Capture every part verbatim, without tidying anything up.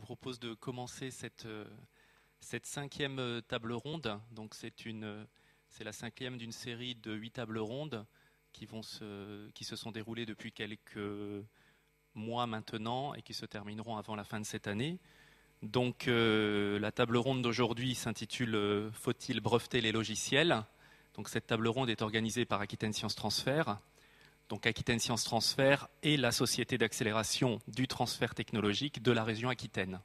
propose de commencer cette, cette cinquième table ronde. Donc c'est, une, c'est la cinquième d'une série de huit tables rondes qui, vont se, qui se sont déroulées depuis quelques mois maintenant et qui se termineront avant la fin de cette année. Donc euh, la table ronde d'aujourd'hui s'intitule euh, « Faut-il breveter les logiciels ?» Donc cette table ronde est organisée par Aquitaine Sciences Transfert. Donc Aquitaine Sciences Transfert est la société d'accélération du transfert technologique de la région Aquitaine.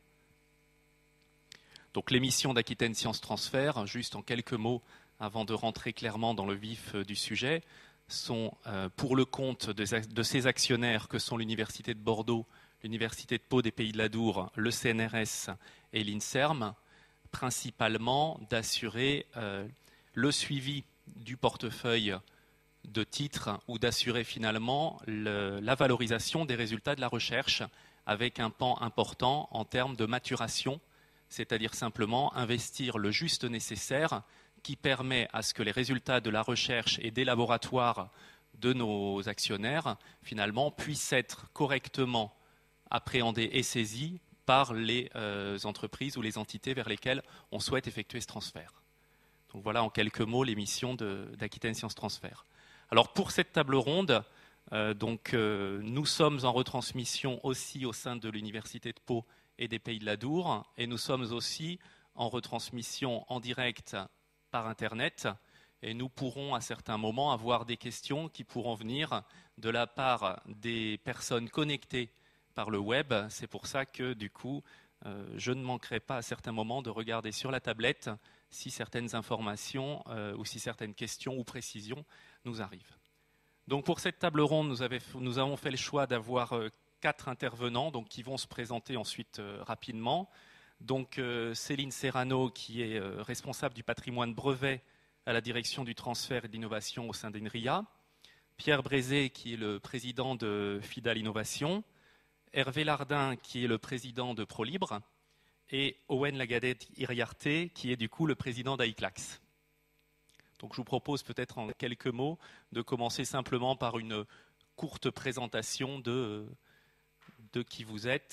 Donc les missions d'Aquitaine Sciences Transfert, juste en quelques mots avant de rentrer clairement dans le vif du sujet, sont euh, pour le compte de, de ces actionnaires que sont l'Université de Bordeaux, l'Université de Pau des Pays de l'Adour, le C N R S et l'INSERM, principalement d'assurer euh, le suivi du portefeuille de titres ou d'assurer finalement le, la valorisation des résultats de la recherche avec un pan important en termes de maturation, c'est-à-dire simplement investir le juste nécessaire qui permet à ce que les résultats de la recherche et des laboratoires de nos actionnaires finalement puissent être correctement appréhendés et saisis par les euh, entreprises ou les entités vers lesquelles on souhaite effectuer ce transfert. Donc voilà en quelques mots les missions d'Aquitaine Sciences Transfert. Alors pour cette table ronde, euh, donc, euh, nous sommes en retransmission aussi au sein de l'Université de Pau et des Pays de l'Adour, et nous sommes aussi en retransmission en direct par Internet, et nous pourrons à certains moments avoir des questions qui pourront venir de la part des personnes connectées par le web. C'est pour ça que du coup, euh, je ne manquerai pas à certains moments de regarder sur la tablette si certaines informations euh, ou si certaines questions ou précisions nous arrivent. Donc pour cette table ronde, nous, avait, nous avons fait le choix d'avoir euh, quatre intervenants donc, qui vont se présenter ensuite euh, rapidement. Donc euh, Céline Serrano, qui est euh, responsable du patrimoine brevet à la direction du transfert et de l'innovation au sein d'Enria. Pierre Brézé, qui est le président de Fidal Innovation. Hervé Lardin, qui est le président de ProLibre. Et Owen Lagadette-Iriarte, qui est du coup le président d'Aiclax. Donc je vous propose peut-être en quelques mots de commencer simplement par une courte présentation de, de qui vous êtes.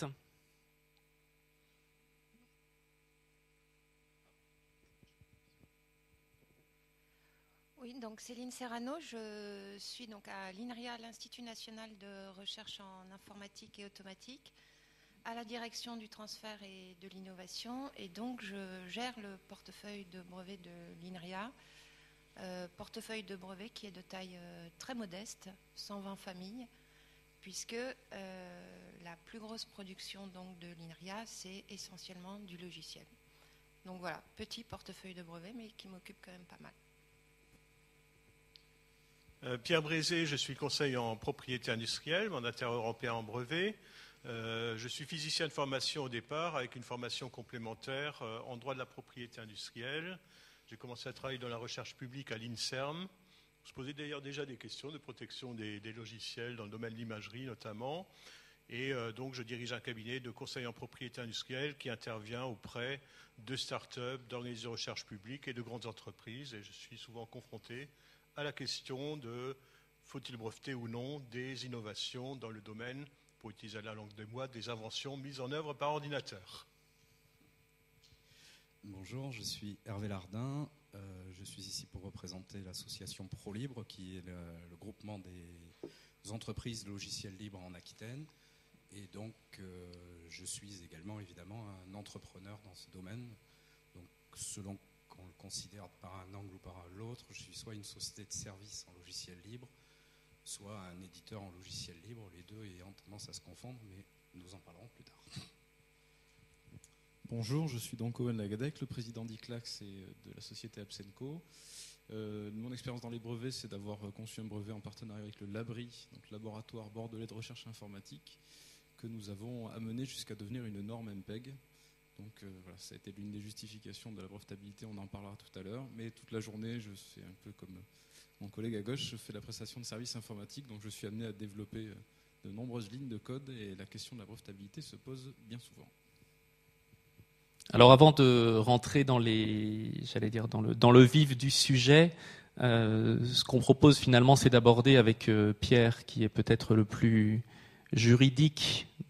Oui, donc Céline Serrano, je suis donc à l'INRIA, l'Institut national de recherche en informatique et automatique, à la direction du transfert et de l'innovation, et donc je gère le portefeuille de brevets de l'INRIA, euh, portefeuille de brevets qui est de taille euh, très modeste, cent vingt familles, puisque euh, la plus grosse production donc, de l'INRIA, c'est essentiellement du logiciel. Donc voilà, petit portefeuille de brevets, mais qui m'occupe quand même pas mal. Euh, Pierre Brézé, je suis conseiller en propriété industrielle, mandataire européen en brevet. Euh, je suis physicien de formation au départ, avec une formation complémentaire euh, en droit de la propriété industrielle. J'ai commencé à travailler dans la recherche publique à l'INSERM. On se posait d'ailleurs déjà des questions de protection des, des logiciels dans le domaine de l'imagerie notamment. Et euh, donc je dirige un cabinet de conseil en propriété industrielle qui intervient auprès de start-up, d'organismes de recherche publique et de grandes entreprises. Et je suis souvent confronté à la question de faut-il breveter ou non des innovations dans le domaine, pour utiliser la langue de bois, des inventions mises en œuvre par ordinateur. Bonjour, je suis Hervé Lardin. Euh, je suis ici pour représenter l'association ProLibre, qui est le, le groupement des entreprises logiciels libres en Aquitaine. Et donc, euh, je suis également évidemment un entrepreneur dans ce domaine. Donc, selon qu'on le considère par un angle ou par l'autre, je suis soit une société de services en logiciel libre, soit un éditeur en logiciel libre, les deux ayant tendance à se confondre, mais nous en parlerons plus tard. Bonjour, je suis donc Owen Lagadec, le président d'Iclax et de la société Absenco. Euh, mon expérience dans les brevets, c'est d'avoir conçu un brevet en partenariat avec le LABRI, donc laboratoire bordelais de recherche informatique, que nous avons amené jusqu'à devenir une norme M P E G. Donc euh, voilà, ça a été l'une des justifications de la brevetabilité, on en parlera tout à l'heure. Mais toute la journée, je fais un peu comme mon collègue à gauche, je fais la prestation de services informatiques, donc je suis amené à développer de nombreuses lignes de code et la question de la brevetabilité se pose bien souvent. Alors avant de rentrer dans les, j'allais dire dans le dans le vif du sujet, euh, ce qu'on propose finalement, c'est d'aborder avec euh, Pierre, qui est peut-être le plus juridique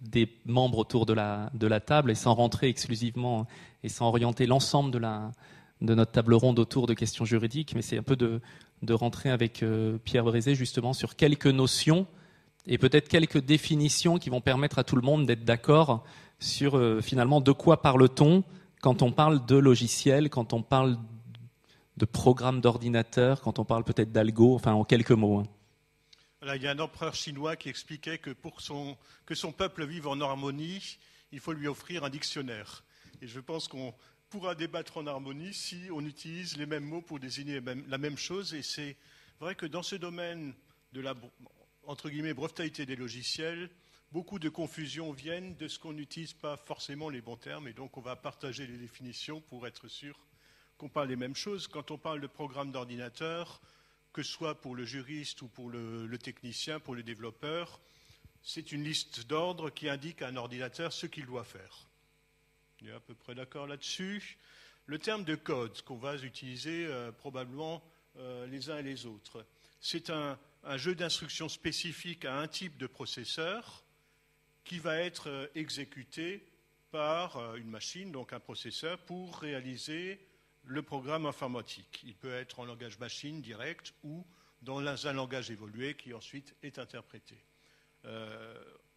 des membres autour de la, de la table, et sans rentrer exclusivement et sans orienter l'ensemble de, la, de notre table ronde autour de questions juridiques, mais c'est un peu de, de rentrer avec euh, Pierre Brézé justement sur quelques notions et peut-être quelques définitions qui vont permettre à tout le monde d'être d'accord sur euh, finalement de quoi parle-t-on quand on parle de logiciels, quand on parle de programmes d'ordinateur, quand on parle peut-être d'algo, enfin en quelques mots. Hein. Voilà, il y a un empereur chinois qui expliquait que pour son, que son peuple vive en harmonie, il faut lui offrir un dictionnaire. Et je pense qu'on pourra débattre en harmonie si on utilise les mêmes mots pour désigner la même chose. Et c'est vrai que dans ce domaine de la, entre guillemets, brevetalité des logiciels, beaucoup de confusions viennent de ce qu'on n'utilise pas forcément les bons termes. Et donc on va partager les définitions pour être sûr qu'on parle des mêmes choses. Quand on parle de programme d'ordinateur, que ce soit pour le juriste ou pour le, le technicien, pour le développeur, c'est une liste d'ordres qui indique à un ordinateur ce qu'il doit faire. On est à peu près d'accord là-dessus. Le terme de code qu'on va utiliser euh, probablement euh, les uns et les autres, c'est un, un jeu d'instructions spécifique à un type de processeur qui va être euh, exécuté par euh, une machine, donc un processeur, pour réaliser le programme informatique. Il peut être en langage machine direct ou dans un langage évolué qui ensuite est interprété. Euh,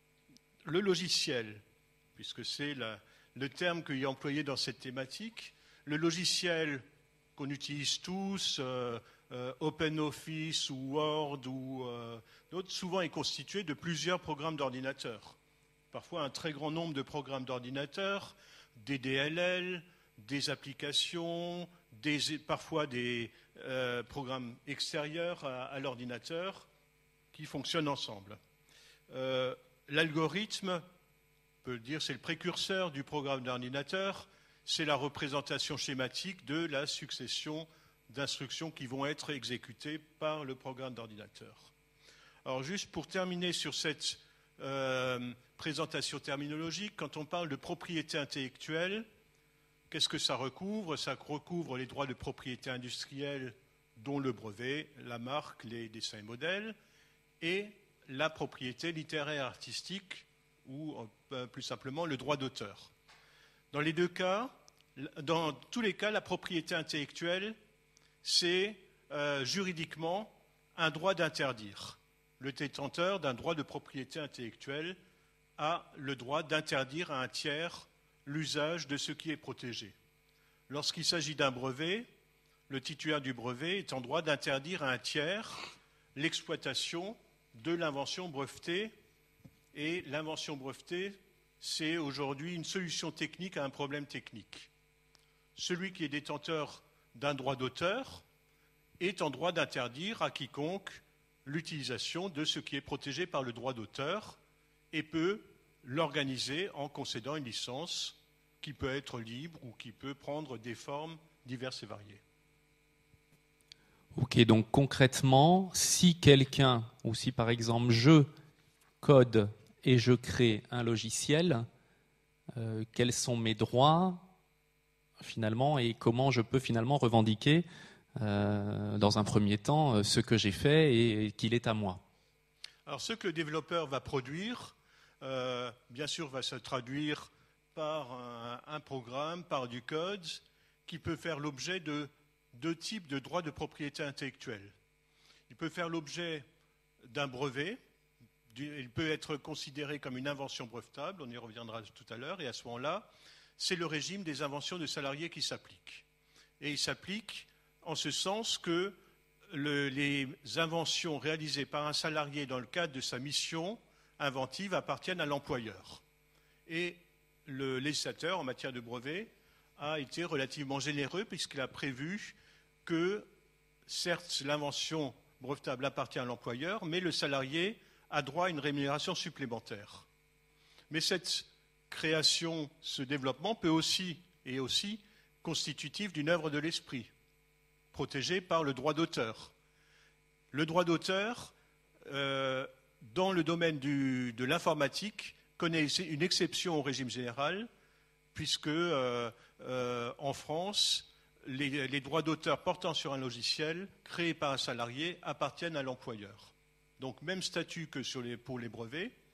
le logiciel, puisque c'est la, le terme qui est employé dans cette thématique, le logiciel qu'on utilise tous, euh, euh, OpenOffice ou Word ou euh, d'autres, souvent est constitué de plusieurs programmes d'ordinateur. Parfois un très grand nombre de programmes d'ordinateur, des D L L, des applications, des, parfois des euh, programmes extérieurs à, à l'ordinateur qui fonctionnent ensemble. Euh, l'algorithme, on peut le dire, c'est le précurseur du programme d'ordinateur, c'est la représentation schématique de la succession d'instructions qui vont être exécutées par le programme d'ordinateur. Alors juste pour terminer sur cette euh, présentation terminologique, quand on parle de propriété intellectuelle, qu'est-ce que ça recouvre? Ça recouvre les droits de propriété industrielle, dont le brevet, la marque, les dessins et modèles, et la propriété littéraire artistique, ou euh, plus simplement le droit d'auteur. Dans les deux cas, dans tous les cas, la propriété intellectuelle, c'est euh, juridiquement un droit d'interdire. Le détenteur d'un droit de propriété intellectuelle a le droit d'interdire à un tiers l'usage de ce qui est protégé. Lorsqu'il s'agit d'un brevet, le titulaire du brevet est en droit d'interdire à un tiers l'exploitation de l'invention brevetée. Et l'invention brevetée, c'est aujourd'hui une solution technique à un problème technique. Celui qui est détenteur d'un droit d'auteur est en droit d'interdire à quiconque l'utilisation de ce qui est protégé par le droit d'auteur et peut l'organiser en concédant une licence qui peut être libre ou qui peut prendre des formes diverses et variées. Ok, donc concrètement, si quelqu'un, ou si par exemple je code et je crée un logiciel, euh, quels sont mes droits finalement et comment je peux finalement revendiquer euh, dans un premier temps ce que j'ai fait et, et qu'il est à moi? Alors ce que le développeur va produire, euh, bien sûr va se traduire par un, un programme, par du code, qui peut faire l'objet de deux types de droits de propriété intellectuelle. Il peut faire l'objet d'un brevet, il peut être considéré comme une invention brevetable, on y reviendra tout à l'heure, et à ce moment-là, c'est le régime des inventions de salariés qui s'applique. Et il s'applique en ce sens que le, les inventions réalisées par un salarié dans le cadre de sa mission inventive appartiennent à l'employeur. Et le législateur, en matière de brevet, a été relativement généreux puisqu'il a prévu que, certes, l'invention brevetable appartient à l'employeur, mais le salarié a droit à une rémunération supplémentaire. Mais cette création, ce développement peut aussi, et aussi, constitutif d'une œuvre de l'esprit, protégée par le droit d'auteur. Le droit d'auteur, euh, dans le domaine du, de l'informatique, connaît une exception au régime général, puisque euh, euh, en France, les, les droits d'auteur portant sur un logiciel créé par un salarié appartiennent à l'employeur. Donc même statut que sur les, pour les brevets,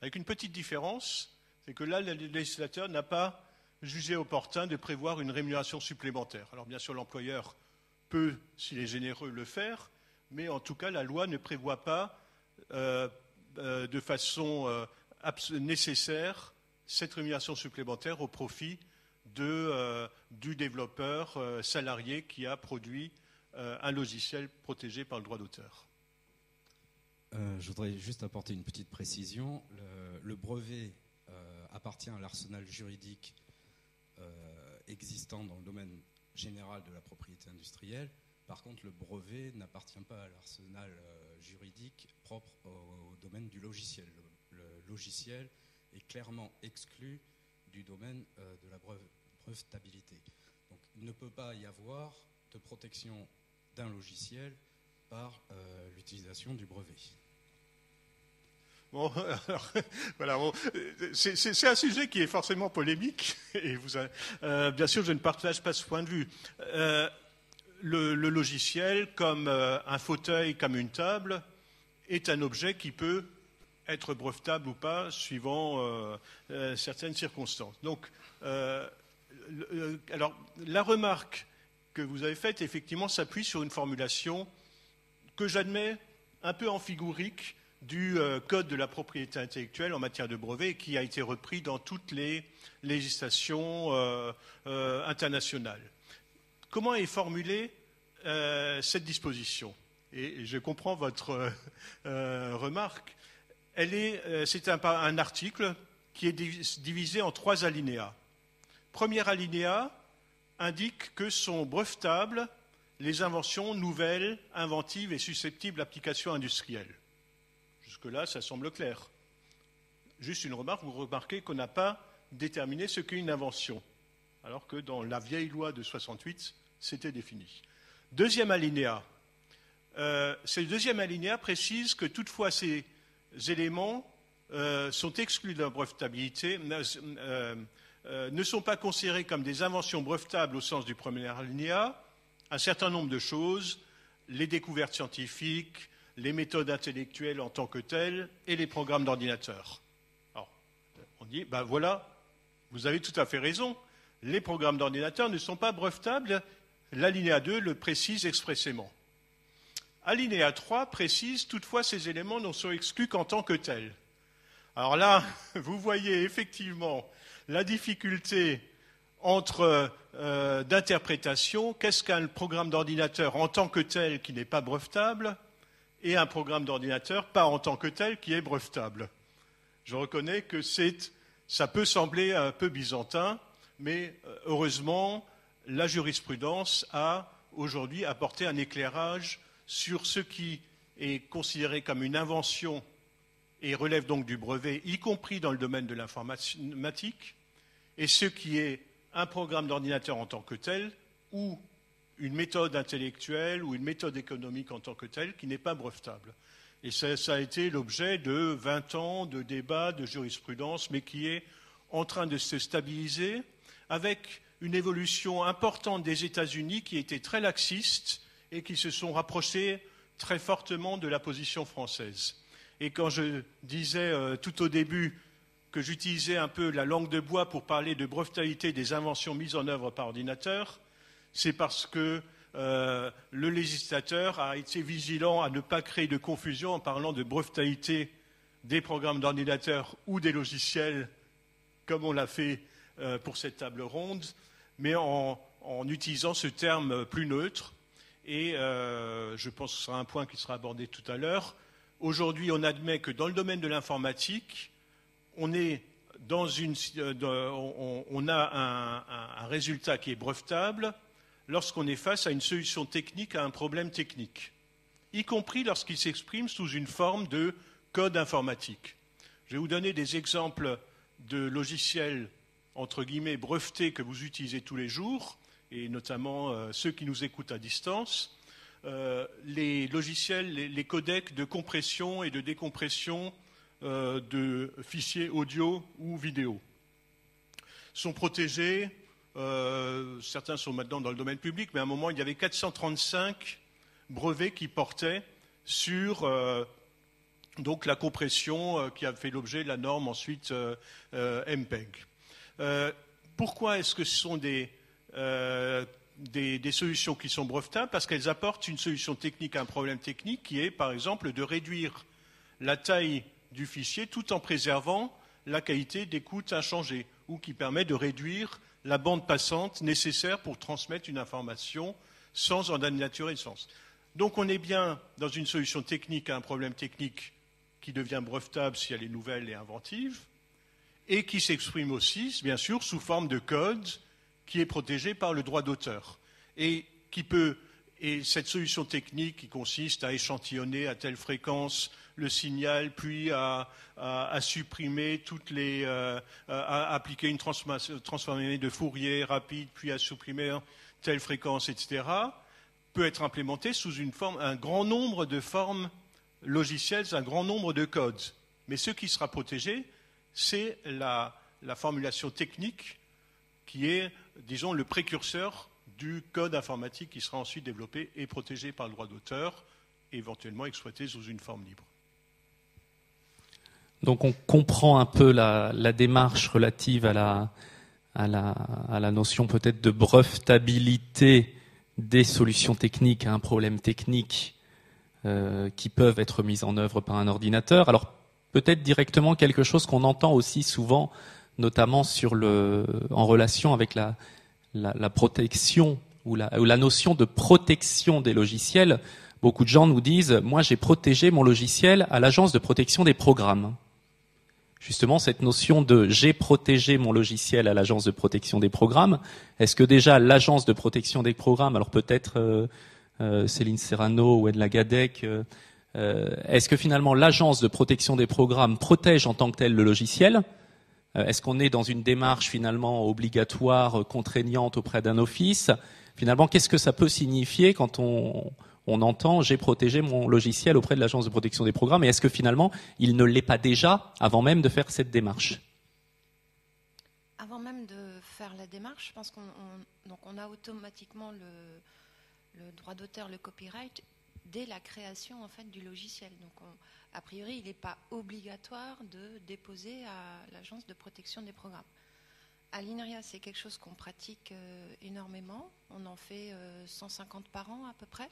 avec une petite différence, c'est que là, le législateur n'a pas jugé opportun de prévoir une rémunération supplémentaire. Alors bien sûr, l'employeur peut, s'il est généreux, le faire, mais en tout cas, la loi ne prévoit pas euh, euh, de façon euh, nécessaire cette rémunération supplémentaire au profit de, euh, du développeur euh, salarié qui a produit euh, un logiciel protégé par le droit d'auteur. Euh, je voudrais juste apporter une petite précision. Le, le brevet euh, appartient à l'arsenal juridique euh, existant dans le domaine général de la propriété industrielle. Par contre, le brevet n'appartient pas à l'arsenal euh, juridique propre au, au domaine du logiciel. Le, le logiciel est clairement exclu du domaine euh, de la brevetabilité. Donc, il ne peut pas y avoir de protection d'un logiciel par euh, l'utilisation du brevet. Bon, alors, voilà, bon, c'est, c'est, c'est un sujet qui est forcément polémique, et vous, euh, bien sûr, je ne partage pas ce point de vue. Euh, le, le logiciel, comme euh, un fauteuil, comme une table, est un objet qui peut être brevetable ou pas, suivant euh, euh, certaines circonstances. Donc, euh, le, alors, la remarque que vous avez faite, effectivement, s'appuie sur une formulation que j'admets un peu amphigorique du euh, Code de la propriété intellectuelle en matière de brevet, qui a été repris dans toutes les législations euh, euh, internationales. Comment est formulée euh, cette disposition ? Et, et je comprends votre euh, remarque. Elle est, euh, c'est un, un article qui est divisé en trois alinéas. Premier alinéa indique que sont brevetables les inventions nouvelles, inventives et susceptibles d'application industrielle. Jusque-là, ça semble clair. Juste une remarque, vous remarquez qu'on n'a pas déterminé ce qu'est une invention, alors que dans la vieille loi de soixante-huit, c'était défini. Deuxième alinéa. Euh, ce deuxième alinéa précise que toutefois ces éléments euh, sont exclus de la brevetabilité, euh, euh, ne sont pas considérés comme des inventions brevetables au sens du premier alinéa, un certain nombre de choses, les découvertes scientifiques, les méthodes intellectuelles en tant que telles et les programmes d'ordinateur. Alors, on dit, ben voilà, vous avez tout à fait raison, les programmes d'ordinateur ne sont pas brevetables, l'alinéa deux le précise expressément. Alinéa trois précise, toutefois, ces éléments ne sont exclus qu'en tant que tels. Alors là, vous voyez effectivement la difficulté entre euh, d'interprétation, qu'est-ce qu'un programme d'ordinateur en tant que tel qui n'est pas brevetable et un programme d'ordinateur pas en tant que tel qui est brevetable. Je reconnais que c'est, ça peut sembler un peu byzantin, mais heureusement, la jurisprudence a aujourd'hui apporté un éclairage sur ce qui est considéré comme une invention et relève donc du brevet, y compris dans le domaine de l'informatique, et ce qui est un programme d'ordinateur en tant que tel, ou une méthode intellectuelle ou une méthode économique en tant que telle qui n'est pas brevetable. Et ça, ça a été l'objet de vingt ans de débats, de jurisprudence, mais qui est en train de se stabiliser avec une évolution importante des États-Unis qui était très laxiste et qui se sont rapprochés très fortement de la position française. Et quand je disais euh, tout au début que j'utilisais un peu la langue de bois pour parler de brevetabilité des inventions mises en œuvre par ordinateur, c'est parce que euh, le législateur a été vigilant à ne pas créer de confusion en parlant de brevetabilité des programmes d'ordinateur ou des logiciels, comme on l'a fait euh, pour cette table ronde, mais en, en utilisant ce terme plus neutre. Et euh, je pense que ce sera un point qui sera abordé tout à l'heure. Aujourd'hui, on admet que dans le domaine de l'informatique, on est dans une, on, on a un, un, un résultat qui est brevetable lorsqu'on est face à une solution technique à un problème technique, y compris lorsqu'il s'exprime sous une forme de code informatique. Je vais vous donner des exemples de logiciels, entre guillemets, brevetés que vous utilisez tous les jours, et notamment euh, ceux qui nous écoutent à distance. Euh, les logiciels, les, les codecs de compression et de décompression euh, de fichiers audio ou vidéo sont protégés. Euh, certains sont maintenant dans le domaine public, mais à un moment, il y avait quatre cent trente-cinq brevets qui portaient sur euh, donc la compression euh, qui a fait l'objet de la norme ensuite euh, euh, M P E G. Euh, pourquoi est-ce que ce sont des, euh, des, des solutions qui sont brevetables? Parce qu'elles apportent une solution technique à un problème technique qui est, par exemple, de réduire la taille du fichier tout en préservant la qualité d'écoute inchangée, ou qui permet de réduire la bande passante nécessaire pour transmettre une information sans en dénaturer le sens. Donc on est bien dans une solution technique à un problème technique qui devient brevetable si elle est nouvelle et inventive, et qui s'exprime aussi, bien sûr, sous forme de code qui est protégé par le droit d'auteur. Et qui peut, et cette solution technique qui consiste à échantillonner à telle fréquence le signal, puis à, à, à supprimer toutes les, euh, à appliquer une transformée de Fourier rapide, puis à supprimer telle fréquence, et cetera, peut être implémentée sous une forme, un grand nombre de formes logicielles, un grand nombre de codes. Mais ce qui sera protégé, c'est la, la formulation technique qui est, disons, le précurseur du code informatique qui sera ensuite développé et protégé par le droit d'auteur, et éventuellement exploité sous une forme libre. Donc on comprend un peu la, la démarche relative à la, à la, à la notion peut-être de brevetabilité des solutions techniques à un problème technique euh, qui peuvent être mises en œuvre par un ordinateur. Alors peut-être directement quelque chose qu'on entend aussi souvent, notamment sur le, en relation avec la, la, la protection ou la, ou la notion de protection des logiciels. Beaucoup de gens nous disent « moi j'ai protégé mon logiciel à l'agence de protection des programmes ». Justement, cette notion de « j'ai protégé mon logiciel à l'agence de protection des programmes », est-ce que déjà l'agence de protection des programmes, alors peut-être euh, euh, Céline Serrano ou Ed Lagadec, euh, euh, est-ce que finalement l'agence de protection des programmes protège en tant que tel le logiciel? euh, Est-ce qu'on est dans une démarche finalement obligatoire, euh, contraignante auprès d'un office? Finalement, qu'est-ce que ça peut signifier quand on... on entend « j'ai protégé mon logiciel auprès de l'agence de protection des programmes » et est-ce que finalement il ne l'est pas déjà avant même de faire cette démarche? Avant même de faire la démarche, je pense qu'on on, donc on a automatiquement le, le droit d'auteur, le copyright, dès la création en fait, du logiciel. Donc on, a priori, il n'est pas obligatoire de déposer à l'agence de protection des programmes. À l'INRIA, c'est quelque chose qu'on pratique euh, énormément. On en fait euh, cent cinquante par an à peu près.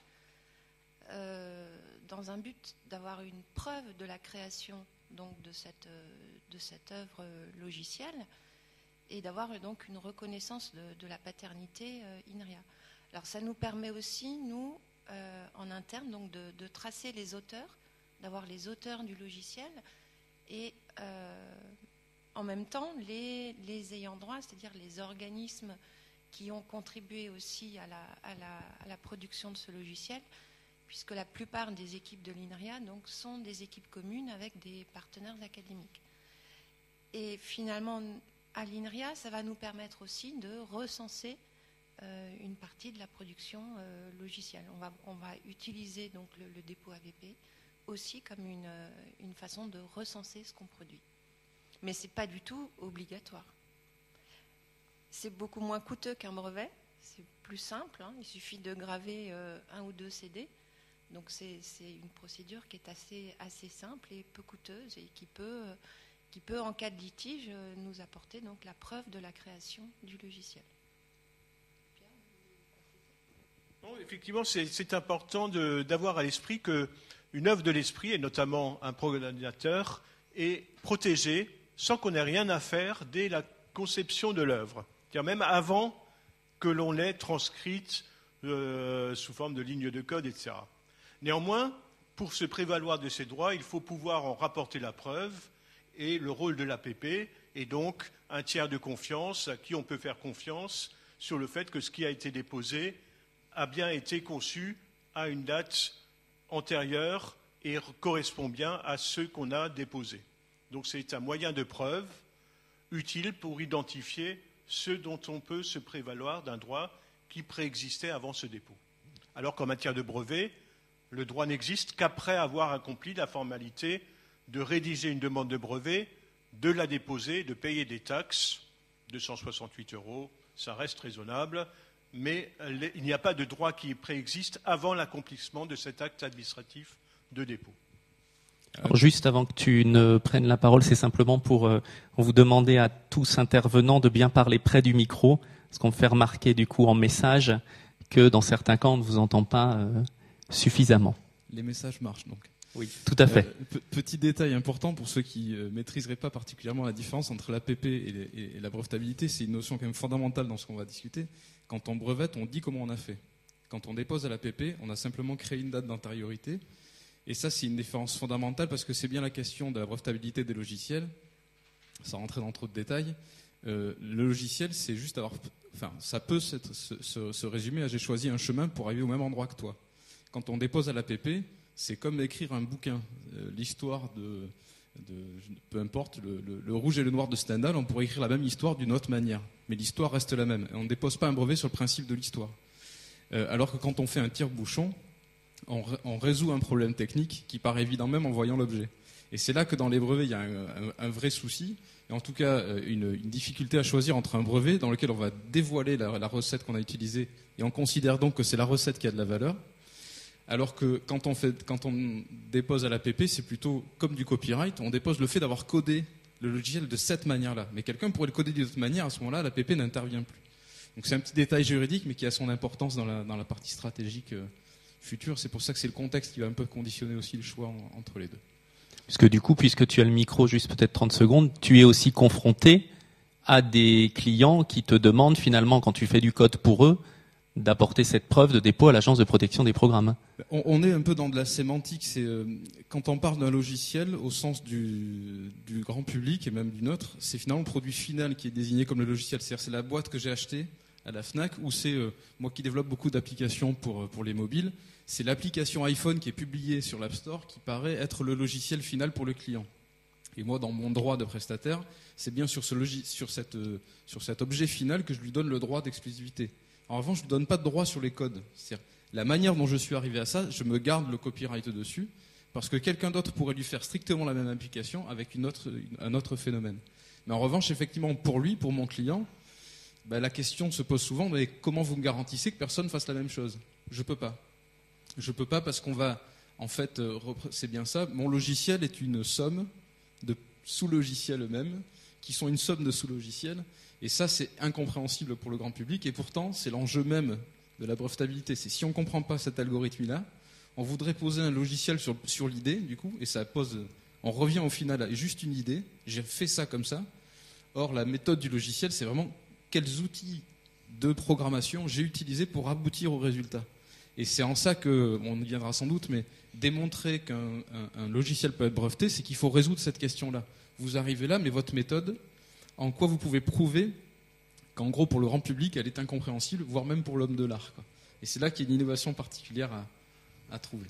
Euh, dans un but d'avoir une preuve de la création donc, de, cette, de cette œuvre euh, logicielle et d'avoir donc une reconnaissance de, de la paternité euh, INRIA. Alors ça nous permet aussi, nous, euh, en interne, donc de, de tracer les auteurs, d'avoir les auteurs du logiciel et euh, en même temps les, les ayants droit, c'est-à-dire les organismes qui ont contribué aussi à la, à la, à la production de ce logiciel, puisque la plupart des équipes de l'INRIA donc, sont des équipes communes avec des partenaires académiques. Et finalement, à l'INRIA, ça va nous permettre aussi de recenser euh, une partie de la production euh, logicielle. On va, on va utiliser donc, le, le dépôt A V P aussi comme une, une façon de recenser ce qu'on produit. Mais ce n'est pas du tout obligatoire. C'est beaucoup moins coûteux qu'un brevet, c'est plus simple, hein. Il suffit de graver euh, un ou deux C D. Donc c'est, c'est une procédure qui est assez, assez simple et peu coûteuse et qui peut, qui peut, en cas de litige, nous apporter donc la preuve de la création du logiciel. Non, effectivement, c'est, c'est important de, d'avoir à l'esprit qu'une œuvre de l'esprit, et notamment un programmateur, est protégée sans qu'on ait rien à faire dès la conception de l'œuvre. C'est-à-dire même avant que l'on l'ait transcrite euh, sous forme de lignes de code, et cetera. Néanmoins, pour se prévaloir de ces droits, il faut pouvoir en rapporter la preuve et le rôle de l'A P P est donc un tiers de confiance à qui on peut faire confiance sur le fait que ce qui a été déposé a bien été conçu à une date antérieure et correspond bien à ce qu'on a déposé. Donc c'est un moyen de preuve utile pour identifier ce dont on peut se prévaloir d'un droit qui préexistait avant ce dépôt. Alors qu'en matière de brevet, le droit n'existe qu'après avoir accompli la formalité de rédiger une demande de brevet, de la déposer, de payer des taxes, deux cent soixante-huit euros, ça reste raisonnable, mais il n'y a pas de droit qui préexiste avant l'accomplissement de cet acte administratif de dépôt. Alors, juste avant que tu ne prennes la parole, c'est simplement pour euh, vous demander à tous intervenants de bien parler près du micro, parce qu'on me fait remarquer du coup en message que dans certains cas on ne vous entend pas euh, suffisamment. Les messages marchent donc. Oui, tout à fait. Euh, petit détail important pour ceux qui ne euh, maîtriseraient pas particulièrement la différence entre l'A P P et, et, et la brevetabilité, c'est une notion quand même fondamentale dans ce qu'on va discuter. Quand on brevette, on dit comment on a fait. Quand on dépose à l'A P P, on a simplement créé une date d'antériorité. Et ça, c'est une différence fondamentale parce que c'est bien la question de la brevetabilité des logiciels. Sans rentrer dans trop de détails, euh, le logiciel, c'est juste avoir... Enfin, ça peut se, se, se résumer à j'ai choisi un chemin pour arriver au même endroit que toi. Quand on dépose à l'A P P, c'est comme écrire un bouquin. Euh, l'histoire de, de... Peu importe, le, le, le rouge et le noir de Stendhal, on pourrait écrire la même histoire d'une autre manière. Mais l'histoire reste la même. Et on ne dépose pas un brevet sur le principe de l'histoire. Euh, alors que quand on fait un tire-bouchon, On, on résout un problème technique qui paraît évident même en voyant l'objet. Et c'est là que dans les brevets, il y a un, un, un vrai souci, et en tout cas une, une difficulté à choisir entre un brevet dans lequel on va dévoiler la, la recette qu'on a utilisée, et on considère donc que c'est la recette qui a de la valeur, alors que quand on, fait, quand on dépose à l'A P P, c'est plutôt comme du copyright, on dépose le fait d'avoir codé le logiciel de cette manière-là. Mais quelqu'un pourrait le coder d'une autre manière, à ce moment-là, l'A P P n'intervient plus. Donc c'est un petit détail juridique, mais qui a son importance dans la, dans la partie stratégique euh, futur. C'est pour ça que c'est le contexte qui va un peu conditionner aussi le choix en, entre les deux. Puisque du coup, puisque tu as le micro juste peut-être trente secondes, tu es aussi confronté à des clients qui te demandent finalement, quand tu fais du code pour eux, d'apporter cette preuve de dépôt à l'Agence de protection des programmes. On, on est un peu dans de la sémantique. C'est, euh, quand on parle d'un logiciel, au sens du, du grand public et même du nôtre, c'est finalement le produit final qui est désigné comme le logiciel. C'est-à-dire c'est la boîte que j'ai achetée à la Fnac, ou c'est, euh, moi qui développe beaucoup d'applications pour, pour les mobiles, c'est l'application iPhone qui est publiée sur l'App Store qui paraît être le logiciel final pour le client. Et moi, dans mon droit de prestataire, c'est bien sur, ce logis, sur, cette, euh, sur cet objet final que je lui donne le droit d'exclusivité. En revanche, je ne lui donne pas de droit sur les codes. C'est-à-dire, la manière dont je suis arrivé à ça, je me garde le copyright dessus, parce que quelqu'un d'autre pourrait lui faire strictement la même application avec une autre, une, un autre phénomène. Mais en revanche, effectivement, pour lui, pour mon client, ben, la question se pose souvent, mais comment vous me garantissez que personne fasse la même chose ? Je ne peux pas. Je ne peux pas parce qu'on va, en fait, euh, c'est bien ça, mon logiciel est une somme de sous-logiciels eux-mêmes, qui sont une somme de sous-logiciels, et ça c'est incompréhensible pour le grand public, et pourtant c'est l'enjeu même de la brevetabilité. C'est si on ne comprend pas cet algorithme-là, on voudrait poser un logiciel sur, sur l'idée, du coup, et ça pose, on revient au final à juste une idée, j'ai fait ça comme ça. Or la méthode du logiciel, c'est vraiment quels outils de programmation j'ai utilisés pour aboutir au résultat. Et c'est en ça que, on y viendra sans doute, mais démontrer qu'un un, un logiciel peut être breveté, c'est qu'il faut résoudre cette question-là. Vous arrivez là, mais votre méthode, en quoi vous pouvez prouver qu'en gros, pour le grand public, elle est incompréhensible, voire même pour l'homme de l'art, quoi. Et c'est là qu'il y a une innovation particulière à, à trouver.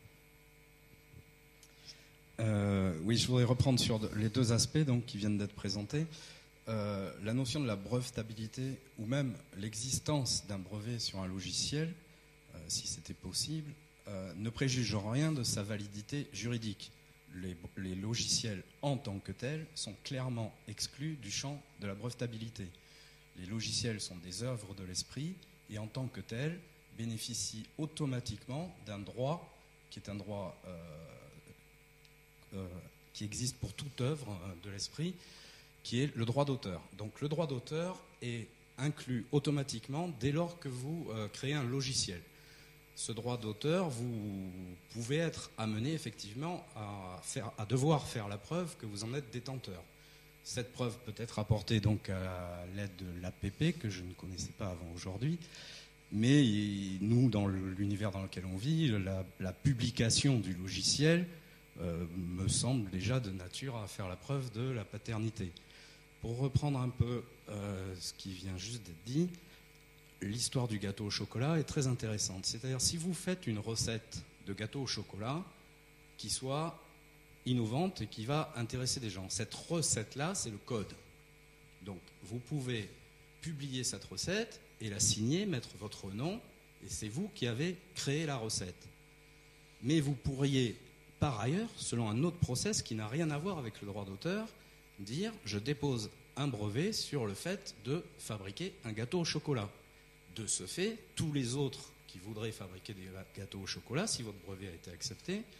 Euh, oui, je voudrais reprendre sur les deux aspects donc, qui viennent d'être présentés. Euh, la notion de la brevetabilité, ou même l'existence d'un brevet sur un logiciel, euh, si c'était possible, euh, ne préjuge rien de sa validité juridique. Les, les logiciels en tant que tels sont clairement exclus du champ de la brevetabilité. Les logiciels sont des œuvres de l'esprit et en tant que tels bénéficient automatiquement d'un droit qui est un droit euh, euh, qui existe pour toute œuvre euh, de l'esprit, qui est le droit d'auteur. Donc le droit d'auteur est inclus automatiquement dès lors que vous euh, créez un logiciel. Ce droit d'auteur, vous pouvez être amené effectivement à, faire, à devoir faire la preuve que vous en êtes détenteur. Cette preuve peut être apportée donc à l'aide de l'A P P, que je ne connaissais pas avant aujourd'hui, mais nous, dans l'univers dans lequel on vit, la, la publication du logiciel euh, me semble déjà de nature à faire la preuve de la paternité. Pour reprendre un peu euh, ce qui vient juste d'être dit, l'histoire du gâteau au chocolat est très intéressante. C'est-à-dire, si vous faites une recette de gâteau au chocolat qui soit innovante et qui va intéresser des gens, cette recette-là, c'est le code. Donc, vous pouvez publier cette recette et la signer, mettre votre nom, et c'est vous qui avez créé la recette. Mais vous pourriez, par ailleurs, selon un autre process qui n'a rien à voir avec le droit d'auteur, dire « je dépose un brevet sur le fait de fabriquer un gâteau au chocolat ». De ce fait, tous les autres qui voudraient fabriquer des gâteaux au chocolat, si votre brevet a été accepté,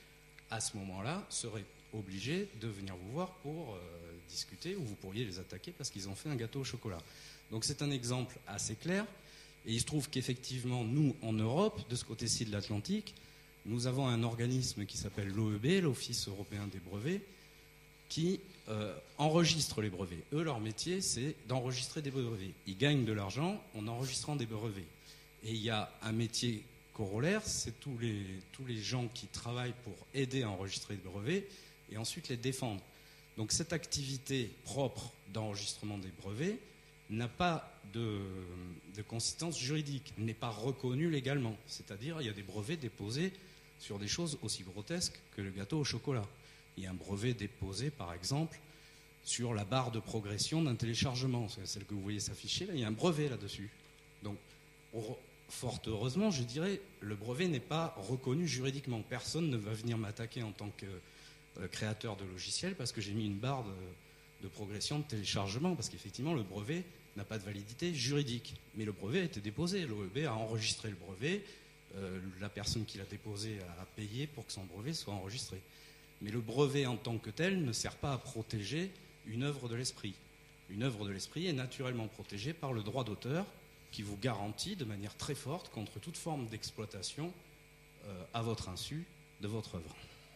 à ce moment-là, seraient obligés de venir vous voir pour euh, discuter, ou vous pourriez les attaquer parce qu'ils ont fait un gâteau au chocolat. Donc c'est un exemple assez clair. Et il se trouve qu'effectivement, nous, en Europe, de ce côté-ci de l'Atlantique, nous avons un organisme qui s'appelle l'O E B, l'Office européen des brevets, qui euh, enregistre les brevets. Eux, leur métier, c'est d'enregistrer des brevets. Ils gagnent de l'argent en enregistrant des brevets. Et il y a un métier corollaire, c'est tous les, tous les gens qui travaillent pour aider à enregistrer des brevets et ensuite les défendre. Donc cette activité propre d'enregistrement des brevets n'a pas de, de consistance juridique, n'est pas reconnue légalement. C'est-à-dire, il y a des brevets déposés sur des choses aussi grotesques que le gâteau au chocolat. Il y a un brevet déposé, par exemple, sur la barre de progression d'un téléchargement. C'est celle que vous voyez s'afficher, là, il y a un brevet là-dessus. Donc, fort heureusement, je dirais, le brevet n'est pas reconnu juridiquement. Personne ne va venir m'attaquer en tant que euh, créateur de logiciel parce que j'ai mis une barre de, de progression de téléchargement, parce qu'effectivement, le brevet n'a pas de validité juridique. Mais le brevet a été déposé. L'O E B a enregistré le brevet. Euh, la personne qui l'a déposé a payé pour que son brevet soit enregistré. Mais le brevet en tant que tel ne sert pas à protéger une œuvre de l'esprit. Une œuvre de l'esprit est naturellement protégée par le droit d'auteur qui vous garantit de manière très forte contre toute forme d'exploitation euh, à votre insu de votre œuvre.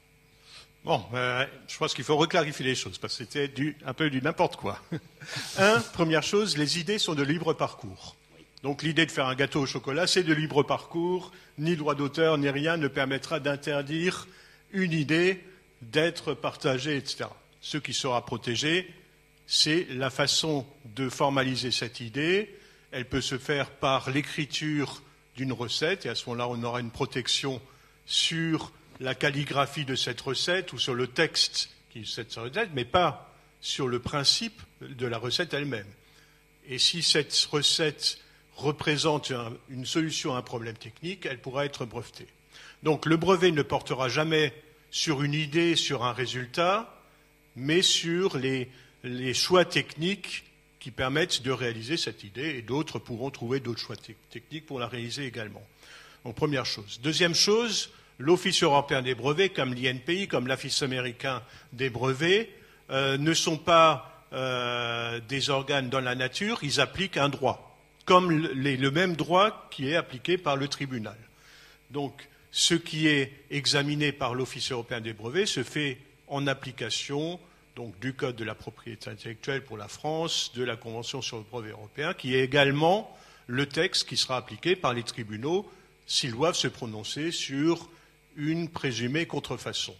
Bon, euh, je pense qu'il faut reclarifier les choses parce que c'était du, un peu du n'importe quoi. Un, première chose, les idées sont de libre parcours. Donc l'idée de faire un gâteau au chocolat, c'est de libre parcours. Ni droit d'auteur, ni rien ne permettra d'interdire une idée d'être partagée, et cetera. Ce qui sera protégé, c'est la façon de formaliser cette idée. Elle peut se faire par l'écriture d'une recette, et à ce moment-là, on aura une protection sur la calligraphie de cette recette ou sur le texte qui est cette recette, mais pas sur le principe de la recette elle-même. Et si cette recette représente un, une solution à un problème technique, elle pourra être brevetée. Donc le brevet ne portera jamais sur une idée, sur un résultat, mais sur les, les choix techniques qui permettent de réaliser cette idée, et d'autres pourront trouver d'autres choix te- techniques pour la réaliser également. Donc première chose. Deuxième chose, l'Office européen des brevets, comme l'I N P I, comme l'Office américain des brevets, euh, ne sont pas euh, des organes dans la nature, ils appliquent un droit, comme le, les, le même droit qui est appliqué par le tribunal. Donc, ce qui est examiné par l'Office européen des brevets se fait en application donc, du Code de la propriété intellectuelle pour la France, de la Convention sur le brevet européen, qui est également le texte qui sera appliqué par les tribunaux s'ils doivent se prononcer sur une présumée contrefaçon.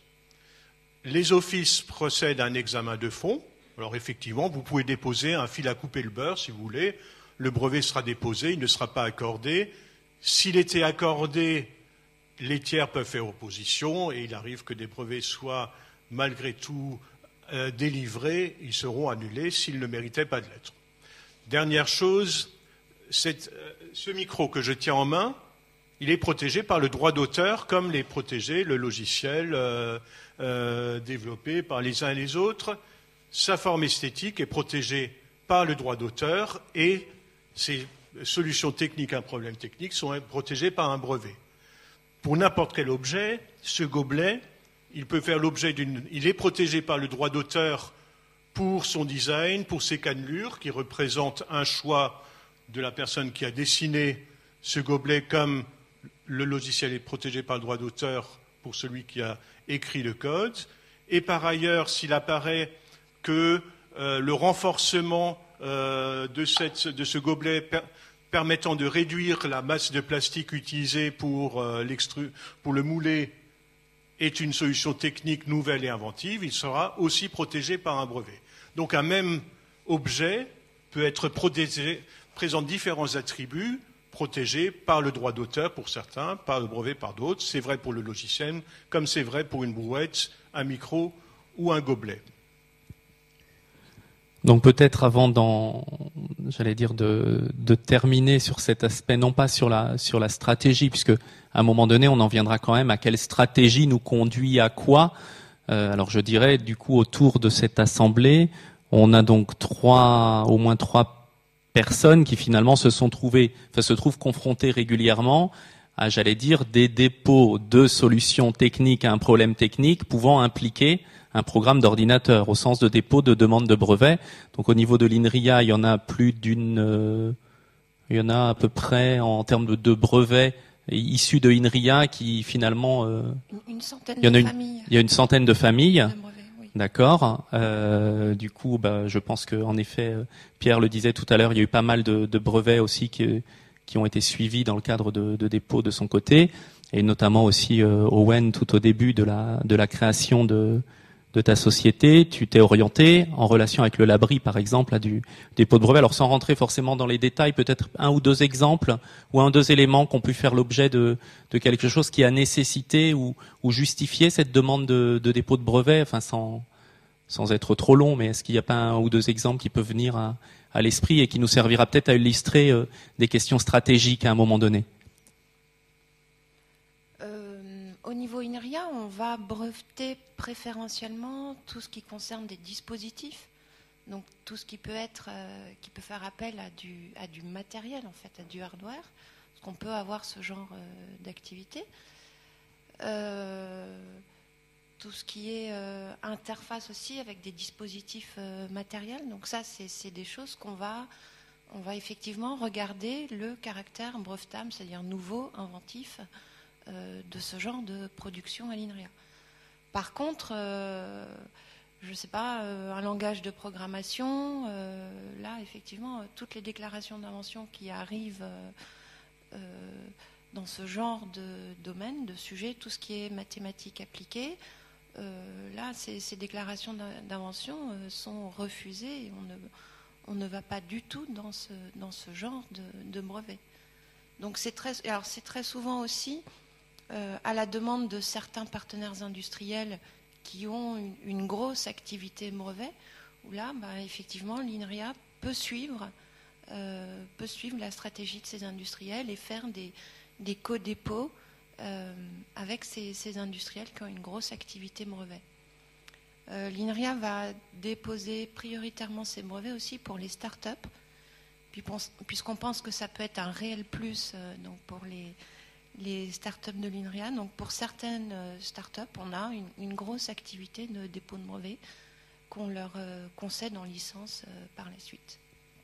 Les offices procèdent à un examen de fond. Alors effectivement, vous pouvez déposer un fil à couper le beurre si vous voulez. Le brevet sera déposé, il ne sera pas accordé. S'il était accordé, les tiers peuvent faire opposition et il arrive que des brevets soient malgré tout euh, délivrés, ils seront annulés s'ils ne méritaient pas de l'être. Dernière chose, c'est, euh, ce micro que je tiens en main, il est protégé par le droit d'auteur, comme l'est protégé le logiciel euh, euh, développé par les uns et les autres. Sa forme esthétique est protégée par le droit d'auteur et ses solutions techniques à un problème technique sont protégées par un brevet. Pour n'importe quel objet, ce gobelet, il peut faire l'objet d'une. Il est protégé par le droit d'auteur pour son design, pour ses cannelures, qui représentent un choix de la personne qui a dessiné ce gobelet, comme le logiciel est protégé par le droit d'auteur pour celui qui a écrit le code. Et par ailleurs, s'il apparaît que euh, le renforcement euh, de, cette, de ce gobelet per, permettant de réduire la masse de plastique utilisée pour, euh, l'extru, pour le mouler est une solution technique nouvelle et inventive, il sera aussi protégé par un brevet. Donc un même objet peut être protégé, présente différents attributs protégés par le droit d'auteur pour certains, par le brevet par d'autres. C'est vrai pour le logiciel, comme c'est vrai pour une brouette, un micro ou un gobelet. Donc peut-être avant d'en, j'allais dire de, de terminer sur cet aspect, non pas sur la sur la stratégie, puisque à un moment donné on en viendra quand même à quelle stratégie nous conduit à quoi. Euh, alors je dirais du coup autour de cette assemblée, on a donc trois, au moins trois personnes qui finalement se sont trouvées, enfin se trouvent confrontées régulièrement à, j'allais dire, des dépôts de solutions techniques à un problème technique pouvant impliquer un programme d'ordinateur, au sens de dépôt de demande de brevet. Donc au niveau de l'INRIA, il y en a plus d'une... Euh, il y en a à peu près, en termes de, de brevets, issus de INRIA qui finalement... Euh, une, une centaine il y en a de une, familles. Il y a une centaine de familles. Brevet, oui. D'accord. Euh, du coup, bah, je pense qu'en effet, Pierre le disait tout à l'heure, il y a eu pas mal de, de brevets aussi qui, qui ont été suivis dans le cadre de, de dépôts de son côté, et notamment aussi euh, Owen, tout au début de la, de la création de, de ta société, tu t'es orienté en relation avec le Labri, par exemple, à du dépôt de brevet. Alors sans rentrer forcément dans les détails, peut-être un ou deux exemples ou un ou deux éléments qui ont pu faire l'objet de, de quelque chose qui a nécessité ou, ou justifié cette demande de, de dépôt de brevet, enfin sans, sans être trop long, mais est-ce qu'il n'y a pas un ou deux exemples qui peuvent venir à, à l'esprit et qui nous servira peut-être à illustrer euh, des questions stratégiques à un moment donné? Au niveau INRIA, on va breveter préférentiellement tout ce qui concerne des dispositifs, donc tout ce qui peut être, euh, qui peut faire appel à du, à du matériel, en fait, à du hardware, parce qu'on peut avoir ce genre euh, d'activité. Euh, tout ce qui est euh, interface aussi avec des dispositifs euh, matériels, donc ça, c'est des choses qu'on va, on va effectivement regarder le caractère brevetable, c'est-à-dire nouveau, inventif, de ce genre de production à l'INRIA. Par contre, euh, je ne sais pas, euh, un langage de programmation, euh, là, effectivement, euh, toutes les déclarations d'invention qui arrivent euh, euh, dans ce genre de domaine, de sujet, tout ce qui est mathématiques appliquées, euh, là, ces, ces déclarations d'invention euh, sont refusées et on ne, on ne va pas du tout dans ce, dans ce genre de, de brevet. Donc c'est très, alors c'est très souvent aussi Euh, à la demande de certains partenaires industriels qui ont une, une grosse activité brevet, où là, bah, effectivement, l'INRIA peut suivre, euh, peut suivre la stratégie de ces industriels et faire des, des co-dépôts euh, avec ces, ces industriels qui ont une grosse activité brevet. Euh, L'INRIA va déposer prioritairement ses brevets aussi pour les start-up, puisqu'on pense que ça peut être un réel plus euh, donc pour les les startups de l'INRIA. Donc pour certaines startups, on a une, une grosse activité de dépôt de brevets qu'on leur euh, concède en licence euh, par la suite.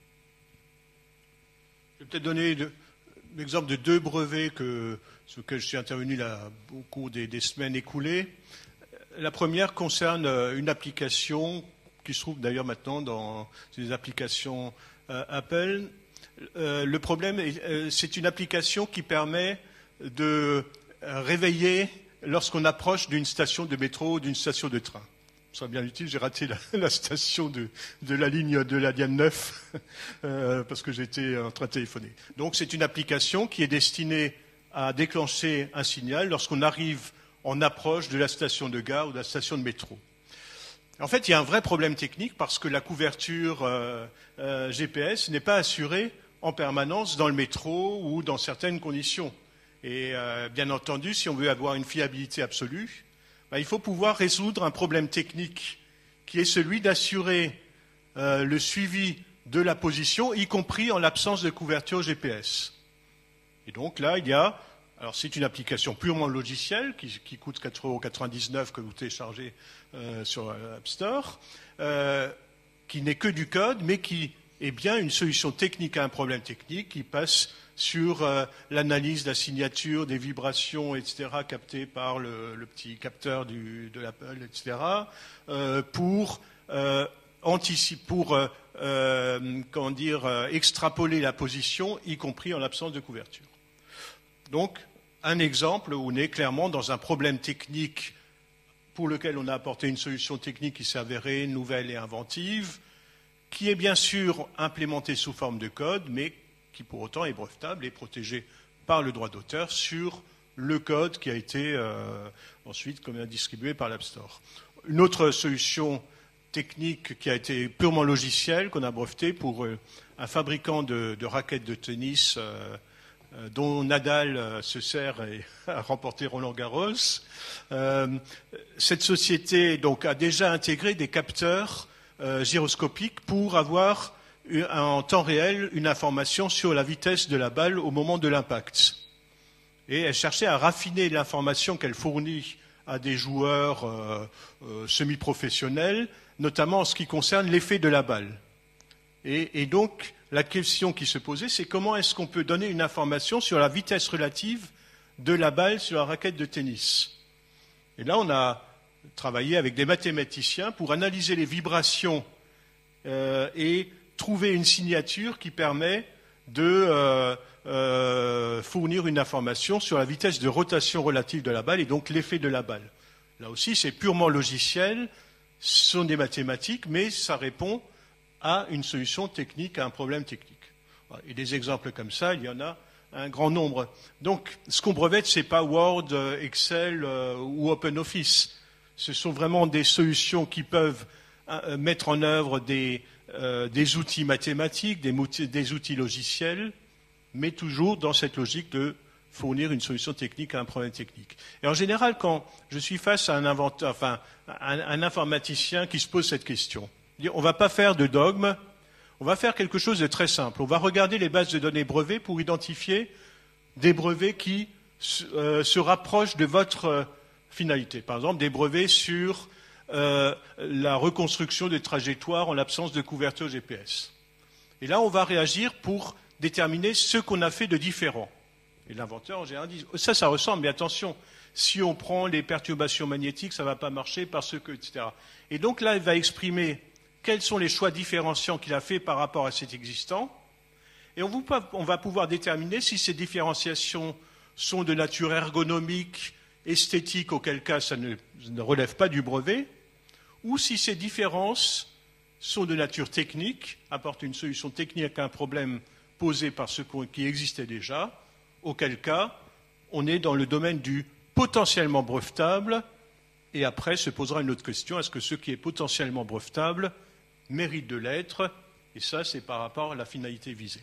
Je vais peut-être donner l'exemple de deux brevets que, sur lesquels je suis intervenu là, au cours des, des semaines écoulées. La première concerne une application qui se trouve d'ailleurs maintenant dans des applications euh, Apple. Euh, le problème, euh, c'est une application qui permet de réveiller lorsqu'on approche d'une station de métro ou d'une station de train. Ce serait bien utile, j'ai raté la, la station de, de la ligne de la ligne neuf euh, parce que j'étais en train de téléphoner. Donc c'est une application qui est destinée à déclencher un signal lorsqu'on arrive en approche de la station de gare ou de la station de métro. En fait, il y a un vrai problème technique parce que la couverture euh, euh, G P S n'est pas assurée en permanence dans le métro ou dans certaines conditions. Et euh, bien entendu, si on veut avoir une fiabilité absolue, ben, il faut pouvoir résoudre un problème technique qui est celui d'assurer euh, le suivi de la position, y compris en l'absence de couverture G P S. Et donc là, il y a, alors c'est une application purement logicielle qui, qui coûte quatre euros quatre-vingt-dix-neuf que vous téléchargez euh, sur l'App Store, euh, qui n'est que du code, mais qui est bien une solution technique à un problème technique qui passe sur euh, l'analyse de la signature, des vibrations, et cetera, captées par le, le petit capteur du, de l'Apple, et cetera, euh, pour, euh, anticiper, pour euh, euh, comment dire, euh, extrapoler la position, y compris en l'absence de couverture. Donc, un exemple où on est clairement dans un problème technique pour lequel on a apporté une solution technique qui s'est avérée nouvelle et inventive, qui est bien sûr implémentée sous forme de code, mais qui pour autant est brevetable et protégé par le droit d'auteur sur le code qui a été euh, ensuite comme distribué par l'App Store. Une autre solution technique qui a été purement logicielle, qu'on a brevetée pour euh, un fabricant de, de raquettes de tennis euh, euh, dont Nadal euh, se sert et a remporté Roland Garros. Euh, cette société donc, a déjà intégré des capteurs euh, gyroscopiques pour avoir en temps réel une information sur la vitesse de la balle au moment de l'impact. et elle cherchait à raffiner l'information qu'elle fournit à des joueurs euh, euh, semi-professionnels, notamment en ce qui concerne l'effet de la balle. Et, et donc, la question qui se posait, c'est comment est-ce qu'on peut donner une information sur la vitesse relative de la balle sur la raquette de tennis. Et là, on a travaillé avec des mathématiciens pour analyser les vibrations euh, et trouver une signature qui permet de euh, euh, fournir une information sur la vitesse de rotation relative de la balle et donc l'effet de la balle. Là aussi, c'est purement logiciel, ce sont des mathématiques, mais ça répond à une solution technique, à un problème technique. Et des exemples comme ça, il y en a un grand nombre. Donc, ce qu'on brevette, ce n'est pas Word, Excel euh, ou OpenOffice. Ce sont vraiment des solutions qui peuvent euh, mettre en œuvre des, euh, des outils mathématiques, des, des outils logiciels, mais toujours dans cette logique de fournir une solution technique à un problème technique. Et en général, quand je suis face à un inventeur, enfin, un, un informaticien qui se pose cette question, on ne va pas faire de dogme, on va faire quelque chose de très simple. On va regarder les bases de données brevets pour identifier des brevets qui euh, se rapprochent de votre euh, finalité. Par exemple, des brevets sur euh, la reconstruction des trajectoires en l'absence de couverture G P S. Et là, on va réagir pour déterminer ce qu'on a fait de différent. Et l'inventeur, en général, dit, ça, ça ressemble, mais attention, si on prend les perturbations magnétiques, ça ne va pas marcher parce que, et cetera. Et donc là, il va exprimer quels sont les choix différenciants qu'il a fait par rapport à cet existant. Et on, vous, on va pouvoir déterminer si ces différenciations sont de nature ergonomique, esthétique, auquel cas ça ne, ne relève pas du brevet, ou si ces différences sont de nature technique, apportent une solution technique à un problème posé par ce qui existait déjà, auquel cas on est dans le domaine du potentiellement brevetable, et après se posera une autre question, est-ce que ce qui est potentiellement brevetable mérite de l'être, et ça c'est par rapport à la finalité visée.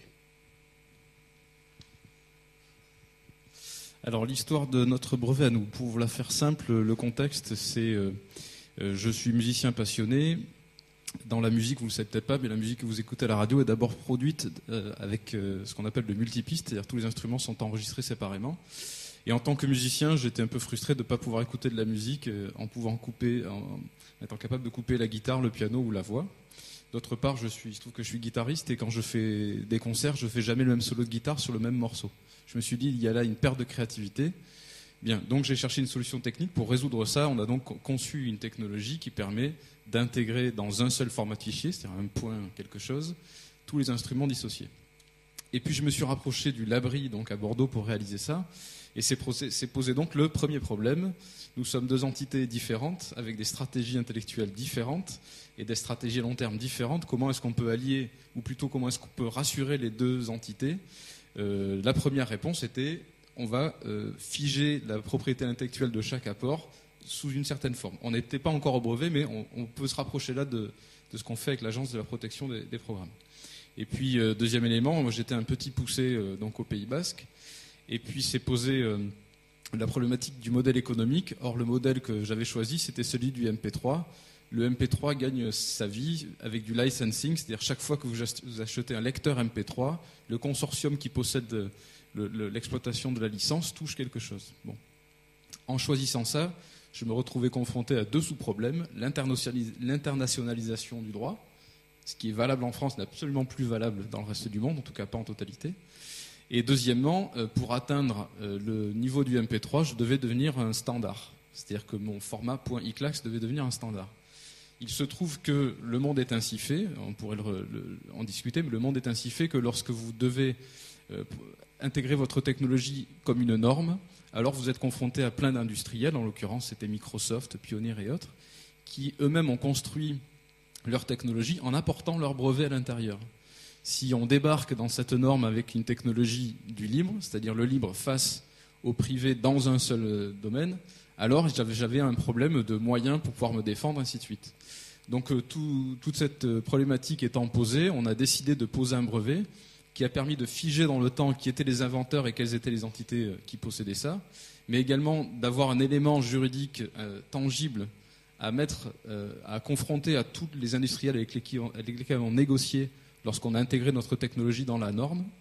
Alors l'histoire de notre brevet à nous, pour vous la faire simple, le contexte c'est euh, euh, je suis musicien passionné. Dans la musique, vous ne le savez peut-être pas, mais la musique que vous écoutez à la radio est d'abord produite euh, avec euh, ce qu'on appelle le multipiste, c'est-à-dire tous les instruments sont enregistrés séparément. Et en tant que musicien, j'étais un peu frustré de ne pas pouvoir écouter de la musique euh, en pouvant couper, en étant capable de couper la guitare, le piano ou la voix. D'autre part, je suis, je trouve que je suis guitariste et quand je fais des concerts, je fais jamais le même solo de guitare sur le même morceau. Je me suis dit, il y a là une perte de créativité. Bien, donc j'ai cherché une solution technique pour résoudre ça. On a donc conçu une technologie qui permet d'intégrer dans un seul format de fichier, c'est-à-dire un point quelque chose, tous les instruments dissociés. Et puis je me suis rapproché du Labri, donc à Bordeaux, pour réaliser ça. Et c'est posé donc le premier problème. Nous sommes deux entités différentes, avec des stratégies intellectuelles différentes et des stratégies à long terme différentes. Comment est-ce qu'on peut allier, ou plutôt comment est-ce qu'on peut rassurer les deux entités ? euh, La première réponse était, on va euh, figer la propriété intellectuelle de chaque apport sous une certaine forme. On n'était pas encore au brevet, mais on, on peut se rapprocher là de, de ce qu'on fait avec l'Agence de la protection des, des programmes. Et puis, euh, deuxième élément, moi j'étais un petit poussé euh, donc au Pays Basque, et puis c'est posé euh, la problématique du modèle économique. Or, le modèle que j'avais choisi, c'était celui du M P trois. Le M P trois gagne sa vie avec du licensing, c'est-à-dire chaque fois que vous achetez un lecteur M P trois, le consortium qui possède le, le, l'exploitation de la licence touche quelque chose. Bon. En choisissant ça, je me retrouvais confronté à deux sous-problèmes. L'internationalisation du droit, ce qui est valable en France n'est absolument plus valable dans le reste du monde, en tout cas pas en totalité. Et deuxièmement, pour atteindre le niveau du M P trois, je devais devenir un standard. C'est-à-dire que mon format .iclax devait devenir un standard. Il se trouve que le monde est ainsi fait, on pourrait le, le, en discuter, mais le monde est ainsi fait que lorsque vous devez euh, intégrer votre technologie comme une norme, alors vous êtes confronté à plein d'industriels, en l'occurrence c'était Microsoft, Pioneer et autres, qui eux-mêmes ont construit leur technologie en apportant leur brevet à l'intérieur. Si on débarque dans cette norme avec une technologie du libre, c'est-à-dire le libre face au privé dans un seul domaine, alors j'avais, j'avais un problème de moyens pour pouvoir me défendre, ainsi de suite. Donc euh, tout, toute cette problématique étant posée, on a décidé de poser un brevet qui a permis de figer dans le temps qui étaient les inventeurs et quelles étaient les entités qui possédaient ça, mais également d'avoir un élément juridique euh, tangible à mettre, euh, à confronter à tous les industriels avec lesquels, avec lesquels on négociait lorsqu'on a intégré notre technologie dans la norme.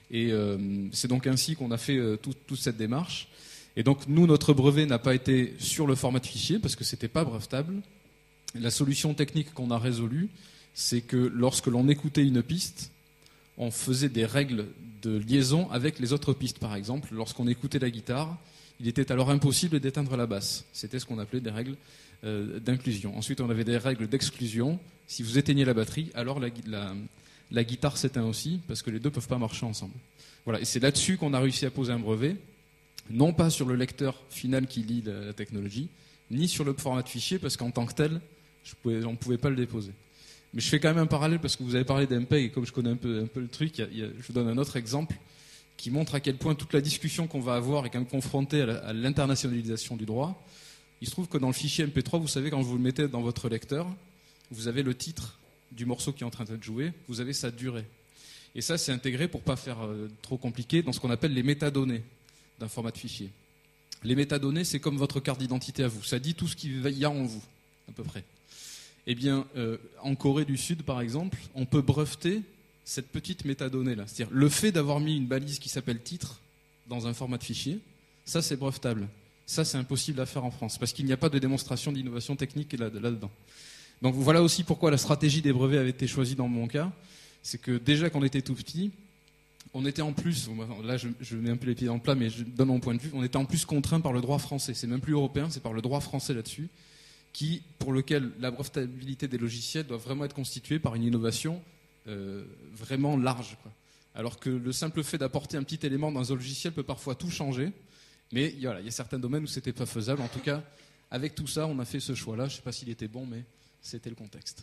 Et euh, c'est donc ainsi qu'on a fait euh, tout, toute cette démarche. Et donc nous, notre brevet n'a pas été sur le format de fichier parce que c'était pas brevetable. La solution technique qu'on a résolue, c'est que lorsque l'on écoutait une piste, on faisait des règles de liaison avec les autres pistes. Par exemple, lorsqu'on écoutait la guitare, il était alors impossible d'éteindre la basse. C'était ce qu'on appelait des règles euh, d'inclusion. Ensuite, on avait des règles d'exclusion. Si vous éteignez la batterie, alors la, la, la guitare s'éteint aussi, parce que les deux ne peuvent pas marcher ensemble. Voilà. Et c'est là-dessus qu'on a réussi à poser un brevet, non pas sur le lecteur final qui lit la, la technologie, ni sur le format de fichier, parce qu'en tant que tel, je pouvais, on ne pouvait pas le déposer. Mais je fais quand même un parallèle, parce que vous avez parlé d'M P E G, et comme je connais un peu, un peu le truc, il y a, il y a, je vous donne un autre exemple qui montre à quel point toute la discussion qu'on va avoir est quand même confrontée à, la, à l'internationalisation du droit. Il se trouve que dans le fichier M P trois, vous savez, quand vous le mettez dans votre lecteur, vous avez le titre du morceau qui est en train d'être joué, vous avez sa durée. Et ça, c'est intégré, pour ne pas faire euh, trop compliqué, dans ce qu'on appelle les métadonnées d'un format de fichier. Les métadonnées, c'est comme votre carte d'identité à vous. Ça dit tout ce qu'il y a en vous, à peu près. Eh bien, euh, en Corée du Sud, par exemple, on peut breveter cette petite métadonnée-là. C'est-à-dire, le fait d'avoir mis une balise qui s'appelle titre dans un format de fichier, ça, c'est brevetable. Ça, c'est impossible à faire en France, parce qu'il n'y a pas de démonstration d'innovation technique là, là-dedans. Donc voilà aussi pourquoi la stratégie des brevets avait été choisie dans mon cas. C'est que déjà, quand on était tout petit, on était en plus, là je, je mets un peu les pieds dans le plat, mais je donne mon point de vue, on était en plus contraint par le droit français. C'est même plus européen, c'est par le droit français là-dessus, qui, pour lequel la brevetabilité des logiciels doit vraiment être constituée par une innovation euh, vraiment large, quoi. Alors que le simple fait d'apporter un petit élément dans un logiciel peut parfois tout changer, mais voilà, il y a certains domaines où c'était pas faisable. En tout cas, avec tout ça, on a fait ce choix-là. Je ne sais pas s'il était bon, mais c'était le contexte.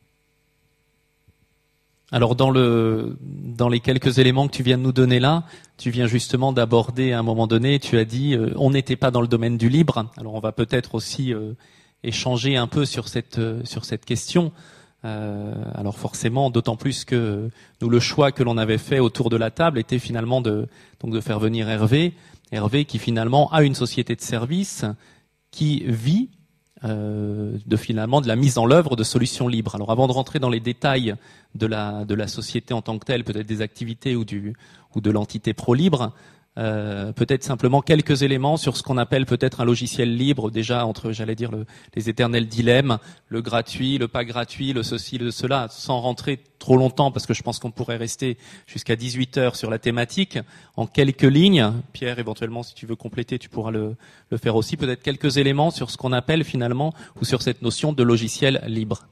Alors dans, le, dans les quelques éléments que tu viens de nous donner là, tu viens justement d'aborder à un moment donné, tu as dit euh, on n'était pas dans le domaine du libre. Alors on va peut-être aussi euh, échanger un peu sur cette, euh, sur cette question. Euh, alors forcément, d'autant plus que nous, le choix que l'on avait fait autour de la table était finalement de, donc de faire venir Hervé. Hervé qui finalement a une société de service qui vit Euh, de finalement de la mise en œuvre de solutions libres. Alors avant de rentrer dans les détails de la de la société en tant que telle, peut-être des activités ou du ou de l'entité pro-libre, euh, peut-être simplement quelques éléments sur ce qu'on appelle peut-être un logiciel libre, déjà entre, j'allais dire, le, les éternels dilemmes, le gratuit, le pas gratuit, le ceci, le cela, sans rentrer trop longtemps, parce que je pense qu'on pourrait rester jusqu'à dix-huit heures sur la thématique. En quelques lignes, Pierre, éventuellement, si tu veux compléter, tu pourras le, le faire aussi, peut-être quelques éléments sur ce qu'on appelle finalement, ou sur cette notion de logiciel libre.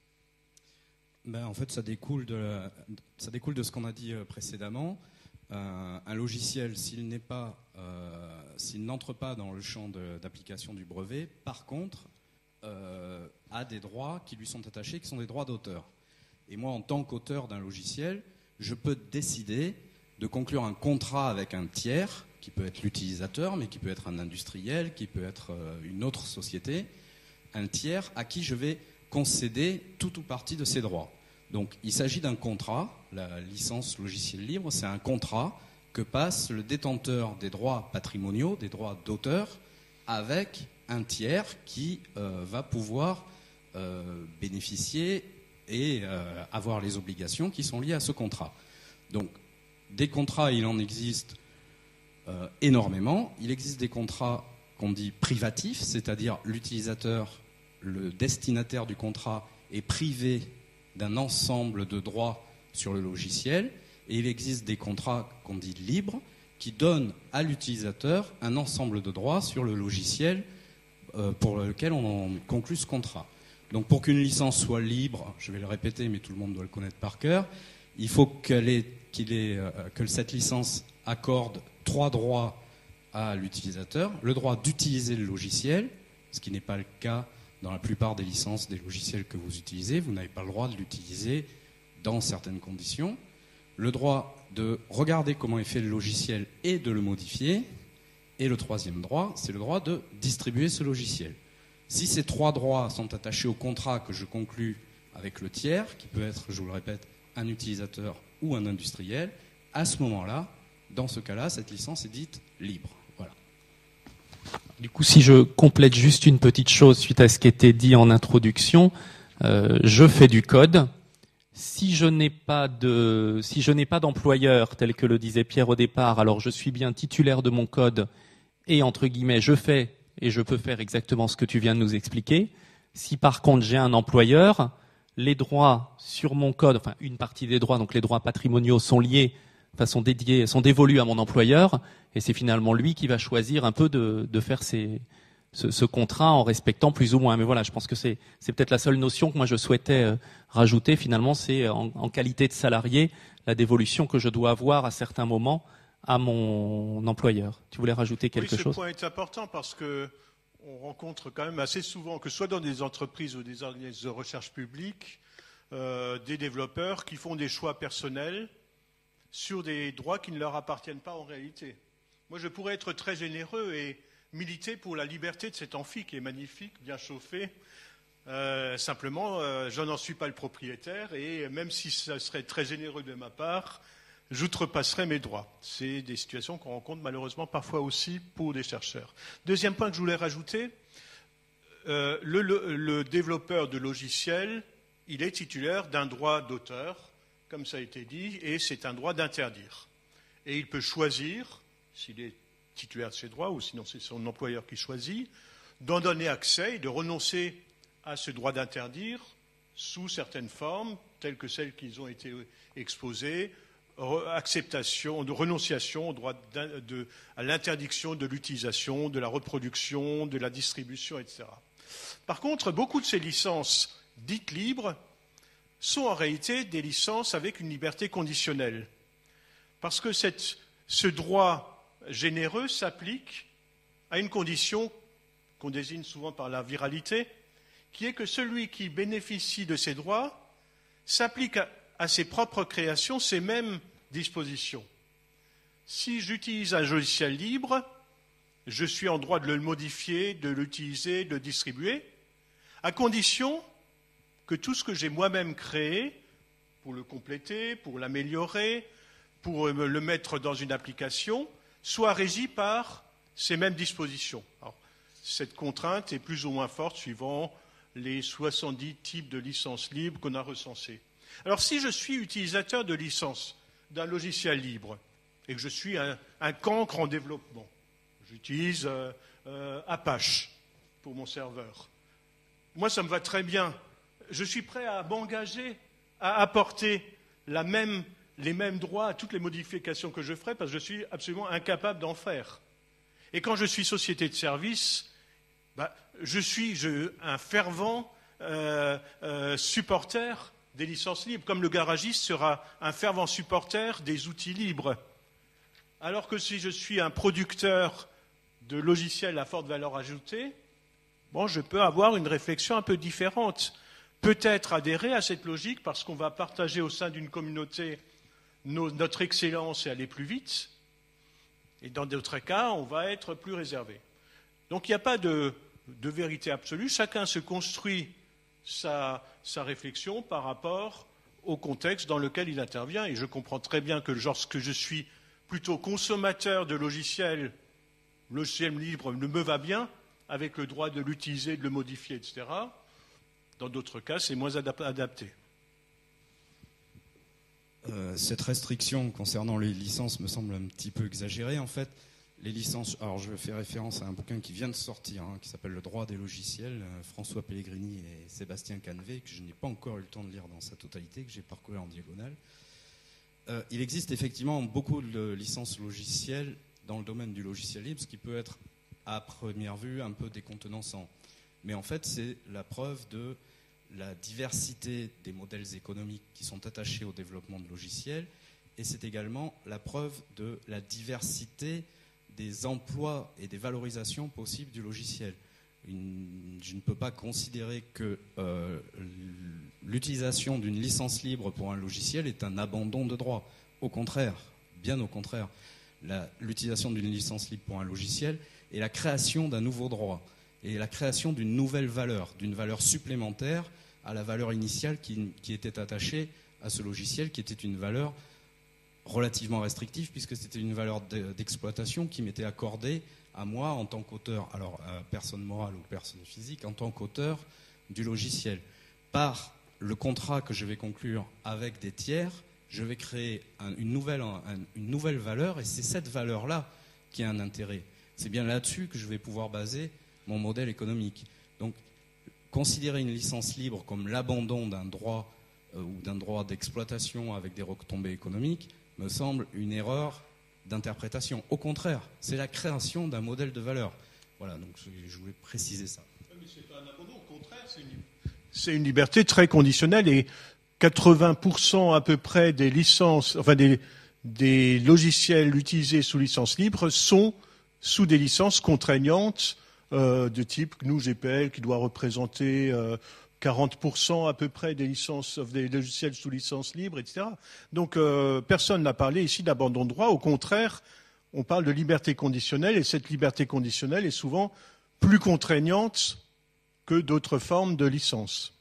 Ben, en fait, ça découle de, la, ça découle de ce qu'on a dit précédemment. Euh, un logiciel, s'il n'est pas, euh, s'il n'entre pas dans le champ de, d'application du brevet, par contre, euh, a des droits qui lui sont attachés, qui sont des droits d'auteur. Et moi, en tant qu'auteur d'un logiciel, je peux décider de conclure un contrat avec un tiers, qui peut être l'utilisateur, mais qui peut être un industriel, qui peut être euh, une autre société, un tiers à qui je vais concéder tout ou partie de ses droits. Donc, il s'agit d'un contrat. La licence logiciel libre, c'est un contrat que passe le détenteur des droits patrimoniaux, des droits d'auteur, avec un tiers qui euh, va pouvoir euh, bénéficier et euh, avoir les obligations qui sont liées à ce contrat. Donc, des contrats, il en existe euh, énormément. Il existe des contrats qu'on dit privatifs, c'est-à-dire l'utilisateur, le destinataire du contrat est privé d'un ensemble de droits sur le logiciel, et il existe des contrats qu'on dit libres qui donnent à l'utilisateur un ensemble de droits sur le logiciel euh, pour lequel on conclut ce contrat. Donc pour qu'une licence soit libre, je vais le répéter mais tout le monde doit le connaître par cœur, il faut qu'elle ait, qu'il ait, euh, que cette licence accorde trois droits à l'utilisateur. Le droit d'utiliser le logiciel, ce qui n'est pas le cas dans la plupart des licences des logiciels que vous utilisez. Vous n'avez pas le droit de l'utiliser dans certaines conditions. Le droit de regarder comment est fait le logiciel et de le modifier. Et le troisième droit, c'est le droit de distribuer ce logiciel. Si ces trois droits sont attachés au contrat que je conclus avec le tiers, qui peut être, je vous le répète, un utilisateur ou un industriel, à ce moment-là, dans ce cas-là, cette licence est dite libre. Voilà. Du coup, si je complète juste une petite chose suite à ce qui était dit en introduction, euh, je fais du code, Si je n'ai pas de, si je n'ai pas d'employeur, tel que le disait Pierre au départ, alors je suis bien titulaire de mon code et, entre guillemets, je fais et je peux faire exactement ce que tu viens de nous expliquer. Si par contre j'ai un employeur, les droits sur mon code, enfin une partie des droits, donc les droits patrimoniaux sont liés, enfin sont dédiés, sont dévolus à mon employeur, et c'est finalement lui qui va choisir un peu de, de faire ses, ce, ce contrat en respectant plus ou moins. Mais voilà, je pense que c'est, c'est peut-être la seule notion que moi je souhaitais euh, rajouter. Finalement, c'est en, en qualité de salarié, la dévolution que je dois avoir à certains moments à mon employeur. Tu voulais rajouter quelque oui, ce chose ? Ce point est important parce que on rencontre quand même assez souvent, que ce soit dans des entreprises ou des organismes de recherche publique, euh, des développeurs qui font des choix personnels sur des droits qui ne leur appartiennent pas en réalité. Moi, je pourrais être très généreux et militer pour la liberté de cet amphi qui est magnifique, bien chauffé. Euh, simplement, euh, je n'en suis pas le propriétaire et même si ça serait très généreux de ma part, j'outrepasserai mes droits. C'est des situations qu'on rencontre malheureusement parfois aussi pour des chercheurs. Deuxième point que je voulais rajouter, euh, le, le, le développeur de logiciels, il est titulaire d'un droit d'auteur, comme ça a été dit, et c'est un droit d'interdire. Et il peut choisir, s'il est titulaire de ses droits, ou sinon c'est son employeur qui choisit, d'en donner accès et de renoncer à ce droit d'interdire sous certaines formes, telles que celles qui ont été exposées, acceptation, de renonciation au droit de, de, à l'interdiction de l'utilisation, de la reproduction, de la distribution, et cetera. Par contre, beaucoup de ces licences dites libres sont en réalité des licences avec une liberté conditionnelle. Parce que cette, ce droit généreux s'applique à une condition qu'on désigne souvent par la viralité, qui est que celui qui bénéficie de ces droits s'applique à, à ses propres créations ces mêmes dispositions. Si j'utilise un logiciel libre, je suis en droit de le modifier, de l'utiliser, de le distribuer, à condition que tout ce que j'ai moi-même créé, pour le compléter, pour l'améliorer, pour le mettre dans une application, soit régi par ces mêmes dispositions. Alors, cette contrainte est plus ou moins forte suivant les soixante-dix types de licences libres qu'on a recensés. Alors, si je suis utilisateur de licence d'un logiciel libre et que je suis un, un cancre en développement, j'utilise euh, euh, Apache pour mon serveur. Moi, ça me va très bien. Je suis prêt à m'engager à apporter la même, les mêmes droits à toutes les modifications que je ferai parce que je suis absolument incapable d'en faire. Et quand je suis société de service, bah, je suis je, un fervent euh, euh, supporter des licences libres, comme le garagiste sera un fervent supporter des outils libres. Alors que si je suis un producteur de logiciels à forte valeur ajoutée, bon, je peux avoir une réflexion un peu différente. Peut-être adhérer à cette logique parce qu'on va partager au sein d'une communauté nos, notre excellence et aller plus vite. Et dans d'autres cas, on va être plus réservé. Donc il n'y a pas de, de vérité absolue. Chacun se construit sa, sa réflexion par rapport au contexte dans lequel il intervient. Et je comprends très bien que lorsque je suis plutôt consommateur de logiciels, logiciel libre ne me va bien, avec le droit de l'utiliser, de le modifier, et cetera. Dans d'autres cas, c'est moins adapté. Euh, cette restriction concernant les licences me semble un petit peu exagérée. En fait, les licences. Alors, je fais référence à un bouquin qui vient de sortir, hein, qui s'appelle Le droit des logiciels, euh, François Pellegrini et Sébastien Canvet, que je n'ai pas encore eu le temps de lire dans sa totalité, que j'ai parcouru en diagonale. Euh, il existe effectivement beaucoup de licences logicielles dans le domaine du logiciel libre, ce qui peut être à première vue un peu décontenançant. Mais en fait, c'est la preuve de la diversité des modèles économiques qui sont attachés au développement de logiciels, et c'est également la preuve de la diversité des emplois et des valorisations possibles du logiciel. Une, je ne peux pas considérer que euh, l'utilisation d'une licence libre pour un logiciel est un abandon de droit. Au contraire, bien au contraire, la, l'utilisation d'une licence libre pour un logiciel est la création d'un nouveau droit et la création d'une nouvelle valeur, d'une valeur supplémentaire à la valeur initiale qui, qui était attachée à ce logiciel, qui était une valeur relativement restrictive, puisque c'était une valeur d'exploitation qui m'était accordée à moi en tant qu'auteur, alors euh, personne morale ou personne physique, en tant qu'auteur du logiciel. Par le contrat que je vais conclure avec des tiers, je vais créer un, une, nouvelle, un, une nouvelle valeur, et c'est cette valeur-là qui a un intérêt. C'est bien là-dessus que je vais pouvoir baser mon modèle économique. Donc, considérer une licence libre comme l'abandon d'un droit euh, ou d'un droit d'exploitation avec des retombées économiques me semble une erreur d'interprétation. Au contraire, c'est la création d'un modèle de valeur. Voilà, donc je voulais préciser ça. Mais c'est pas un abandon, au contraire, c'est une, c'est une liberté très conditionnelle, et quatre-vingts pour cent à peu près des licences, enfin des, des logiciels utilisés sous licence libre sont sous des licences contraignantes euh, de type G N U G P L, qui doit représenter euh, quarante pour cent à peu près des licences, des logiciels sous licence libre, et cetera. Donc euh, personne n'a parlé ici d'abandon de droit. Au contraire, on parle de liberté conditionnelle, et cette liberté conditionnelle est souvent plus contraignante que d'autres formes de licence.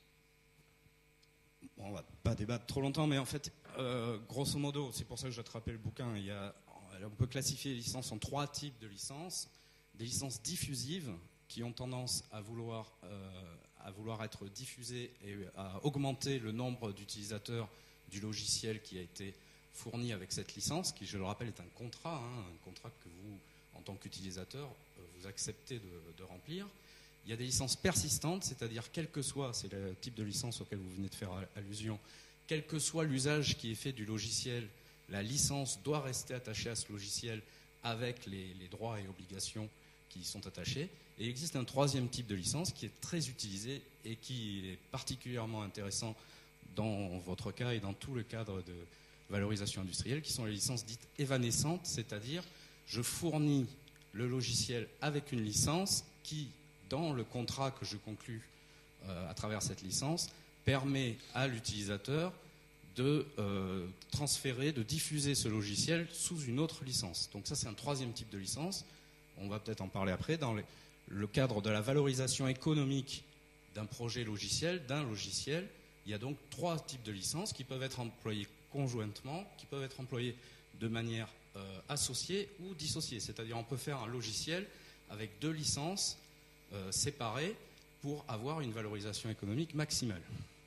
Bon, on ne va pas débattre trop longtemps, mais en fait, euh, grosso modo, c'est pour ça que j'ai attrapé le bouquin, il y a, on peut classifier les licences en trois types de licences. Des licences diffusives qui ont tendance à vouloir, euh, à vouloir être diffusées et à augmenter le nombre d'utilisateurs du logiciel qui a été fourni avec cette licence, qui, je le rappelle, est un contrat, hein, un contrat que vous, en tant qu'utilisateur, vous acceptez de, de remplir. Il y a des licences persistantes, c'est-à-dire quel que soit, c'est le type de licence auquel vous venez de faire allusion, quel que soit l'usage qui est fait du logiciel, la licence doit rester attachée à ce logiciel avec les, les droits et obligations qui y sont attachés. Et il existe un troisième type de licence qui est très utilisé et qui est particulièrement intéressant dans votre cas et dans tout le cadre de valorisation industrielle, qui sont les licences dites évanescentes, c'est-à-dire je fournis le logiciel avec une licence qui, dans le contrat que je conclus euh, à travers cette licence, permet à l'utilisateur de euh, transférer, de diffuser ce logiciel sous une autre licence. Donc ça, c'est un troisième type de licence. On va peut-être en parler après. Dans les, le cadre de la valorisation économique d'un projet logiciel, d'un logiciel, il y a donc trois types de licences qui peuvent être employées conjointement, qui peuvent être employées de manière euh, associée ou dissociée. C'est-à-dire on peut faire un logiciel avec deux licences euh, séparées pour avoir une valorisation économique maximale.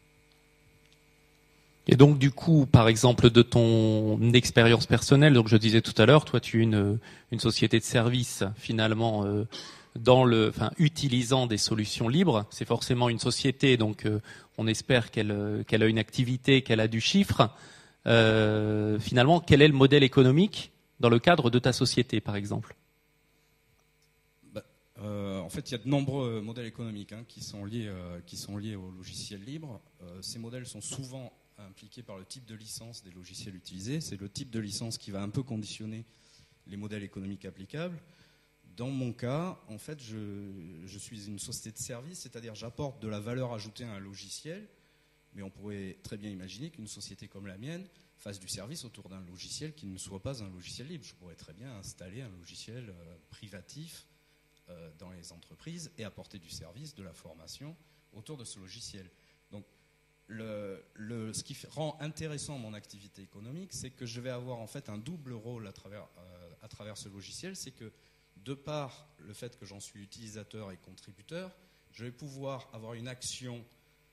Et donc du coup, par exemple, de ton expérience personnelle, donc je disais tout à l'heure, toi tu es une, une société de services finalement euh, dans le, enfin utilisant des solutions libres. C'est forcément une société, donc euh, on espère qu'elle, qu'elle a une activité, qu'elle a du chiffre. Euh, finalement, quel est le modèle économique dans le cadre de ta société, par exemple ? bah, euh, En fait, il y a de nombreux modèles économiques hein, qui sont liés, euh, qui sont liés au logiciel libre. Euh, ces modèles sont souvent impliqués par le type de licence des logiciels utilisés. C'est le type de licence qui va un peu conditionner les modèles économiques applicables. Dans mon cas, en fait, je, je suis une société de service, c'est-à-dire j'apporte de la valeur ajoutée à un logiciel, mais on pourrait très bien imaginer qu'une société comme la mienne fasse du service autour d'un logiciel qui ne soit pas un logiciel libre. Je pourrais très bien installer un logiciel euh, privatif euh, dans les entreprises et apporter du service, de la formation autour de ce logiciel. Donc, Le, le, ce qui rend intéressant mon activité économique, c'est que je vais avoir en fait un double rôle à travers, euh, à travers ce logiciel. C'est que de par le fait que j'en suis utilisateur et contributeur, je vais pouvoir avoir une action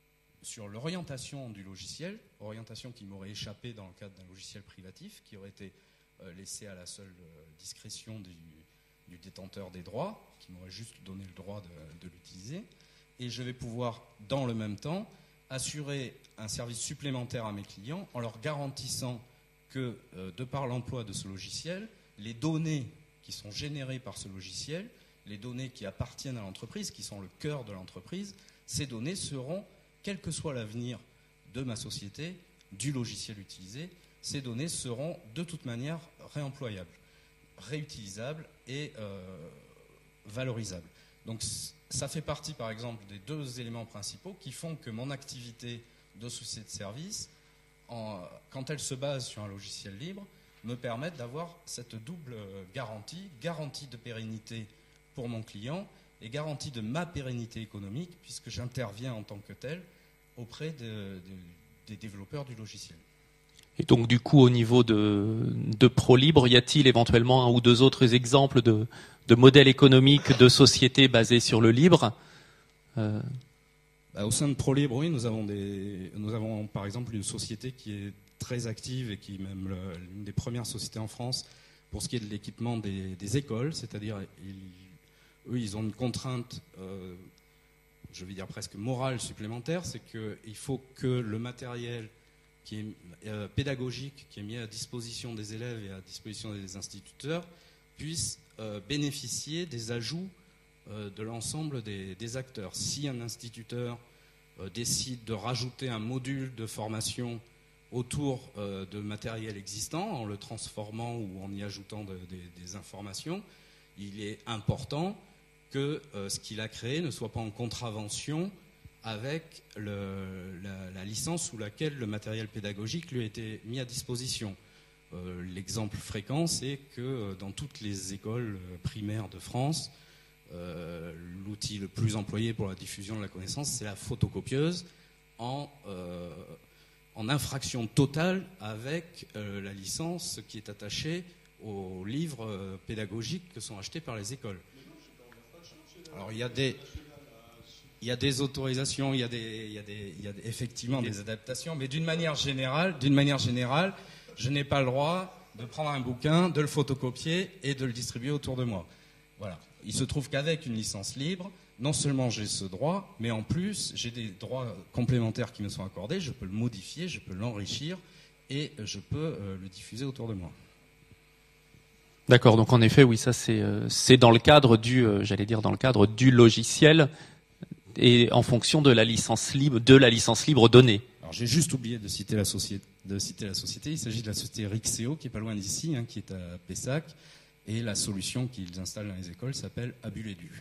sur l'orientation du logiciel, orientation qui m'aurait échappé dans le cadre d'un logiciel privatif, qui aurait été euh, laissé à la seule euh, discrétion du, du détenteur des droits, qui m'aurait juste donné le droit de, de l'utiliser. Et je vais pouvoir, dans le même temps, assurer un service supplémentaire à mes clients en leur garantissant que, euh, de par l'emploi de ce logiciel, les données qui sont générées par ce logiciel, les données qui appartiennent à l'entreprise, qui sont le cœur de l'entreprise, ces données seront, quel que soit l'avenir de ma société, du logiciel utilisé, ces données seront de toute manière réemployables, réutilisables et euh, valorisables. Donc, ça fait partie, par exemple, des deux éléments principaux qui font que mon activité de société de service, en, quand elle se base sur un logiciel libre, me permet d'avoir cette double garantie, garantie de pérennité pour mon client et garantie de ma pérennité économique, puisque j'interviens en tant que tel auprès de, de, des développeurs du logiciel. Et donc, du coup, au niveau de, de ProLibre, y a-t-il éventuellement un ou deux autres exemples de, de modèles économiques de sociétés basées sur le libre ? euh... Bah, au sein de ProLibre, oui, nous avons, des, nous avons par exemple une société qui est très active et qui est même le, l'une des premières sociétés en France pour ce qui est de l'équipement des, des écoles, c'est-à-dire ils, eux, ils ont une contrainte, euh, je vais dire presque morale supplémentaire, c'est qu'il faut que le matériel qui est euh, pédagogique, qui est mis à disposition des élèves et à disposition des instituteurs, puisse euh, bénéficier des ajouts de l'ensemble des, des acteurs. Si un instituteur euh, décide de rajouter un module de formation autour euh, de matériel existant, en le transformant ou en y ajoutant de, de, des informations, il est important que euh, ce qu'il a créé ne soit pas en contravention avec le, la, la licence sous laquelle le matériel pédagogique lui a été mis à disposition. Euh, l'exemple fréquent, c'est que euh, dans toutes les écoles primaires de France, Euh, l'outil le plus employé pour la diffusion de la connaissance, c'est la photocopieuse, en, euh, en infraction totale avec euh, la licence qui est attachée aux livres euh, pédagogiques que sont achetés par les écoles. Alors il y a des, il y a des autorisations, il y a, des, il y a, des, il y a des, effectivement des adaptations, mais d'une manière générale, d'une manière générale, je n'ai pas le droit de prendre un bouquin, de le photocopier et de le distribuer autour de moi. Voilà. Il se trouve qu'avec une licence libre, non seulement j'ai ce droit, mais en plus j'ai des droits complémentaires qui me sont accordés, je peux le modifier, je peux l'enrichir et je peux euh, le diffuser autour de moi. D'accord, donc en effet, oui, ça c'est euh, c'est dans le cadre du, euh, j'allais dire dans le cadre du logiciel et en fonction de la licence libre, de la licence libre donnée. Alors j'ai juste oublié de citer la société, de citer la société. Il s'agit de la société Rixeo qui est pas loin d'ici, hein, qui est à Pessac. Et la solution qu'ils installent dans les écoles s'appelle Abuledu.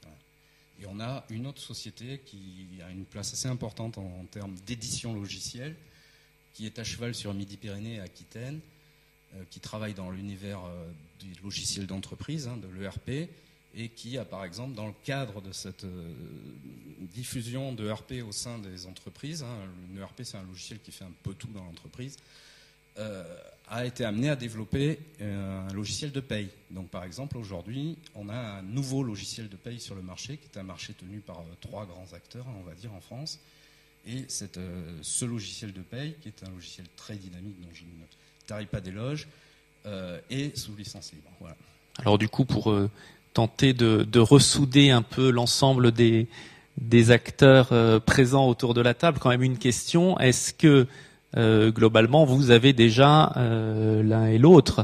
Et on a une autre société qui a une place assez importante en, en termes d'édition logicielle, qui est à cheval sur Midi-Pyrénées et Aquitaine, euh, qui travaille dans l'univers euh, du logiciel d'entreprise, hein, de l'E R P, et qui a par exemple, dans le cadre de cette euh, diffusion de E R P au sein des entreprises, hein, le E R P c'est un logiciel qui fait un peu tout dans l'entreprise, Euh, a été amené à développer euh, un logiciel de paye. Donc par exemple aujourd'hui on a un nouveau logiciel de paye sur le marché qui est un marché tenu par euh, trois grands acteurs, on va dire, en France, et c'est euh, ce logiciel de paye qui est un logiciel très dynamique dont je ne tarie pas d'éloge euh, est sous licence libre. Voilà. Alors du coup pour euh, tenter de, de ressouder un peu l'ensemble des, des acteurs euh, présents autour de la table, quand même une question, est-ce que Euh, globalement, vous avez déjà, euh, l'un et l'autre,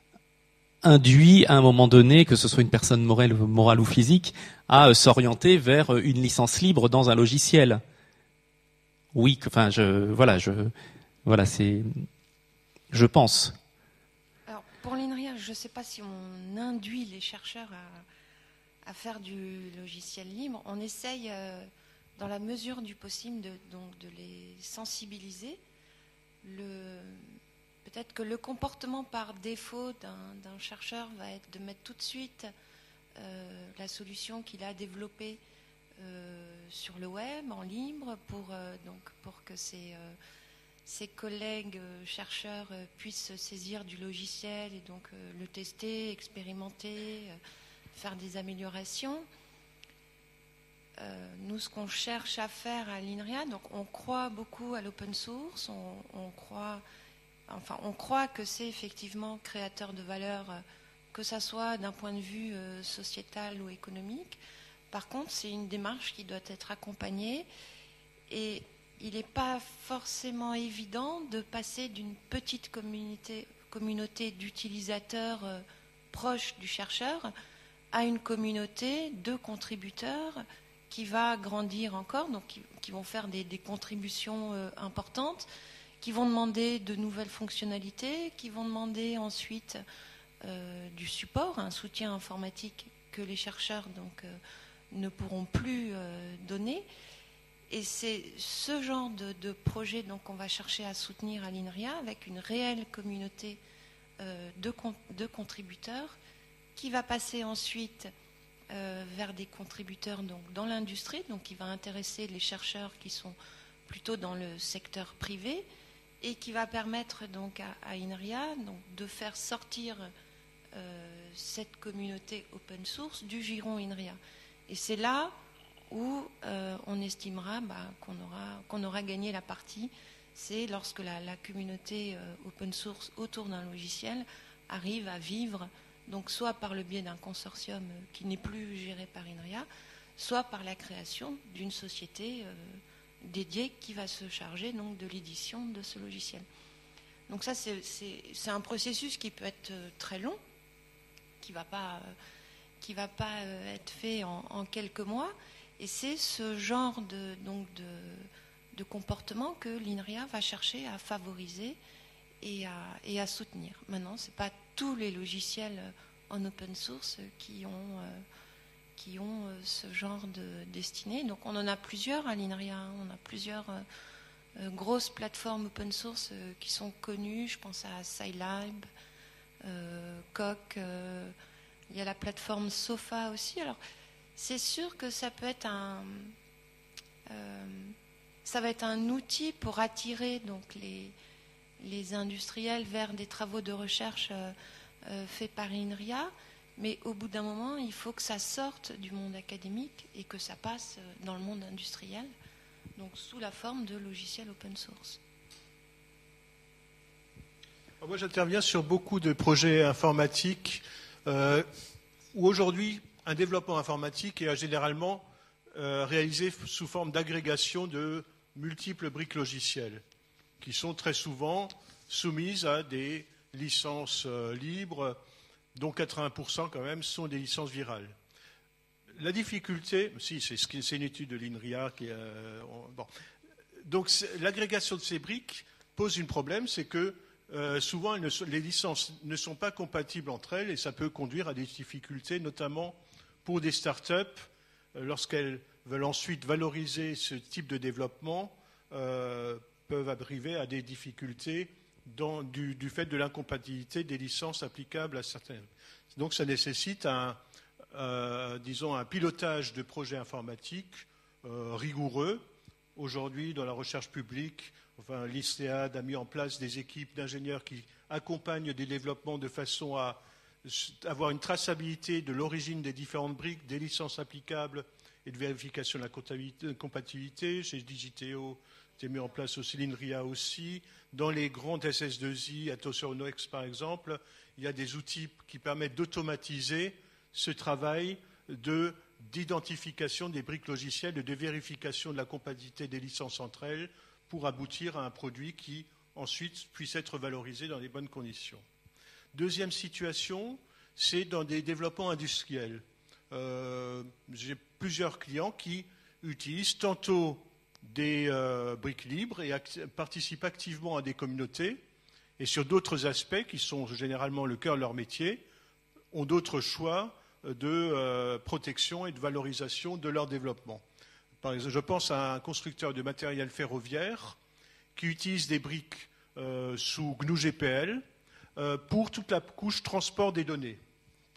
induit à un moment donné, que ce soit une personne morale, morale ou physique, à euh, s'orienter vers une licence libre dans un logiciel. Oui, enfin, je, voilà, je, voilà, c'est, je pense. Alors, pour l'INRIA, je ne sais pas si on induit les chercheurs à, à faire du logiciel libre. On essaye, euh, dans la mesure du possible, de, donc, de les sensibiliser. Le, peut-être que le comportement par défaut d'un, d'un chercheur va être de mettre tout de suite euh, la solution qu'il a développée euh, sur le web, en libre, pour, euh, donc, pour que ses, euh, ses collègues euh, chercheurs euh, puissent se saisir du logiciel et donc euh, le tester, expérimenter, euh, faire des améliorations. Euh, nous, ce qu'on cherche à faire à l'INRIA, donc on croit beaucoup à l'open source, on, on croit, enfin, on croit que c'est effectivement créateur de valeur, euh, que ça soit d'un point de vue euh, sociétal ou économique. Par contre, c'est une démarche qui doit être accompagnée et il n'est pas forcément évident de passer d'une petite communauté, communauté d'utilisateurs euh, proches du chercheur à une communauté de contributeurs qui va grandir encore, donc qui, qui vont faire des, des contributions euh, importantes, qui vont demander de nouvelles fonctionnalités, qui vont demander ensuite euh, du support, un soutien informatique que les chercheurs donc, euh, ne pourront plus euh, donner. Et c'est ce genre de, de projet donc, qu'on va chercher à soutenir à l'INRIA avec une réelle communauté euh, de, de contributeurs qui va passer ensuite Euh, vers des contributeurs donc, dans l'industrie, donc qui va intéresser les chercheurs qui sont plutôt dans le secteur privé et qui va permettre donc à, à INRIA donc, de faire sortir euh, cette communauté open source du giron INRIA. Et c'est là où euh, on estimera bah, qu'on aura, qu'on aura gagné la partie. C'est lorsque la, la communauté euh, open source autour d'un logiciel arrive à vivre, donc soit par le biais d'un consortium qui n'est plus géré par INRIA, soit par la création d'une société euh, dédiée qui va se charger donc, de l'édition de ce logiciel. Donc ça, c'est, c'est, c'est un processus qui peut être très long, qui ne va pas, euh, qui va pas euh, être fait en, en quelques mois, et c'est ce genre de, donc de, de comportement que l'INRIA va chercher à favoriser et à, et à soutenir. Maintenant, ce n'est pas tous les logiciels en open source qui ont, euh, qui ont euh, ce genre de destinée. Donc on en a plusieurs à l'INRIA, hein. On a plusieurs euh, euh, grosses plateformes open source euh, qui sont connues. Je pense à Scilab, euh, Coq, euh, il y a la plateforme Sofa aussi. Alors c'est sûr que ça peut être un... Euh, ça va être un outil pour attirer donc les, les industriels vers des travaux de recherche euh, euh, faits par INRIA, mais au bout d'un moment, il faut que ça sorte du monde académique et que ça passe dans le monde industriel, donc sous la forme de logiciels open source. Moi, j'interviens sur beaucoup de projets informatiques euh, où aujourd'hui, un développement informatique est généralement euh, réalisé sous forme d'agrégation de multiples briques logicielles qui sont très souvent soumises à des licences euh, libres, dont quatre-vingts pour cent quand même sont des licences virales. La difficulté, si c'est, c'est une étude de l'INRIA qui euh, on, bon. Donc l'agrégation de ces briques pose un problème, c'est que euh, souvent ne, les licences ne sont pas compatibles entre elles et ça peut conduire à des difficultés, notamment pour des startups euh, lorsqu'elles veulent ensuite valoriser ce type de développement, euh, peuvent arriver à des difficultés dans, du, du fait de l'incompatibilité des licences applicables à certaines. Donc ça nécessite un, euh, disons, un pilotage de projets informatiques euh, rigoureux. Aujourd'hui, dans la recherche publique, enfin, l'ISTEAD a mis en place des équipes d'ingénieurs qui accompagnent des développements de façon à avoir une traçabilité de l'origine des différentes briques, des licences applicables et de vérification de la compatibilité. Chez Digiteo, c'est mis en place aussi l'INRIA aussi. Dans les grandes S S deux I, Atos Euronext par exemple, il y a des outils qui permettent d'automatiser ce travail de, d'identification des briques logicielles et de vérification de la compatibilité des licences entre elles pour aboutir à un produit qui ensuite puisse être valorisé dans les bonnes conditions. Deuxième situation, c'est dans des développements industriels. Euh, j'ai plusieurs clients qui utilisent tantôt des euh, briques libres et act- participent activement à des communautés et sur d'autres aspects qui sont généralement le cœur de leur métier, ont d'autres choix de euh, protection et de valorisation de leur développement. Par exemple, je pense à un constructeur de matériel ferroviaire qui utilise des briques euh, sous G N U G P L euh, pour toute la couche transport des données. Pourquoi ?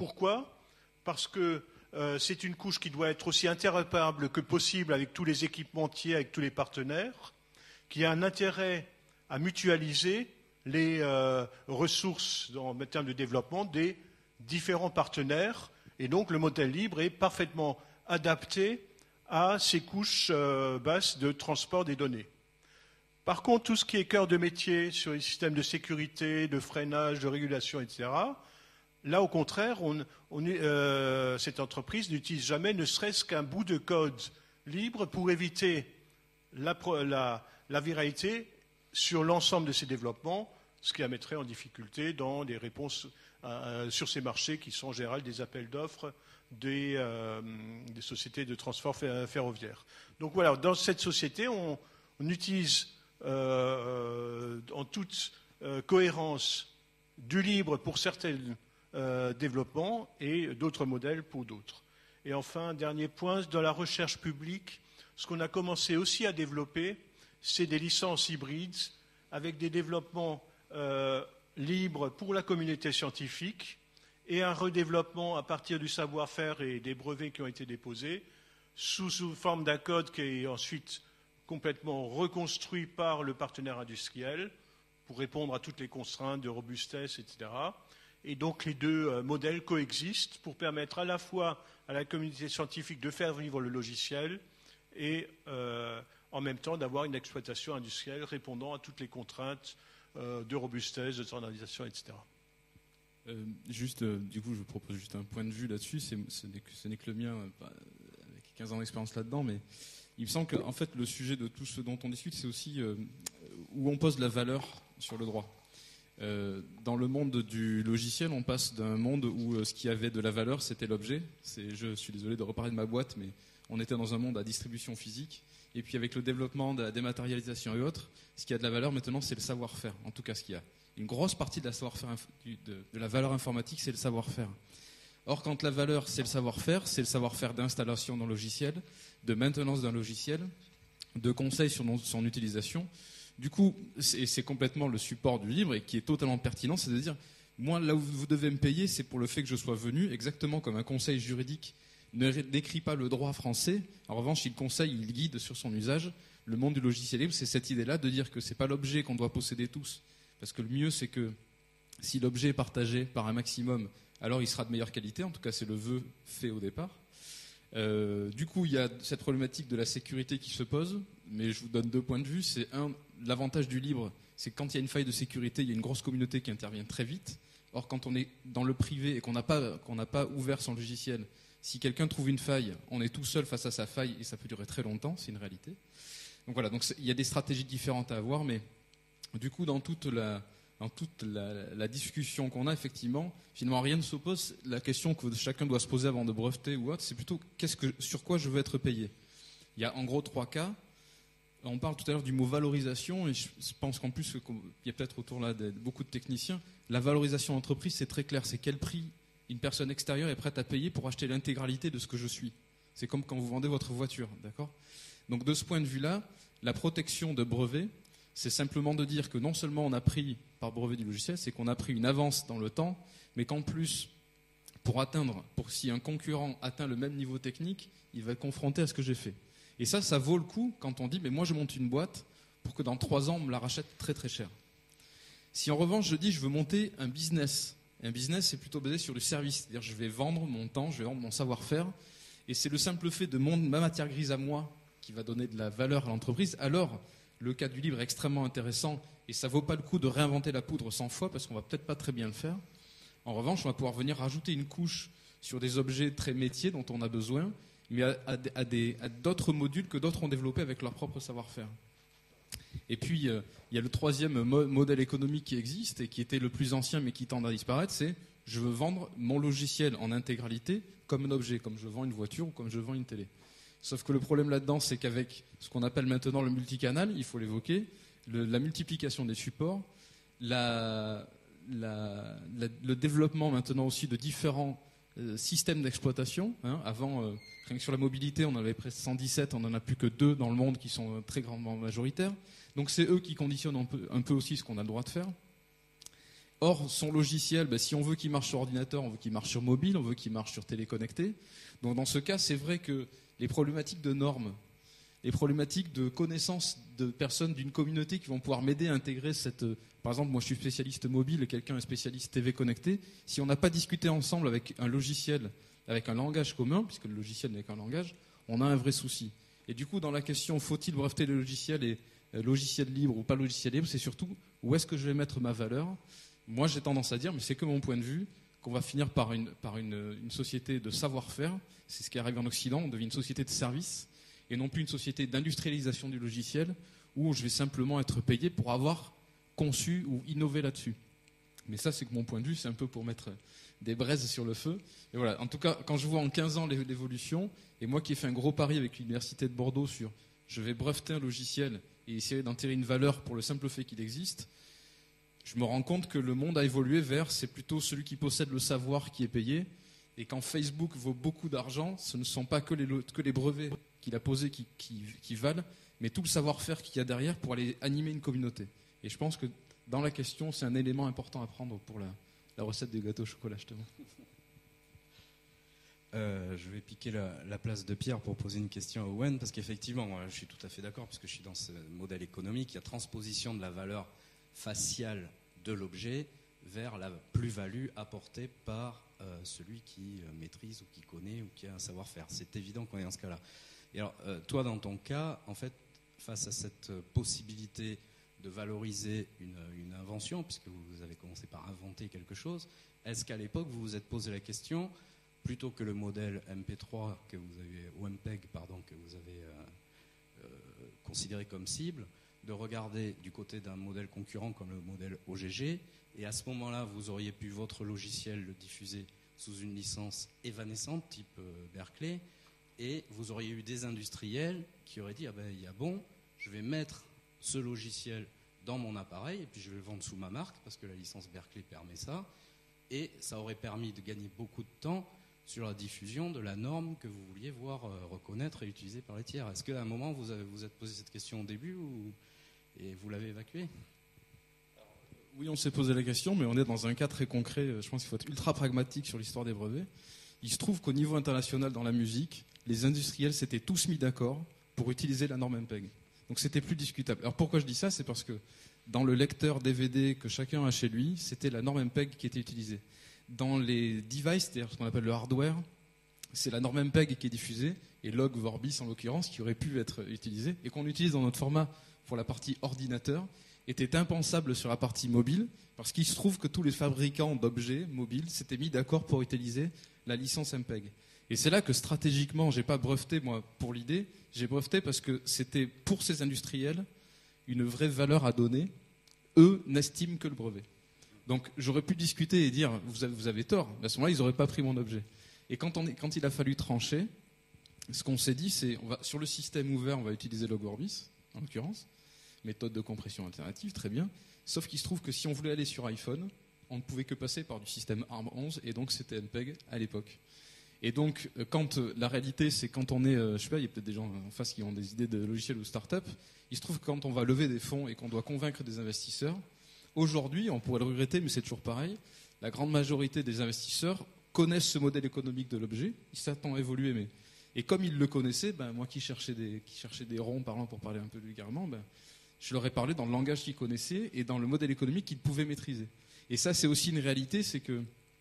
Parce que euh, c'est une couche qui doit être aussi interopérable que possible avec tous les équipementiers, avec tous les partenaires, qui a un intérêt à mutualiser les euh, ressources en termes de développement des différents partenaires. Et donc le modèle libre est parfaitement adapté à ces couches euh, basses de transport des données. Par contre, tout ce qui est cœur de métier sur les systèmes de sécurité, de freinage, de régulation, et cetera, là, au contraire, on, on, euh, cette entreprise n'utilise jamais ne serait-ce qu'un bout de code libre pour éviter la, la, la viralité sur l'ensemble de ces développements, ce qui la mettrait en difficulté dans des réponses euh, sur ces marchés qui sont en général des appels d'offres des, euh, des sociétés de transport ferroviaire. Donc voilà, dans cette société, on, on utilise euh, en toute euh, cohérence du libre pour certains euh, développements et d'autres modèles pour d'autres. Et enfin, dernier point, dans la recherche publique, ce qu'on a commencé aussi à développer, c'est des licences hybrides avec des développements euh, libres pour la communauté scientifique et un redéveloppement à partir du savoir-faire et des brevets qui ont été déposés sous, sous forme d'un code qui est ensuite complètement reconstruit par le partenaire industriel pour répondre à toutes les contraintes de robustesse, et cetera. Et donc les deux euh, modèles coexistent pour permettre à la fois à la communauté scientifique de faire vivre le logiciel et euh, en même temps d'avoir une exploitation industrielle répondant à toutes les contraintes euh, de robustesse, de standardisation, et cetera. Euh, juste, euh, du coup, je vous propose juste un point de vue là-dessus. C'est, ce, n'est que, ce n'est que le mien, euh, avec quinze ans d'expérience là-dedans, mais il me semble qu'en fait, le sujet de tout ce dont on discute, c'est aussi euh, où on pose la valeur sur le droit. Euh, dans le monde du logiciel, on passe d'un monde où euh, ce qui avait de la valeur, c'était l'objet. C'est, je suis désolé de reparler de ma boîte, mais on était dans un monde à distribution physique. Et puis avec le développement de la dématérialisation et autres, ce qui a de la valeur maintenant, c'est le savoir-faire. En tout cas, ce qu'il y a. Une grosse partie de la, savoir-faire, de, de la valeur informatique, c'est le savoir-faire. Or, quand la valeur, c'est le savoir-faire, c'est le savoir-faire d'installation d'un logiciel, de maintenance d'un logiciel, de conseils sur son utilisation. Du coup, c'est, c'est complètement le support du livre et qui est totalement pertinent, c'est de dire, moi, là où vous devez me payer, c'est pour le fait que je sois venu, exactement comme un conseil juridique ne décrit pas le droit français. En revanche, il conseille, il guide sur son usage. Le monde du logiciel libre, c'est cette idée-là de dire que c'est pas l'objet qu'on doit posséder tous. Parce que le mieux, c'est que si l'objet est partagé par un maximum, alors il sera de meilleure qualité. En tout cas, c'est le vœu fait au départ. Euh, du coup, il y a cette problématique de la sécurité qui se pose. Mais je vous donne deux points de vue. C'est un, l'avantage du libre, c'est que quand il y a une faille de sécurité, il y a une grosse communauté qui intervient très vite. Or, quand on est dans le privé et qu'on n'a pas, qu'on n'a pas ouvert son logiciel, si quelqu'un trouve une faille, on est tout seul face à sa faille et ça peut durer très longtemps, c'est une réalité. Donc voilà, donc il y a des stratégies différentes à avoir, mais du coup, dans toute la, dans toute la, la discussion qu'on a, effectivement, finalement, rien ne s'oppose. La question que chacun doit se poser avant de breveter ou autre, c'est plutôt qu'est-ce que, sur quoi je veux être payé. Il y a en gros trois cas. On parle tout à l'heure du mot valorisation, et je pense qu'en plus, il y a peut-être autour là de beaucoup de techniciens. La valorisation d'entreprise, c'est très clair, c'est quel prix une personne extérieure est prête à payer pour acheter l'intégralité de ce que je suis. C'est comme quand vous vendez votre voiture, d'accord ? Donc de ce point de vue-là, la protection de brevets, c'est simplement de dire que non seulement on a pris, par brevet du logiciel, c'est qu'on a pris une avance dans le temps, mais qu'en plus, pour atteindre, pour si un concurrent atteint le même niveau technique, il va être confronté à ce que j'ai fait. Et ça, ça vaut le coup quand on dit, mais moi je monte une boîte pour que dans trois ans, on me la rachète très très cher. Si en revanche, je dis, je veux monter un business, un business, c'est plutôt basé sur le service. C'est-à-dire, je vais vendre mon temps, je vais vendre mon savoir-faire. Et c'est le simple fait de mon, ma matière grise à moi qui va donner de la valeur à l'entreprise. Alors, le cas du libre est extrêmement intéressant. Et ça ne vaut pas le coup de réinventer la poudre cent fois parce qu'on ne va peut-être pas très bien le faire. En revanche, on va pouvoir venir rajouter une couche sur des objets très métiers dont on a besoin, mais à, à, à, des, à d'autres modules que d'autres ont développés avec leur propre savoir-faire. Et puis, euh, il y a le troisième mo- modèle économique qui existe et qui était le plus ancien mais qui tend à disparaître, c'est je veux vendre mon logiciel en intégralité comme un objet, comme je vends une voiture ou comme je vends une télé. Sauf que le problème là-dedans, c'est qu'avec ce qu'on appelle maintenant le multicanal, il faut l'évoquer, le, la multiplication des supports, la, la, la, le développement maintenant aussi de différents euh, systèmes d'exploitation. Hein. Avant, euh, rien que sur la mobilité, on en avait presque cent dix-sept, on n'en a plus que deux dans le monde qui sont euh, très grandement majoritaires. Donc c'est eux qui conditionnent un peu, un peu aussi ce qu'on a le droit de faire. Or, son logiciel, ben, si on veut qu'il marche sur ordinateur, on veut qu'il marche sur mobile, on veut qu'il marche sur téléconnecté. Donc dans ce cas, c'est vrai que les problématiques de normes, les problématiques de connaissances de personnes d'une communauté qui vont pouvoir m'aider à intégrer cette... Par exemple, moi je suis spécialiste mobile et quelqu'un est spécialiste T V connecté. Si on n'a pas discuté ensemble avec un logiciel, avec un langage commun, puisque le logiciel n'est qu'un langage, on a un vrai souci. Et du coup, dans la question, faut-il breveter le logiciel et euh, logiciel libre ou pas logiciel libre, c'est surtout où est-ce que je vais mettre ma valeur. Moi, j'ai tendance à dire, mais c'est que mon point de vue, qu'on va finir par une, par une, une société de savoir-faire. C'est ce qui arrive en Occident, on devient une société de service et non plus une société d'industrialisation du logiciel où je vais simplement être payé pour avoir conçu ou innové là-dessus. Mais ça, c'est que mon point de vue, c'est un peu pour mettre des braises sur le feu. Et voilà. En tout cas, quand je vois en quinze ans l'évolution, et moi qui ai fait un gros pari avec l'Université de Bordeaux sur je vais breveter un logiciel et essayer d'en tirer une valeur pour le simple fait qu'il existe, je me rends compte que le monde a évolué vers c'est plutôt celui qui possède le savoir qui est payé. Et quand Facebook vaut beaucoup d'argent, ce ne sont pas que les, que les brevets qu'il a posés qui, qui, qui valent, mais tout le savoir-faire qu'il y a derrière pour aller animer une communauté. Et je pense que dans la question, c'est un élément important à prendre pour la, la recette des gâteaux au chocolat, justement. Euh, je vais piquer la, la place de Pierre pour poser une question à Owen, parce qu'effectivement, moi, je suis tout à fait d'accord, parce que je suis dans ce modèle économique, il y a transposition de la valeur faciale de l'objet vers la plus-value apportée par euh, celui qui euh, maîtrise ou qui connaît ou qui a un savoir-faire. C'est évident qu'on est dans ce cas-là. Et alors, euh, toi, dans ton cas, en fait, face à cette possibilité de valoriser une, une invention, puisque vous avez commencé par inventer quelque chose, est-ce qu'à l'époque, vous vous êtes posé la question, plutôt que le modèle M P trois que vous avez, ou M P E G, pardon, que vous avez euh, euh, considéré comme cible, de regarder du côté d'un modèle concurrent comme le modèle O G G, et à ce moment-là, vous auriez pu votre logiciel le diffuser sous une licence évanescente, type euh, Berkeley, et vous auriez eu des industriels qui auraient dit, ah ben, il y a bon, je vais mettre ce logiciel dans mon appareil, et puis je vais le vendre sous ma marque, parce que la licence Berkeley permet ça, et ça aurait permis de gagner beaucoup de temps sur la diffusion de la norme que vous vouliez voir euh, reconnaître et utiliser par les tiers. Est-ce qu'à un moment, vous avez, vous êtes posé cette question au début, ou, et vous l'avez évacuée ? Oui, on s'est posé la question, mais on est dans un cas très concret. Je pense qu'il faut être ultra pragmatique sur l'histoire des brevets. Il se trouve qu'au niveau international, dans la musique, les industriels s'étaient tous mis d'accord pour utiliser la norme M P E G. Donc c'était plus discutable. Alors pourquoi je dis ça ? C'est parce que dans le lecteur D V D que chacun a chez lui, c'était la norme M P E G qui était utilisée. Dans les devices, c'est-à-dire ce qu'on appelle le hardware, c'est la norme M P E G qui est diffusée, et Log Vorbis en l'occurrence, qui aurait pu être utilisée, et qu'on utilise dans notre format pour la partie ordinateur, était impensable sur la partie mobile, parce qu'il se trouve que tous les fabricants d'objets mobiles s'étaient mis d'accord pour utiliser la licence M P E G. Et c'est là que stratégiquement, j'ai pas breveté moi pour l'idée, j'ai breveté parce que c'était pour ces industriels une vraie valeur à donner. Eux n'estiment que le brevet. Donc j'aurais pu discuter et dire vous avez, vous avez tort, mais à ce moment-là ils n'auraient pas pris mon objet. Et quand, on est, quand il a fallu trancher, ce qu'on s'est dit c'est on va, sur le système ouvert on va utiliser Log Vorbis en l'occurrence, méthode de compression alternative, très bien, sauf qu'il se trouve que si on voulait aller sur iPhone, on ne pouvait que passer par du système ARM onze, et donc c'était M P E G à l'époque. Et donc, quand euh, la réalité, c'est quand on est, euh, je sais pas, il y a peut-être des gens en face qui ont des idées de logiciels ou start-up, il se trouve que quand on va lever des fonds et qu'on doit convaincre des investisseurs, aujourd'hui, on pourrait le regretter, mais c'est toujours pareil, la grande majorité des investisseurs connaissent ce modèle économique de l'objet, ils s'attendent à évoluer, mais... Et comme ils le connaissaient, ben, moi qui cherchais des, qui cherchais des ronds parlant pour parler un peu vulgairement, ben, je leur ai parlé dans le langage qu'ils connaissaient et dans le modèle économique qu'ils pouvaient maîtriser. Et ça, c'est aussi une réalité, c'est que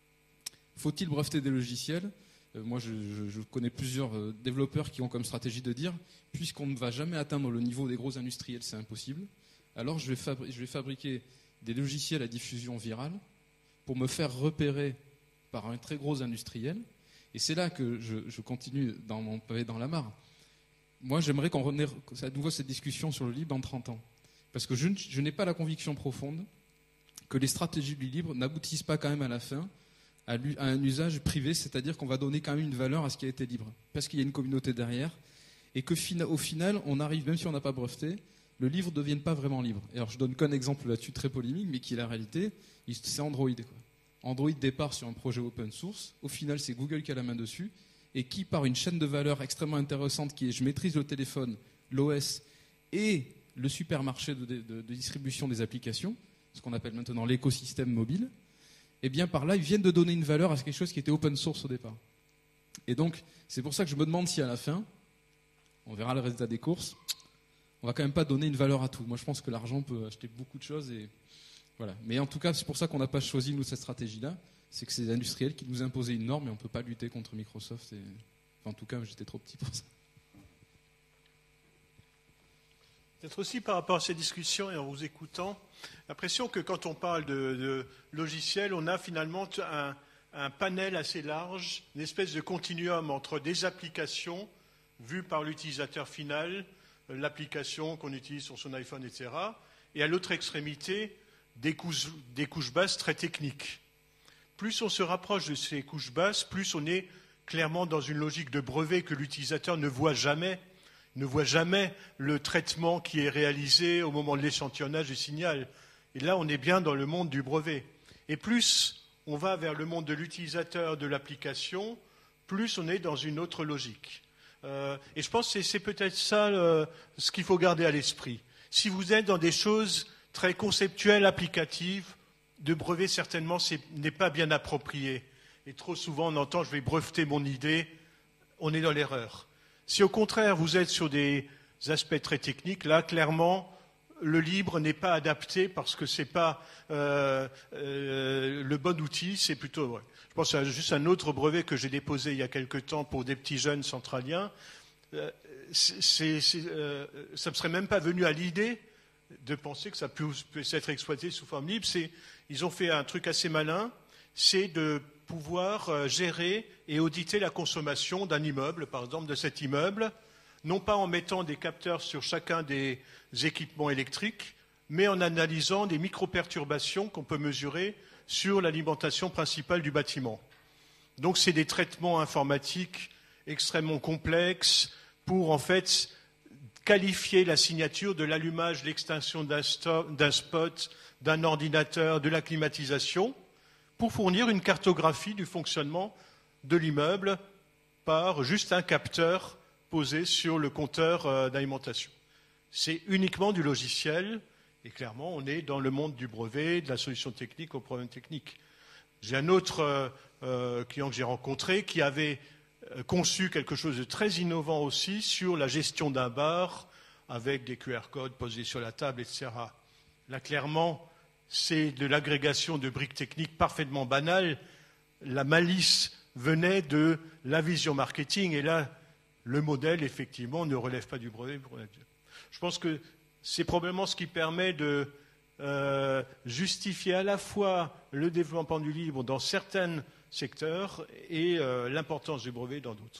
faut-il breveter des logiciels ? euh, Moi, je, je, je connais plusieurs euh, développeurs qui ont comme stratégie de dire, puisqu'on ne va jamais atteindre le niveau des gros industriels, c'est impossible, alors je vais, fabri- je vais fabriquer des logiciels à diffusion virale pour me faire repérer par un très gros industriel. Et c'est là que je, je continue dans mon pavé dans la mare. Moi, j'aimerais qu'on revienne à nouveau cette discussion sur le libre dans trente ans. Parce que je, je n'ai pas la conviction profonde que les stratégies du libre n'aboutissent pas quand même à la fin à, à un usage privé, c'est-à-dire qu'on va donner quand même une valeur à ce qui a été libre. Parce qu'il y a une communauté derrière. Et qu'au final, on arrive, même si on n'a pas breveté, le livre ne devienne pas vraiment libre. Et alors, je donne qu'un exemple là-dessus très polémique, mais qui est la réalité, c'est Android, quoi. Android départ sur un projet open source. Au final, c'est Google qui a la main dessus et qui, par une chaîne de valeur extrêmement intéressante qui est je maîtrise le téléphone, l'O S et le supermarché de, de, de distribution des applications, ce qu'on appelle maintenant l'écosystème mobile, et bien par là, ils viennent de donner une valeur à quelque chose qui était open source au départ. Et donc, c'est pour ça que je me demande si à la fin, on verra le résultat des courses, on va quand même pas donner une valeur à tout. Moi, je pense que l'argent peut acheter beaucoup de choses et... Voilà. Mais en tout cas, c'est pour ça qu'on n'a pas choisi, nous, cette stratégie-là. C'est que c'est les industriels qui nous imposaient une norme et on ne peut pas lutter contre Microsoft. Et... Enfin, en tout cas, j'étais trop petit pour ça. Peut-être aussi par rapport à ces discussions et en vous écoutant, l'impression que quand on parle de, de logiciels, on a finalement un, un panel assez large, une espèce de continuum entre des applications vues par l'utilisateur final, l'application qu'on utilise sur son iPhone, et cetera, et à l'autre extrémité, Des couches, des couches basses très techniques. Plus on se rapproche de ces couches basses, plus on est clairement dans une logique de brevet que l'utilisateur ne voit jamais, ne voit jamais le traitement qui est réalisé au moment de l'échantillonnage du signal. Et là, on est bien dans le monde du brevet. Et plus on va vers le monde de l'utilisateur, de l'application, plus on est dans une autre logique. Euh, et je pense que c'est, c'est peut-être ça euh, ce qu'il faut garder à l'esprit. Si vous êtes dans des choses très conceptuelle, applicative, de brevet certainement c'est, n'est pas bien approprié. Et trop souvent on entend je vais breveter mon idée, on est dans l'erreur. Si au contraire vous êtes sur des aspects très techniques, là clairement le libre n'est pas adapté parce que c'est pas euh, euh, le bon outil, c'est plutôt... Ouais. Je pense à juste un autre brevet que j'ai déposé il y a quelque temps pour des petits jeunes centraliens. Euh, c'est, c'est, euh, ça ne me serait même pas venu à l'idée de penser que ça puisse, puisse être exploité sous forme libre. C'est, ils ont fait un truc assez malin, c'est de pouvoir euh, gérer et auditer la consommation d'un immeuble, par exemple de cet immeuble, non pas en mettant des capteurs sur chacun des équipements électriques, mais en analysant des micro-perturbations qu'on peut mesurer sur l'alimentation principale du bâtiment. Donc c'est des traitements informatiques extrêmement complexes pour en fait qualifier la signature de l'allumage, l'extinction d'un, stop, d'un spot, d'un ordinateur, de la climatisation, pour fournir une cartographie du fonctionnement de l'immeuble par juste un capteur posé sur le compteur d'alimentation. C'est uniquement du logiciel, et clairement, on est dans le monde du brevet, de la solution technique aux problèmes techniques. J'ai un autre euh, euh, client que j'ai rencontré qui avait euh, conçu quelque chose de très innovant aussi sur la gestion d'un bar avec des Q R codes posés sur la table, et cetera. Là, clairement, c'est de l'agrégation de briques techniques parfaitement banales. La malice venait de la vision marketing, et là, le modèle, effectivement, ne relève pas du brevet. Je pense que c'est probablement ce qui permet de euh, justifier à la fois le développement du libre dans certains secteurs et euh, l'importance du brevet dans d'autres.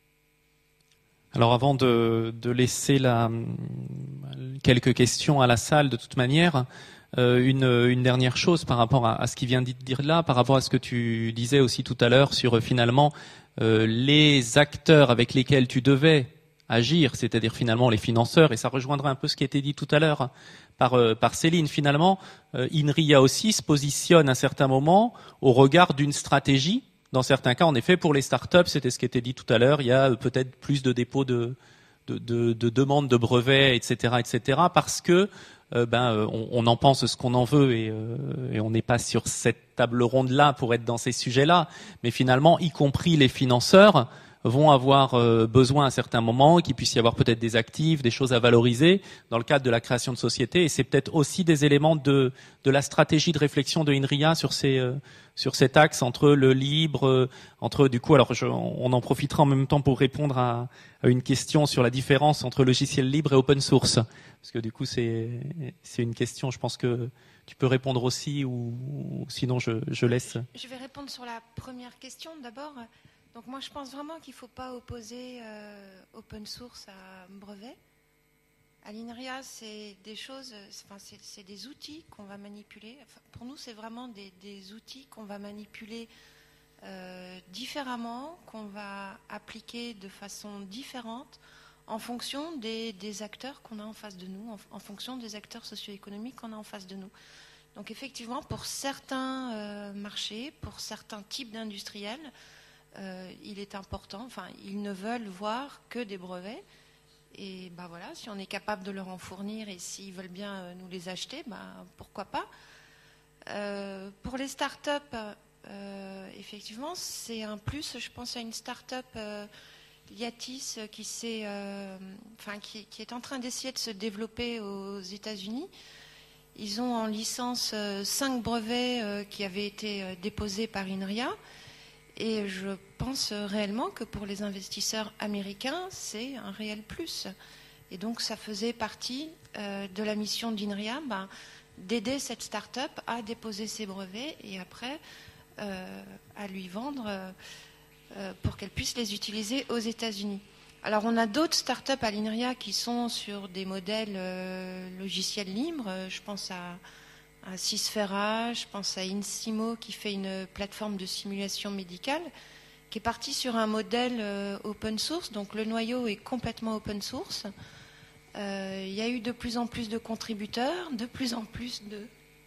Alors avant de, de laisser la, quelques questions à la salle, de toute manière, euh, une, une dernière chose par rapport à, à ce qui vient de dire là, par rapport à ce que tu disais aussi tout à l'heure sur finalement euh, les acteurs avec lesquels tu devais agir, c'est-à-dire finalement les financeurs, et ça rejoindra un peu ce qui a été dit tout à l'heure par, euh, par Céline. Finalement, euh, INRIA aussi se positionne à certains moments au regard d'une stratégie. Dans certains cas, en effet, pour les startups, c'était ce qui a été dit tout à l'heure, il y a peut-être plus de dépôts de, de, de, de demandes de brevets, et cetera, et cetera, parce que euh, ben, euh, on, on en pense ce qu'on en veut, et, euh, et on n'est pas sur cette table ronde-là pour être dans ces sujets-là. Mais finalement, y compris les financeurs vont avoir euh, besoin à certains moments, qu'il puisse y avoir peut-être des actifs, des choses à valoriser dans le cadre de la création de sociétés. Et c'est peut-être aussi des éléments de, de la stratégie de réflexion de INRIA sur ces, euh, sur cet axe entre le libre, euh, entre du coup, alors je, on en profitera en même temps pour répondre à, à une question sur la différence entre logiciel libre et open source, parce que du coup c'est, c'est une question, je pense que tu peux répondre aussi, ou, ou sinon je, je laisse. Je vais répondre sur la première question d'abord. Donc moi, je pense vraiment qu'il ne faut pas opposer euh, open source à brevet. À l'INRIA, c'est des choses, enfin, c'est, c'est des outils qu'on va manipuler. Enfin, pour nous, c'est vraiment des, des outils qu'on va manipuler euh, différemment, qu'on va appliquer de façon différente en fonction des, des acteurs qu'on a en face de nous, en, en fonction des acteurs socio-économiques qu'on a en face de nous. Donc effectivement, pour certains euh, marchés, pour certains types d'industriels, Euh, il est important, enfin, ils ne veulent voir que des brevets. Et ben voilà, si on est capable de leur en fournir et s'ils veulent bien euh, nous les acheter, ben, pourquoi pas. Euh, pour les startups, euh, effectivement, c'est un plus. Je pense à une startup euh, Liatis qui, s'est, euh, enfin, qui, qui est en train d'essayer de se développer aux États-Unis. Ils ont en licence euh, cinq brevets euh, qui avaient été euh, déposés par INRIA. Et je pense réellement que pour les investisseurs américains, c'est un réel plus. Et donc, ça faisait partie euh, de la mission d'INRIA, ben, d'aider cette start-up à déposer ses brevets et après euh, à lui vendre euh, pour qu'elle puisse les utiliser aux États-Unis. Alors, on a d'autres start-up à l'INRIA qui sont sur des modèles euh, logiciels libres. Je pense à... à Sysfera, je pense à Insimo qui fait une plateforme de simulation médicale qui est partie sur un modèle euh, open source, donc le noyau est complètement open source. Euh, il y a eu de plus en plus de contributeurs, de plus en plus de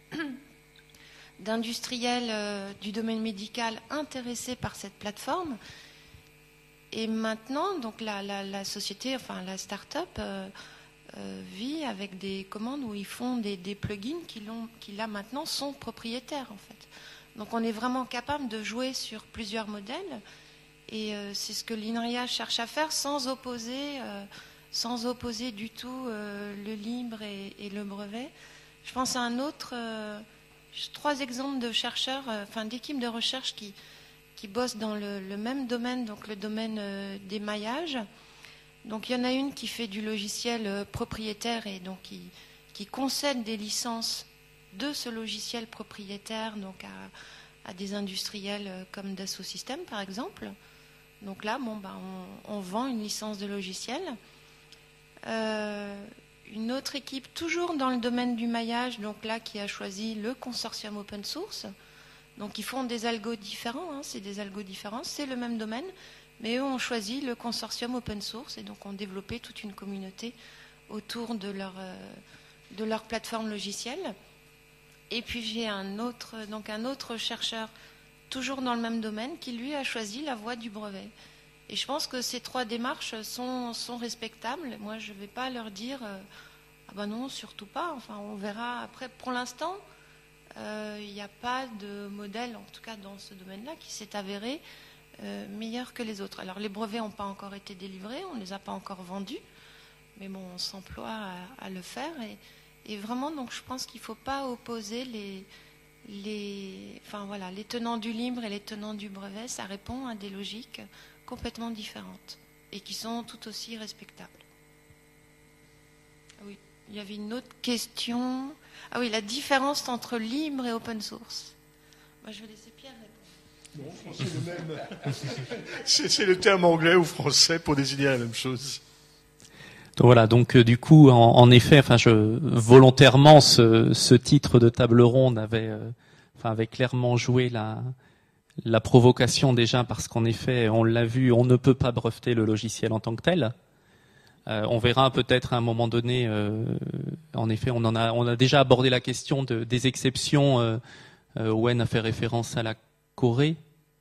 d'industriels euh, du domaine médical intéressés par cette plateforme. Et maintenant, donc la, la, la société, enfin la start-up euh, Euh, vit avec des commandes où ils font des, des plugins qui, l'ont, qui là maintenant sont propriétaires en fait. Donc on est vraiment capable de jouer sur plusieurs modèles et euh, c'est ce que l'INRIA cherche à faire sans opposer euh, sans opposer du tout euh, le libre et, et le brevet. Je pense à un autre, euh, trois exemples de chercheurs, euh, enfin d'équipes de recherche qui, qui bossent dans le, le même domaine, donc le domaine euh, des maillages. Donc il y en a une qui fait du logiciel euh, propriétaire et donc qui, qui concède des licences de ce logiciel propriétaire donc à, à des industriels euh, comme Dassault Systèmes par exemple. Donc là, bon, ben, on, on vend une licence de logiciel. Euh, une autre équipe, toujours dans le domaine du maillage, donc là, qui a choisi le consortium open source. Donc ils font des algos différents, hein, c'est des algos différents, c'est le même domaine, mais eux ont choisi le consortium open source et donc ont développé toute une communauté autour de leur, euh, de leur plateforme logicielle. Et puis j'ai un autre, donc un autre chercheur, toujours dans le même domaine, qui lui a choisi la voie du brevet. Et je pense que ces trois démarches sont, sont respectables. Moi, je ne vais pas leur dire euh, ah ben non, surtout pas. Enfin, on verra après. Pour l'instant, euh, il n'y a pas de modèle, en tout cas dans ce domaine-là, qui s'est avéré euh, meilleur que les autres. Alors, les brevets n'ont pas encore été délivrés, on ne les a pas encore vendus, mais bon, on s'emploie à, à le faire. Et, et vraiment, donc, je pense qu'il ne faut pas opposer les, les, enfin, voilà, les tenants du libre et les tenants du brevet. Ça répond à des logiques complètement différentes et qui sont tout aussi respectables. Ah oui, il y avait une autre question. Ah oui, la différence entre libre et open source. Moi, je vais laisser Pierre répondre. Non, c'est le même. c'est, c'est le terme anglais ou français pour désigner la même chose. Donc voilà, donc euh, du coup, en, en effet, enfin, je volontairement ce, ce titre de table ronde avait, euh, enfin, avait clairement joué la la provocation déjà parce qu'en effet, on l'a vu, on ne peut pas breveter le logiciel en tant que tel. Euh, on verra peut-être à un moment donné. Euh, en effet, on en a, on a déjà abordé la question de, des exceptions. Euh, euh, Owen a fait référence à la Corée.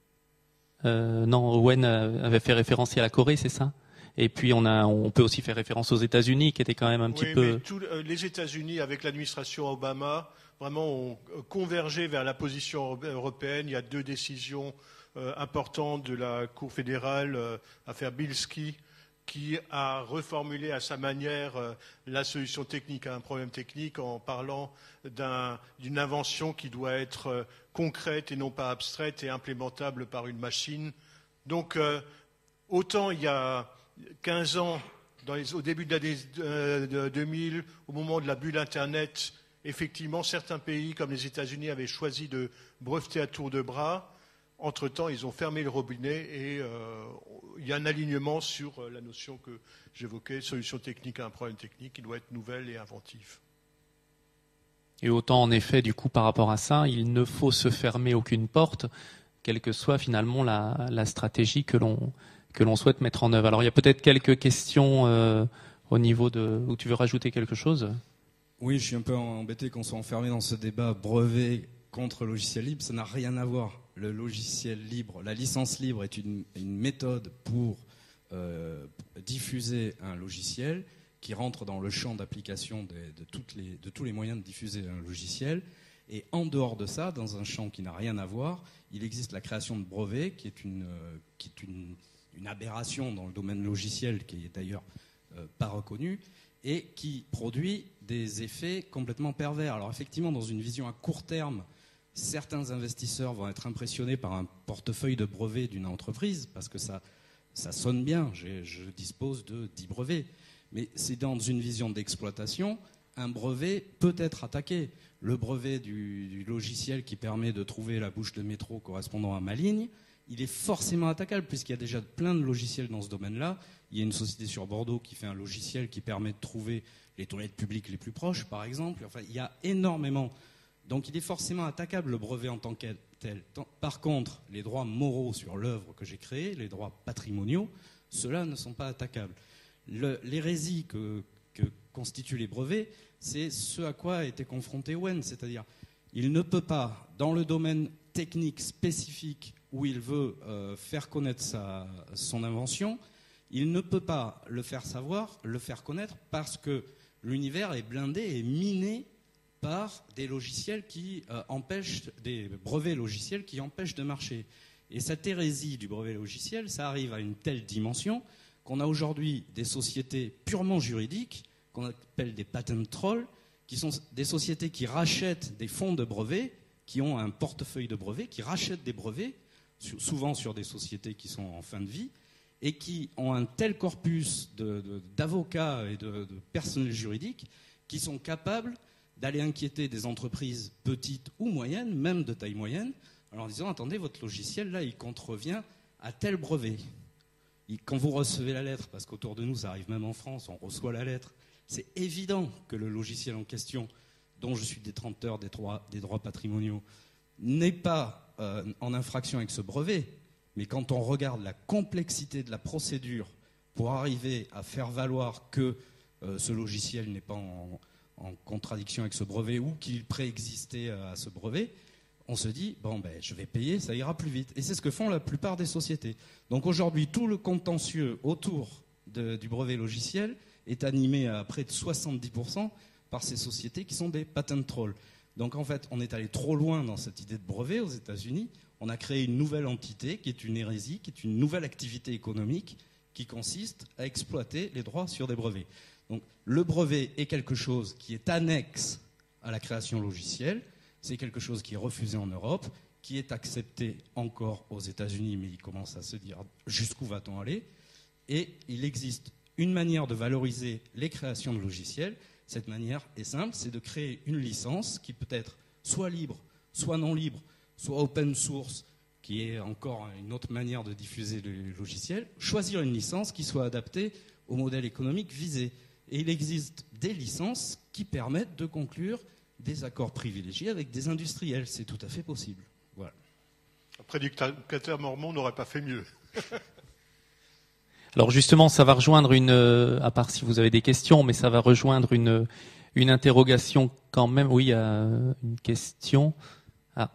Euh, non, Owen avait fait référence à la Corée, c'est ça. Et puis on a, on peut aussi faire référence aux États-Unis, qui étaient quand même un oui, petit peu. Mais tout, euh, les États-Unis, avec l'administration Obama, vraiment ont convergé vers la position européenne. Il y a deux décisions euh, importantes de la Cour fédérale, euh, affaire Bilski, qui a reformulé à sa manière euh, la solution technique à un problème technique en parlant d'un, d'une invention qui doit être euh, concrète et non pas abstraite et implémentable par une machine. Donc, euh, autant il y a quinze ans, dans les, au début de l'année euh, deux mille, au moment de la bulle Internet, effectivement, certains pays, comme les États-Unis, avaient choisi de breveter à tour de bras. Entre-temps, ils ont fermé le robinet et euh, il y a un alignement sur la notion que j'évoquais, solution technique à un problème technique qui doit être nouvelle et inventive. Et autant, en effet, du coup, par rapport à ça, il ne faut se fermer aucune porte, quelle que soit finalement la, la stratégie que l'on, que l'on souhaite mettre en œuvre. Alors, il y a peut-être quelques questions euh, au niveau de... Où tu veux rajouter quelque chose ? Oui, je suis un peu embêté qu'on soit enfermé dans ce débat brevet contre logiciel libre. Ça n'a rien à voir. Le logiciel libre, la licence libre est une, une méthode pour euh, diffuser un logiciel qui rentre dans le champ d'application de, de, toutes les, de tous les moyens de diffuser un logiciel. Et en dehors de ça, dans un champ qui n'a rien à voir, il existe la création de brevets, qui est une, euh, qui est une, une aberration dans le domaine logiciel, qui est d'ailleurs euh, pas reconnue, et qui produit des effets complètement pervers. Alors effectivement, dans une vision à court terme, certains investisseurs vont être impressionnés par un portefeuille de brevets d'une entreprise, parce que ça, ça sonne bien, J'ai, je dispose de dix brevets. Mais c'est dans une vision d'exploitation, un brevet peut être attaqué. Le brevet du, du logiciel qui permet de trouver la bouche de métro correspondant à ma ligne, il est forcément attaquable, puisqu'il y a déjà plein de logiciels dans ce domaine-là. Il y a une société sur Bordeaux qui fait un logiciel qui permet de trouver les toilettes publiques les plus proches, par exemple. Enfin, il y a énormément. Donc il est forcément attaquable, le brevet en tant que tel. Par contre, les droits moraux sur l'œuvre que j'ai créée, les droits patrimoniaux, ceux-là ne sont pas attaquables. Le, l'hérésie que, que constituent les brevets, c'est ce à quoi a été confronté Owen, c'est-à-dire il ne peut pas, dans le domaine technique spécifique où il veut euh, faire connaître sa, son invention, il ne peut pas le faire savoir, le faire connaître, parce que l'univers est blindé et miné par des logiciels qui euh, empêchent, des brevets logiciels qui empêchent de marcher. Et cette hérésie du brevet logiciel, ça arrive à une telle dimension qu'on a aujourd'hui des sociétés purement juridiques, qu'on appelle des patent trolls, qui sont des sociétés qui rachètent des fonds de brevets, qui ont un portefeuille de brevets, qui rachètent des brevets, souvent sur des sociétés qui sont en fin de vie, et qui ont un tel corpus de, de, d'avocats et de, de personnels juridiques qui sont capables d'aller inquiéter des entreprises petites ou moyennes, même de taille moyenne, en leur disant « Attendez, votre logiciel, là, il contrevient à tel brevet. » Quand vous recevez la lettre, parce qu'autour de nous, ça arrive même en France, on reçoit la lettre, c'est évident que le logiciel en question, dont je suis détenteur des droits, des droits patrimoniaux, n'est pas euh, en infraction avec ce brevet. Mais quand on regarde la complexité de la procédure pour arriver à faire valoir que euh, ce logiciel n'est pas en, en contradiction avec ce brevet ou qu'il préexistait à ce brevet, on se dit, bon, ben, je vais payer, ça ira plus vite. Et c'est ce que font la plupart des sociétés. Donc aujourd'hui, tout le contentieux autour de, du brevet logiciel est animé à près de soixante-dix pour cent par ces sociétés qui sont des patent trolls. Donc en fait, on est allé trop loin dans cette idée de brevet aux États-Unis. On a créé une nouvelle entité qui est une hérésie, qui est une nouvelle activité économique qui consiste à exploiter les droits sur des brevets. Donc le brevet est quelque chose qui est annexe à la création logicielle. C'est quelque chose qui est refusé en Europe, qui est accepté encore aux États-Unis, mais il commence à se dire jusqu'où va-t-on aller. Et il existe une manière de valoriser les créations de logiciels. Cette manière est simple, c'est de créer une licence qui peut être soit libre, soit non libre, soit open source, qui est encore une autre manière de diffuser le logiciel. Choisir une licence qui soit adaptée au modèle économique visé. Et il existe des licences qui permettent de conclure des accords privilégiés avec des industriels. C'est tout à fait possible. Voilà. Un prédicateur mormon n'aurait pas fait mieux. Alors justement, ça va rejoindre une, à part si vous avez des questions, mais ça va rejoindre une, une interrogation quand même. Oui, il y a une question. Ah.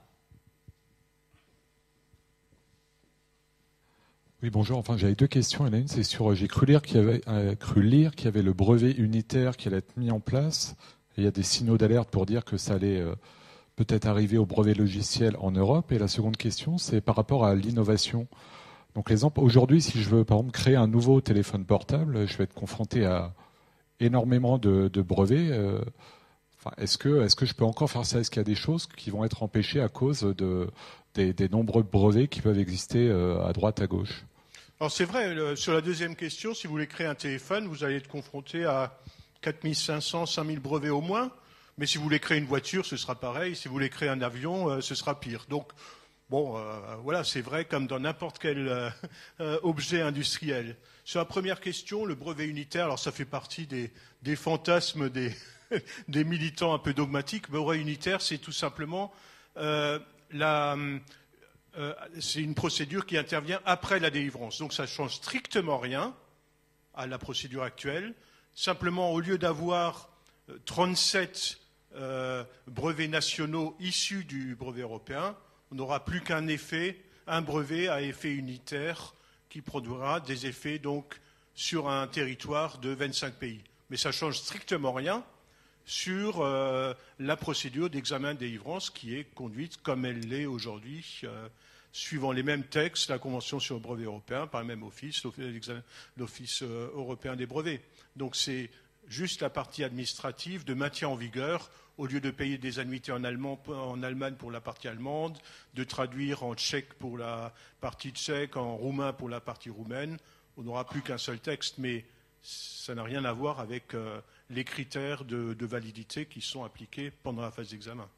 Oui, bonjour. Enfin, j'avais deux questions. Il y en a une, c'est sur, j'ai cru lire qu'il y avait, euh, cru lire qu'il y avait le brevet unitaire qui allait être mis en place. Et il y a des signaux d'alerte pour dire que ça allait euh, peut-être arriver au brevet logiciel en Europe. Et la seconde question, c'est par rapport à l'innovation. Donc, l'exemple, aujourd'hui, si je veux, par exemple, créer un nouveau téléphone portable, je vais être confronté à énormément de, de brevets. Euh, enfin, est-ce que, est-ce que je peux encore faire ça? Est-ce qu'il y a des choses qui vont être empêchées à cause de, des, des nombreux brevets qui peuvent exister euh, à droite, à gauche? Alors, c'est vrai, le, sur la deuxième question, si vous voulez créer un téléphone, vous allez être confronté à quatre mille cinq cents, cinq mille brevets au moins. Mais si vous voulez créer une voiture, ce sera pareil. Si vous voulez créer un avion, euh, ce sera pire. Donc, bon, euh, voilà, c'est vrai comme dans n'importe quel euh, euh, objet industriel. Sur la première question, le brevet unitaire, alors ça fait partie des, des fantasmes des, des militants un peu dogmatiques. Le brevet unitaire, c'est tout simplement euh, la, euh, c'est une procédure qui intervient après la délivrance. Donc ça ne change strictement rien à la procédure actuelle. Simplement, au lieu d'avoir trente-sept euh, brevets nationaux issus du brevet européen, on n'aura plus qu'un effet, un brevet à effet unitaire qui produira des effets donc sur un territoire de vingt-cinq pays. Mais ça ne change strictement rien sur euh, la procédure d'examen de délivrance qui est conduite comme elle l'est aujourd'hui, euh, suivant les mêmes textes, la Convention sur le brevet européen, par le même office, l'Office euh, européen des brevets. Donc c'est juste la partie administrative de maintien en vigueur, au lieu de payer des annuités en, allemand, en Allemagne pour la partie allemande, de traduire en tchèque pour la partie tchèque, en roumain pour la partie roumaine. On n'aura plus qu'un seul texte, mais ça n'a rien à voir avec euh, les critères de, de validité qui sont appliqués pendant la phase d'examen.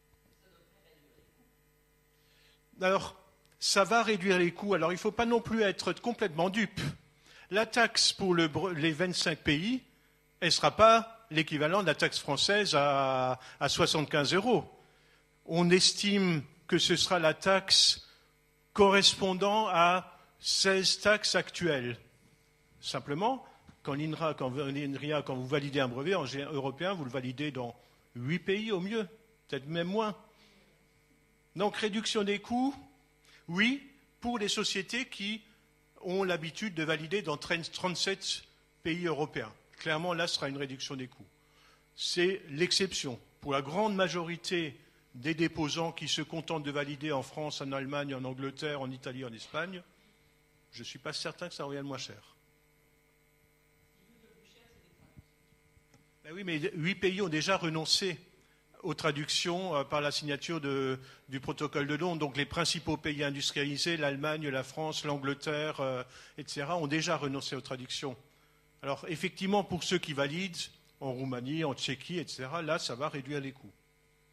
Alors, ça va réduire les coûts. Alors, il ne faut pas non plus être complètement dupe. La taxe pour le, les vingt-cinq pays, elle ne sera pas l'équivalent de la taxe française à, à soixante-quinze euros. On estime que ce sera la taxe correspondant à seize taxes actuelles. Simplement, quand l'INRA, quand l'INRIA, quand vous validez un brevet en européen, vous le validez dans huit pays au mieux, peut-être même moins. Donc, réduction des coûts, oui, pour les sociétés qui ont l'habitude de valider dans trente-sept pays européens. Clairement, là, ce sera une réduction des coûts. C'est l'exception. Pour la grande majorité des déposants qui se contentent de valider en France, en Allemagne, en Angleterre, en Italie, en Espagne, je ne suis pas certain que ça revienne moins cher. Eh oui, mais huit pays ont déjà renoncé aux traductions euh, par la signature de, du protocole de Londres. Donc les principaux pays industrialisés, l'Allemagne, la France, l'Angleterre, euh, et cetera, ont déjà renoncé aux traductions. Alors effectivement, pour ceux qui valident, en Roumanie, en Tchéquie, et cetera, là, ça va réduire les coûts.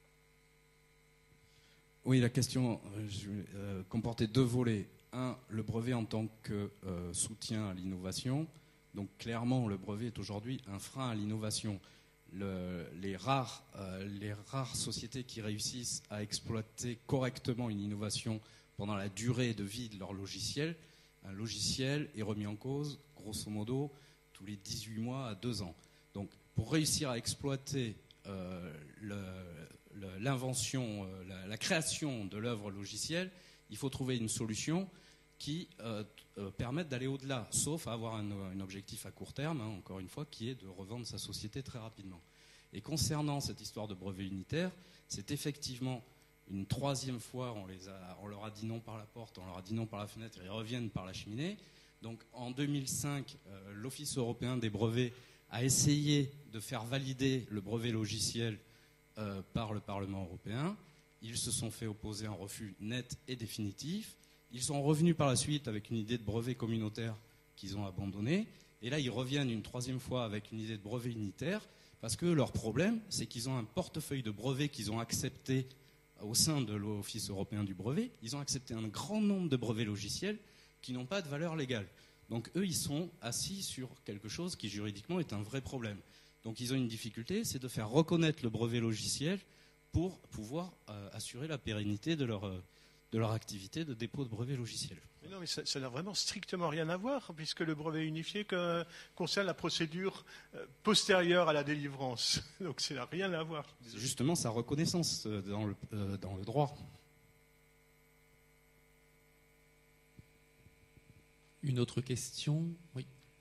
Oui, la question euh, je, euh, comportait deux volets. Un, le brevet en tant que euh, soutien à l'innovation. Donc clairement, le brevet est aujourd'hui un frein à l'innovation. Le, les, rares, euh, les rares sociétés qui réussissent à exploiter correctement une innovation pendant la durée de vie de leur logiciel, un logiciel est remis en cause, grosso modo, tous les dix-huit mois à deux ans. Donc pour réussir à exploiter euh, le, le, l'invention, euh, la, la création de l'œuvre logicielle, il faut trouver une solution qui euh, euh, permette d'aller au-delà, sauf à avoir un, un objectif à court terme, hein, encore une fois, qui est de revendre sa société très rapidement. Et concernant cette histoire de brevet unitaire, c'est effectivement une troisième fois, on, les a, on leur a dit non par la porte, on leur a dit non par la fenêtre, et ils reviennent par la cheminée. Donc en deux mille cinq, euh, l'Office européen des brevets a essayé de faire valider le brevet logiciel euh, par le Parlement européen. Ils se sont fait opposer un refus net et définitif. Ils sont revenus par la suite avec une idée de brevet communautaire qu'ils ont abandonnée. Et là, ils reviennent une troisième fois avec une idée de brevet unitaire parce que leur problème, c'est qu'ils ont un portefeuille de brevets qu'ils ont accepté au sein de l'Office européen du brevet. Ils ont accepté un grand nombre de brevets logiciels qui n'ont pas de valeur légale. Donc eux, ils sont assis sur quelque chose qui juridiquement est un vrai problème. Donc ils ont une difficulté, c'est de faire reconnaître le brevet logiciel pour pouvoir euh, assurer la pérennité de leur... Euh, de leur activité de dépôt de brevet logiciel. Mais non, mais ça, ça n'a vraiment strictement rien à voir, puisque le brevet unifié que, concerne la procédure euh, postérieure à la délivrance. Donc ça n'a rien à voir. C'est justement sa reconnaissance euh, dans, le, euh, dans le droit. Une autre question ? Oui.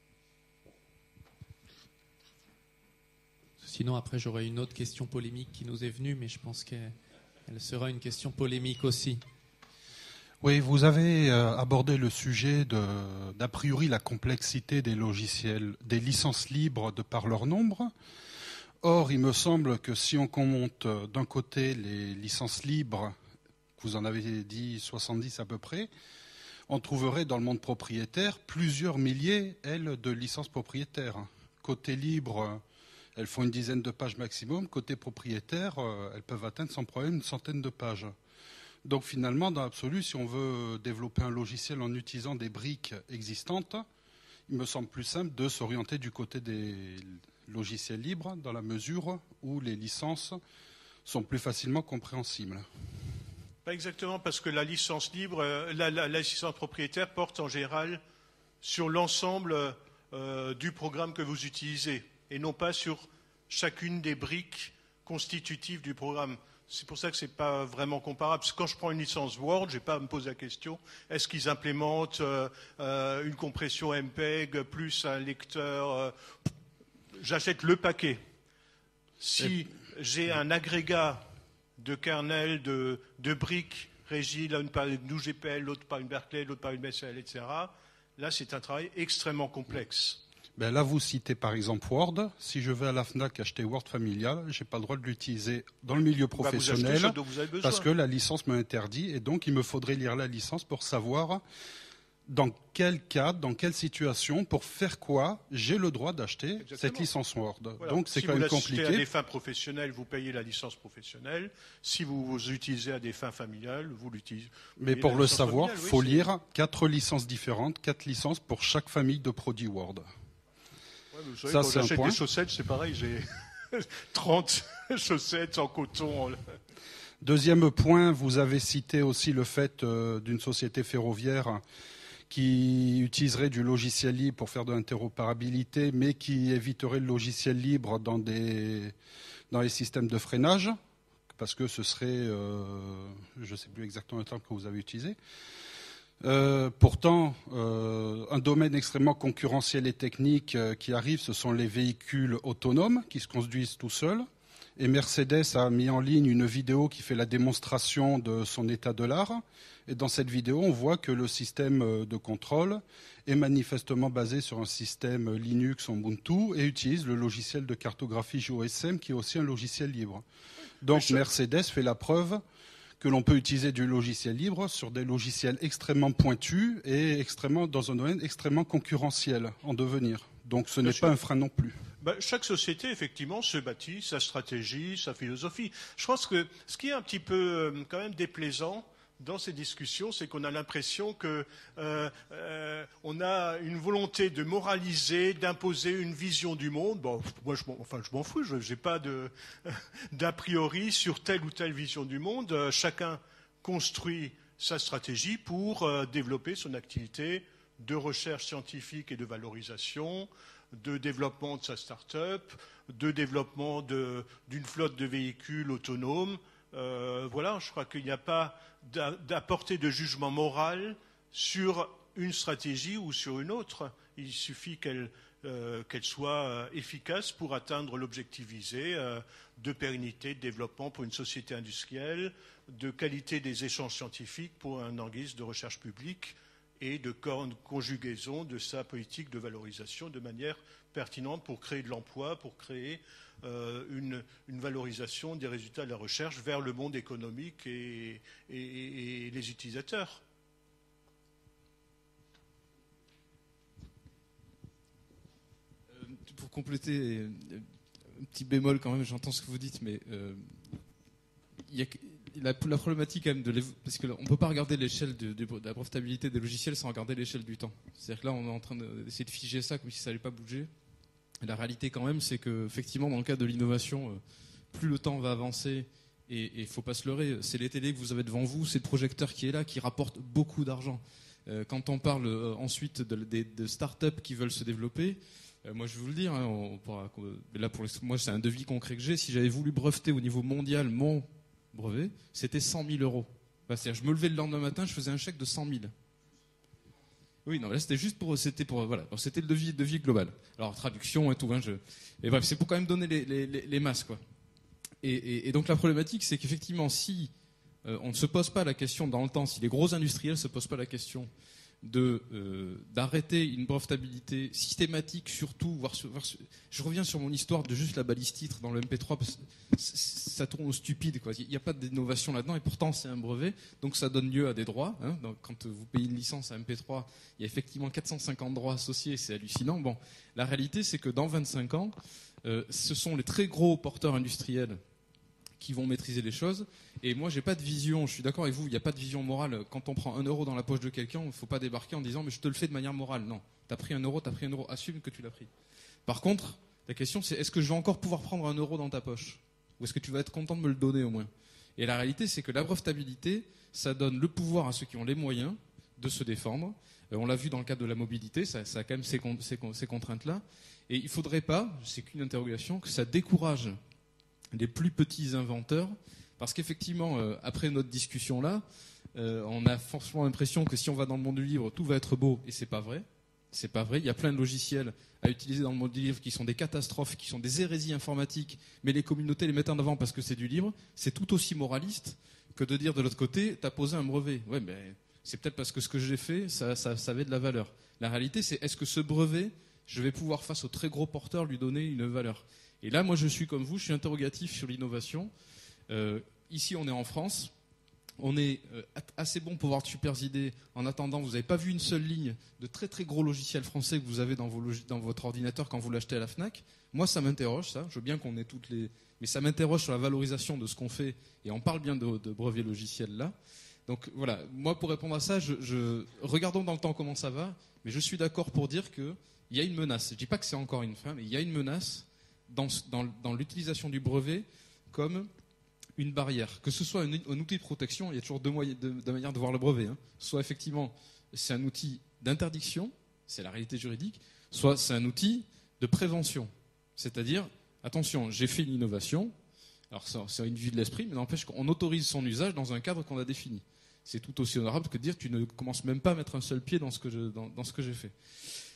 Sinon, après, j'aurai une autre question polémique qui nous est venue, mais je pense qu'elle elle sera une question polémique aussi. Oui, vous avez euh, abordé le sujet de, d'a priori, la complexité des logiciels, des licences libres de par leur nombre. Or, il me semble que si on compte d'un côté les licences libres, vous en avez dit soixante-dix à peu près, on trouverait dans le monde propriétaire plusieurs milliers, elles, de licences propriétaires. Côté libre, elles font une dizaine de pages maximum. Côté propriétaire, elles peuvent atteindre sans problème une centaine de pages. Donc finalement, dans l'absolu, si on veut développer un logiciel en utilisant des briques existantes, il me semble plus simple de s'orienter du côté des logiciels libres, dans la mesure où les licences sont plus facilement compréhensibles. Pas exactement, parce que la licence libre, la, la, la licence propriétaire porte en général sur l'ensemble euh, du programme que vous utilisez, et non pas sur chacune des briques constitutives du programme. C'est pour ça que ce n'est pas vraiment comparable. Parce que quand je prends une licence Word, je ne vais pas à me poser la question, est-ce qu'ils implémentent euh, euh, une compression M P E G plus un lecteur euh, J'achète le paquet. Si j'ai un agrégat de kernel, de, de briques régies, l'une par une U G P L, l'autre par une Berkeley, l'autre par une B S L, et cetera, là, c'est un travail extrêmement complexe. Ben là, vous citez par exemple Word. Si je vais à la FNAC acheter Word familial, je n'ai pas le droit de l'utiliser dans le milieu professionnel bah, vous achetez, parce que la licence m'interdit et donc il me faudrait lire la licence pour savoir dans quel cadre, dans quelle situation, pour faire quoi, j'ai le droit d'acheter Exactement. cette licence Word. Voilà. Donc c'est si quand même compliqué. Si vous l'achetez à des fins professionnelles, vous payez la licence professionnelle. Si vous vous utilisez à des fins familiales, vous l'utilisez. Mais pour le savoir, il faut oui, lire quatre licences différentes, quatre licences pour chaque famille de produits Word. Ouais, vous savez, ça, quand c'est j'achète un point. des chaussettes, c'est pareil, j'ai trente chaussettes en coton. Deuxième point, vous avez cité aussi le fait euh, d'une société ferroviaire qui utiliserait du logiciel libre pour faire de l'interopérabilité, mais qui éviterait le logiciel libre dans, des, dans les systèmes de freinage, parce que ce serait, euh, je ne sais plus exactement le terme que vous avez utilisé. Euh, pourtant, euh, un domaine extrêmement concurrentiel et technique euh, qui arrive, ce sont les véhicules autonomes qui se conduisent tout seuls. Et Mercedes a mis en ligne une vidéo qui fait la démonstration de son état de l'art. Et dans cette vidéo, on voit que le système de contrôle est manifestement basé sur un système Linux Ubuntu et utilise le logiciel de cartographie GeoSM qui est aussi un logiciel libre. Donc je... Mercedes fait la preuve que l'on peut utiliser du logiciel libre sur des logiciels extrêmement pointus et extrêmement, dans un domaine extrêmement concurrentiel en devenir. Donc ce n'est pas un frein non plus. Ben, chaque société, effectivement, se bâtit sa stratégie, sa philosophie. Je pense que ce qui est un petit peu quand même déplaisant dans ces discussions, c'est qu'on a l'impression qu'on euh, euh, a une volonté de moraliser, d'imposer une vision du monde. Bon, moi, je m'en, enfin, je m'en fous, je n'ai pas de, d'a priori sur telle ou telle vision du monde. Euh, chacun construit sa stratégie pour euh, développer son activité de recherche scientifique et de valorisation, de développement de sa start-up, de développement de, d'une flotte de véhicules autonomes. Euh, voilà, je crois qu'il n'y a pas d'apporter de jugement moral sur une stratégie ou sur une autre. Il suffit qu'elle euh, qu'elle soit efficace pour atteindre l'objectif visé euh, de pérennité, de développement pour une société industrielle, de qualité des échanges scientifiques pour un organisme de recherche publique et de conjugaison de sa politique de valorisation de manière pertinente pour créer de l'emploi, pour créer euh, une, une valorisation des résultats de la recherche vers le monde économique et, et, et les utilisateurs. Euh, pour compléter, un petit bémol quand même, j'entends ce que vous dites, mais euh, il y a... La, la problématique quand même de parce qu'on ne peut pas regarder l'échelle de, de, de la brevetabilité des logiciels sans regarder l'échelle du temps. C'est-à-dire que là, on est en train d'essayer de figer ça comme si ça n'allait pas bouger. Et la réalité quand même, c'est que effectivement, dans le cadre de l'innovation, euh, plus le temps va avancer, et il ne faut pas se leurrer, c'est les télés que vous avez devant vous, c'est le projecteur qui est là, qui rapporte beaucoup d'argent. Euh, quand on parle euh, ensuite de, de, de start-up qui veulent se développer, euh, moi je vais vous le dire, hein, on pourra, là pour moi c'est un devis concret que j'ai, si j'avais voulu breveter au niveau mondial mon brevet, c'était cent mille euros. Bah, c'est-à-dire, je me levais le lendemain matin, je faisais un chèque de cent mille. Oui, non, là, c'était juste pour, c'était pour, voilà, bon, c'était le devis, devis global. Alors, traduction et tout, hein, je, et bref, c'est pour quand même donner les, les, les masses, quoi. Et, et, et donc, la problématique, c'est qu'effectivement, si euh, on ne se pose pas la question dans le temps, si les gros industriels ne se posent pas la question de euh, d'arrêter une brevetabilité systématique, surtout, voire, voire, je reviens sur mon histoire de juste la balise titre dans le M P trois, parce que ça tourne au stupide, quoi. Il n'y a pas d'innovation là-dedans, et pourtant c'est un brevet, donc ça donne lieu à des droits, hein. Donc, quand vous payez une licence à M P trois, il y a effectivement quatre cent cinquante droits associés, c'est hallucinant. Bon, la réalité, c'est que dans vingt-cinq ans, euh, ce sont les très gros porteurs industriels qui vont maîtriser les choses. Et moi, j'ai pas de vision, je suis d'accord avec vous, il n'y a pas de vision morale. Quand on prend un euro dans la poche de quelqu'un, il ne faut pas débarquer en disant « mais je te le fais de manière morale ». Non, tu as pris un euro, tu as pris un euro, assume que tu l'as pris. Par contre, la question c'est est-ce que je vais encore pouvoir prendre un euro dans ta poche ? Ou est-ce que tu vas être content de me le donner au moins ? Et la réalité, c'est que la brevetabilité, ça donne le pouvoir à ceux qui ont les moyens de se défendre. Euh, on l'a vu dans le cadre de la mobilité, ça, ça a quand même ces, con, ces, ces contraintes-là. Et il ne faudrait pas, c'est qu'une interrogation, que ça décourage les plus petits inventeurs, parce qu'effectivement, euh, après notre discussion-là, euh, on a forcément l'impression que si on va dans le monde du livre, tout va être beau, et c'est pas vrai. C'est pas vrai. Il y a plein de logiciels à utiliser dans le monde du livre qui sont des catastrophes, qui sont des hérésies informatiques, mais les communautés les mettent en avant parce que c'est du livre. C'est tout aussi moraliste que de dire de l'autre côté, t'as posé un brevet. Ouais, mais c'est peut-être parce que ce que j'ai fait, ça, ça, ça avait de la valeur. La réalité, c'est est-ce que ce brevet, je vais pouvoir, face aux très gros porteurs, lui donner une valeur ? Et là, moi, je suis comme vous, je suis interrogatif sur l'innovation. Euh, ici, on est en France. On est euh, assez bon pour avoir de super idées. En attendant, vous n'avez pas vu une seule ligne de très très gros logiciels français que vous avez dans, vos log... dans votre ordinateur quand vous l'achetez à la FNAC. Moi, ça m'interroge, ça. Je veux bien qu'on ait toutes les... Mais ça m'interroge sur la valorisation de ce qu'on fait. Et on parle bien de, de brevets logiciels là. Donc voilà, moi, pour répondre à ça, je, je... regardons dans le temps comment ça va. Mais je suis d'accord pour dire qu'il y a une menace. Je ne dis pas que c'est encore une fin, mais il y a une menace dans, dans, dans l'utilisation du brevet comme une barrière. Que ce soit un, un outil de protection, il y a toujours deux, moyens, deux, deux manières de voir le brevet. Hein. Soit effectivement, c'est un outil d'interdiction, c'est la réalité juridique, soit c'est un outil de prévention. C'est-à-dire, attention, j'ai fait une innovation, alors c'est une vue de l'esprit, mais n'empêche qu'on autorise son usage dans un cadre qu'on a défini. C'est tout aussi honorable que de dire tu ne commences même pas à mettre un seul pied dans ce que je, dans, dans ce que j'ai fait.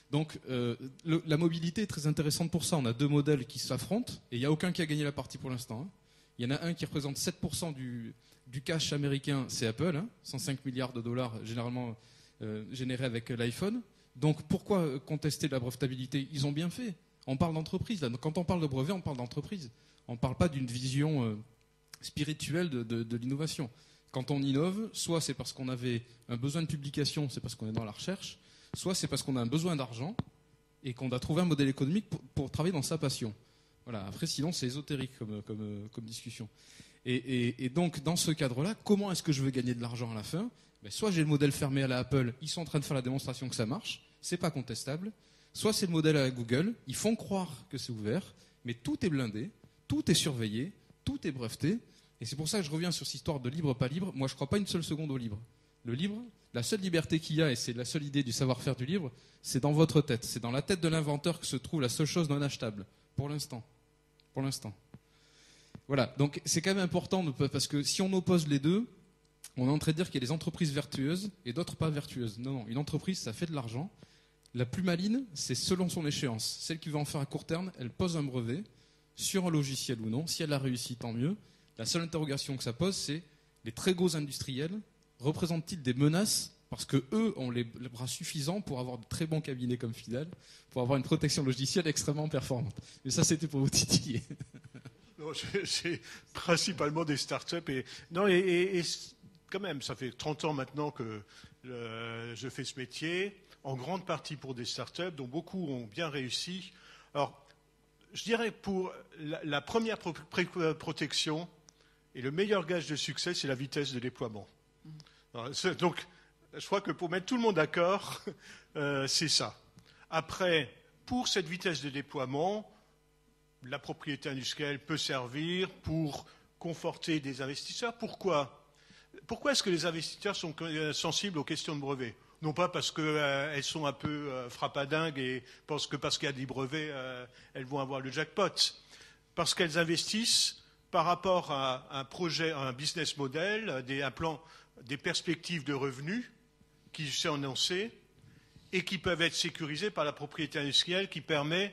Donc euh, le, la mobilité est très intéressante pour ça. On a deux modèles qui s'affrontent et il n'y a aucun qui a gagné la partie pour l'instant. Hein. Il y en a un qui représente sept pour cent du, du cash américain, c'est Apple, hein, cent cinq milliards de dollars généralement euh, générés avec l'iPhone. Donc pourquoi contester la brevetabilité? Ils ont bien fait. On parle d'entreprise. Là. Quand on parle de brevet, on parle d'entreprise. On ne parle pas d'une vision euh, spirituelle de, de, de l'innovation. Quand on innove, soit c'est parce qu'on avait un besoin de publication, c'est parce qu'on est dans la recherche, soit c'est parce qu'on a un besoin d'argent et qu'on a trouvé un modèle économique pour, pour travailler dans sa passion. Voilà. Après, sinon, c'est ésotérique comme, comme, comme discussion. Et, et, et donc, dans ce cadre-là, comment est-ce que je veux gagner de l'argent à la fin? Ben, soit j'ai le modèle fermé à la Apple, ils sont en train de faire la démonstration que ça marche, c'est pas contestable. Soit c'est le modèle à la Google, ils font croire que c'est ouvert, mais tout est blindé, tout est surveillé, tout est breveté. Et c'est pour ça que je reviens sur cette histoire de libre, pas libre. Moi, je ne crois pas une seule seconde au libre. Le libre, la seule liberté qu'il y a, et c'est la seule idée du savoir-faire du libre, c'est dans votre tête. C'est dans la tête de l'inventeur que se trouve la seule chose non achetable. Pour l'instant. Pour l'instant. Voilà. Donc, c'est quand même important, de, parce que si on oppose les deux, on est en train de dire qu'il y a des entreprises vertueuses et d'autres pas vertueuses. Non, non. Une entreprise, ça fait de l'argent. La plus maligne, c'est selon son échéance. Celle qui veut en faire à court terme, elle pose un brevet, sur un logiciel ou non. Si elle a réussi, tant mieux. La seule interrogation que ça pose, c'est les très gros industriels représentent-ils des menaces parce qu'eux ont les bras suffisants pour avoir de très bons cabinets comme Fidel, pour avoir une protection logicielle extrêmement performante. Mais ça, c'était pour vous titiller. Non, c'est principalement des startups. Et, non, et, et, et quand même, ça fait trente ans maintenant que euh, je fais ce métier, en grande partie pour des startups, dont beaucoup ont bien réussi. Alors, je dirais pour la, la première pro protection et le meilleur gage de succès, c'est la vitesse de déploiement. Mmh. Donc, je crois que pour mettre tout le monde d'accord, euh, c'est ça. Après, pour cette vitesse de déploiement, la propriété industrielle peut servir pour conforter des investisseurs. Pourquoi? Pourquoi est-ce que les investisseurs sont sensibles aux questions de brevets? Non pas parce qu'elles euh, sont un peu euh, frappadingues et pensent que parce qu'il y a des brevets, euh, elles vont avoir le jackpot. Parce qu'elles investissent par rapport à un projet, à un business model, des, un plan, des perspectives de revenus qui sont annoncées et qui peuvent être sécurisées par la propriété industrielle qui permet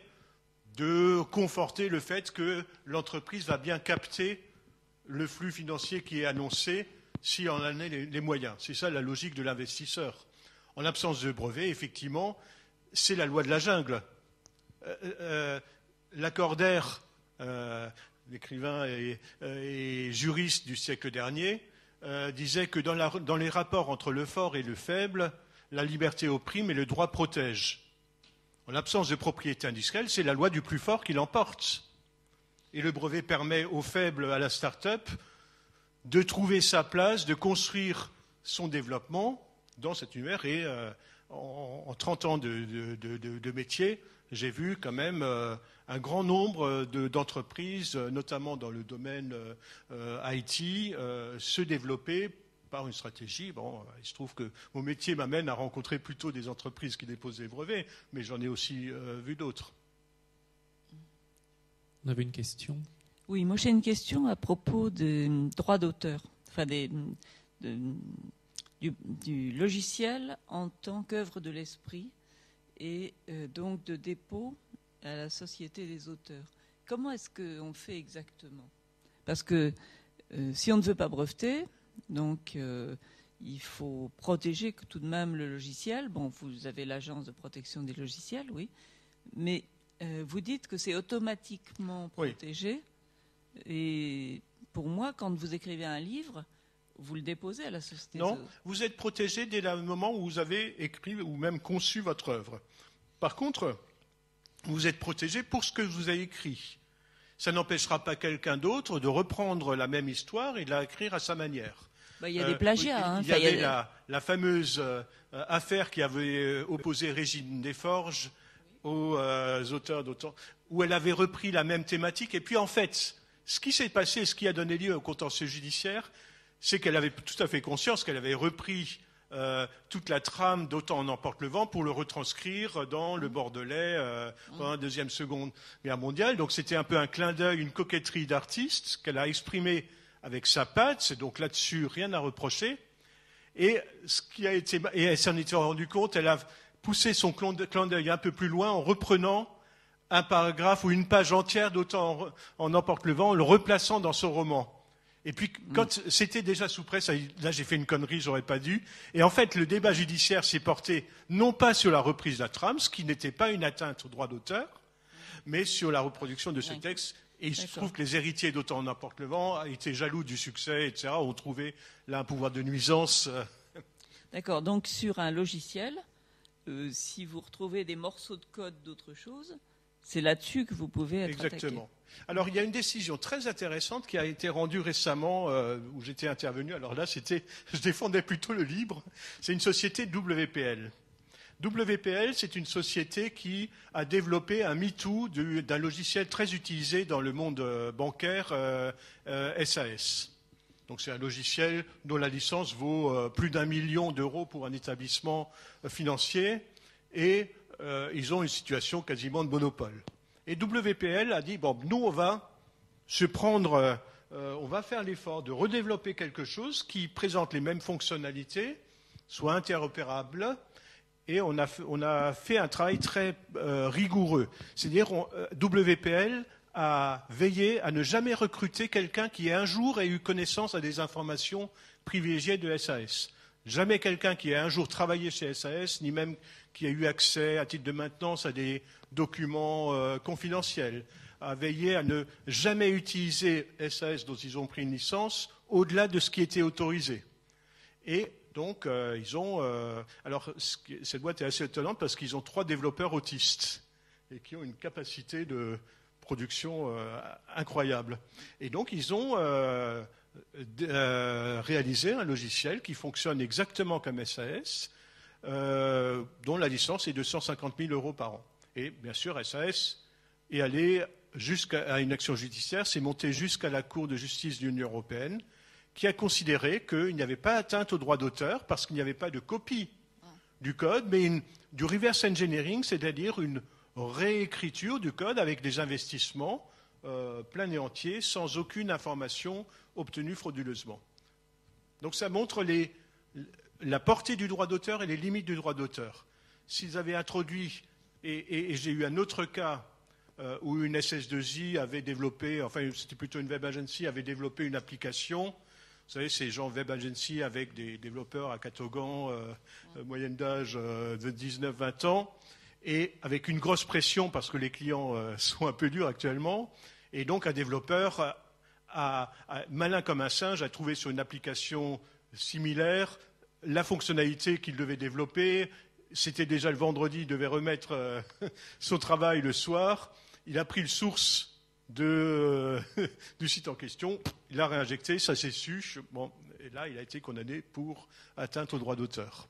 de conforter le fait que l'entreprise va bien capter le flux financier qui est annoncé si on en a les, les moyens. C'est ça la logique de l'investisseur. En l'absence de brevet, effectivement, c'est la loi de la jungle. Euh, euh, Lacordaire, euh, l'écrivain et, et juriste du siècle dernier, euh, disait que dans, la, dans les rapports entre le fort et le faible, la liberté opprime et le droit protège. En l'absence de propriété industrielle, c'est la loi du plus fort qui l'emporte. Et le brevet permet aux faibles, à la start-up, de trouver sa place, de construire son développement dans cet univers. Et euh, en, en trente ans de, de, de, de métier, j'ai vu quand même euh, un grand nombre d'entreprises, de, notamment dans le domaine euh, I T, euh, se développer par une stratégie. Bon, il se trouve que mon métier m'amène à rencontrer plutôt des entreprises qui déposent des brevets, mais j'en ai aussi euh, vu d'autres. On avait une question? Oui, moi j'ai une question à propos des droits d'auteur, enfin des, de, du, du logiciel en tant qu'œuvre de l'esprit et euh, donc de dépôt à la Société des auteurs. Comment est-ce qu'on fait exactement? Parce que euh, si on ne veut pas breveter, donc euh, il faut protéger tout de même le logiciel. Bon, vous avez l'agence de protection des logiciels, oui, mais euh, vous dites que c'est automatiquement protégé. Oui. Et pour moi, quand vous écrivez un livre, vous le déposez à la Société. Non, vous êtes protégé dès le moment où vous avez écrit ou même conçu votre œuvre. Par contre, vous êtes protégé pour ce que vous avez écrit. Ça n'empêchera pas quelqu'un d'autre de reprendre la même histoire et de la écrire à sa manière. Bah, il y a euh, des plagiats. Il, hein. il y avait la, la fameuse euh, affaire qui avait opposé Régine Desforges aux euh, auteurs d'auteurs, où elle avait repris la même thématique. Et puis en fait, ce qui s'est passé, ce qui a donné lieu au contentieux judiciaire, c'est qu'elle avait tout à fait conscience qu'elle avait repris euh, toute la trame d'Autant en emporte le vent pour le retranscrire dans le Bordelais euh, pendant la Deuxième Seconde Guerre mondiale. Donc c'était un peu un clin d'œil, une coquetterie d'artiste qu'elle a exprimée avec sa patte. C'est donc là-dessus rien à reprocher. Et ce qui a été, et elle s'en était rendue compte, elle a pousser son clin d'œil un peu plus loin en reprenant un paragraphe ou une page entière d'Autant en emporte le vent, en le replaçant dans son roman. Et puis, quand mmh. c'était déjà sous presse, là j'ai fait une connerie, j'aurais pas dû. Et en fait, le débat judiciaire s'est porté non pas sur la reprise de la trame, ce qui n'était pas une atteinte au droit d'auteur, mais sur la reproduction de ce oui. texte. Et il se trouve que les héritiers d'Autant en emporte le vent étaient jaloux du succès, et cetera, ont trouvé là un pouvoir de nuisance. D'accord. Donc, sur un logiciel, euh, si vous retrouvez des morceaux de code d'autre chose, c'est là-dessus que vous pouvez être Exactement. attaqué. Alors, il y a une décision très intéressante qui a été rendue récemment, euh, où j'étais intervenu. Alors là, c'était, je défendais plutôt le libre. C'est une société W P L. W P L, c'est une société qui a développé un MeToo d'un logiciel très utilisé dans le monde bancaire, euh, euh, S A S. Donc c'est un logiciel dont la licence vaut euh, plus d'un million d'euros pour un établissement euh, financier. Et euh, ils ont une situation quasiment de monopole. Et W P L a dit, bon, nous, on va se prendre, euh, on va faire l'effort de redévelopper quelque chose qui présente les mêmes fonctionnalités, soit interopérable, et on a, on a fait un travail très euh, rigoureux. C'est-à-dire, euh, W P L a veillé à ne jamais recruter quelqu'un qui un jour ait eu connaissance à des informations privilégiées de S A S. Jamais quelqu'un qui ait un jour travaillé chez S A S, ni même qui a eu accès à titre de maintenance à des documents euh, confidentiels, a veillé à ne jamais utiliser S A S dont ils ont pris une licence au-delà de ce qui était autorisé. Et donc, euh, ils ont... Euh, alors, ce qui, cette boîte est assez étonnante parce qu'ils ont trois développeurs autistes et qui ont une capacité de production euh, incroyable. Et donc, ils ont euh, euh, réalisé un logiciel qui fonctionne exactement comme S A S, euh, dont la licence est de cent cinquante mille euros par an. Et bien sûr, S A S est allé jusqu'à une action judiciaire, c'est monté jusqu'à la Cour de justice de l'Union européenne, qui a considéré qu'il n'y avait pas atteinte au droit d'auteur parce qu'il n'y avait pas de copie du code, mais une, du reverse engineering, c'est-à-dire une réécriture du code avec des investissements euh, pleins et entiers, sans aucune information obtenue frauduleusement. Donc ça montre les, la portée du droit d'auteur et les limites du droit d'auteur. S'ils avaient introduit, et, et, et j'ai eu un autre cas euh, où une S S deux I avait développé, enfin c'était plutôt une web agency, avait développé une application. Vous savez, ces gens web agency avec des développeurs à Catogan, euh, euh, moyenne d'âge euh, de dix-neuf vingt ans, et avec une grosse pression parce que les clients euh, sont un peu durs actuellement. Et donc un développeur, a, a, a, malin comme un singe, a trouvé sur une application similaire la fonctionnalité qu'il devait développer. C'était déjà le vendredi, il devait remettre euh, son travail le soir. Il a pris le source de, euh, du site en question, il l'a réinjecté, ça s'est su. Bon, et là, il a été condamné pour atteinte au droit d'auteur.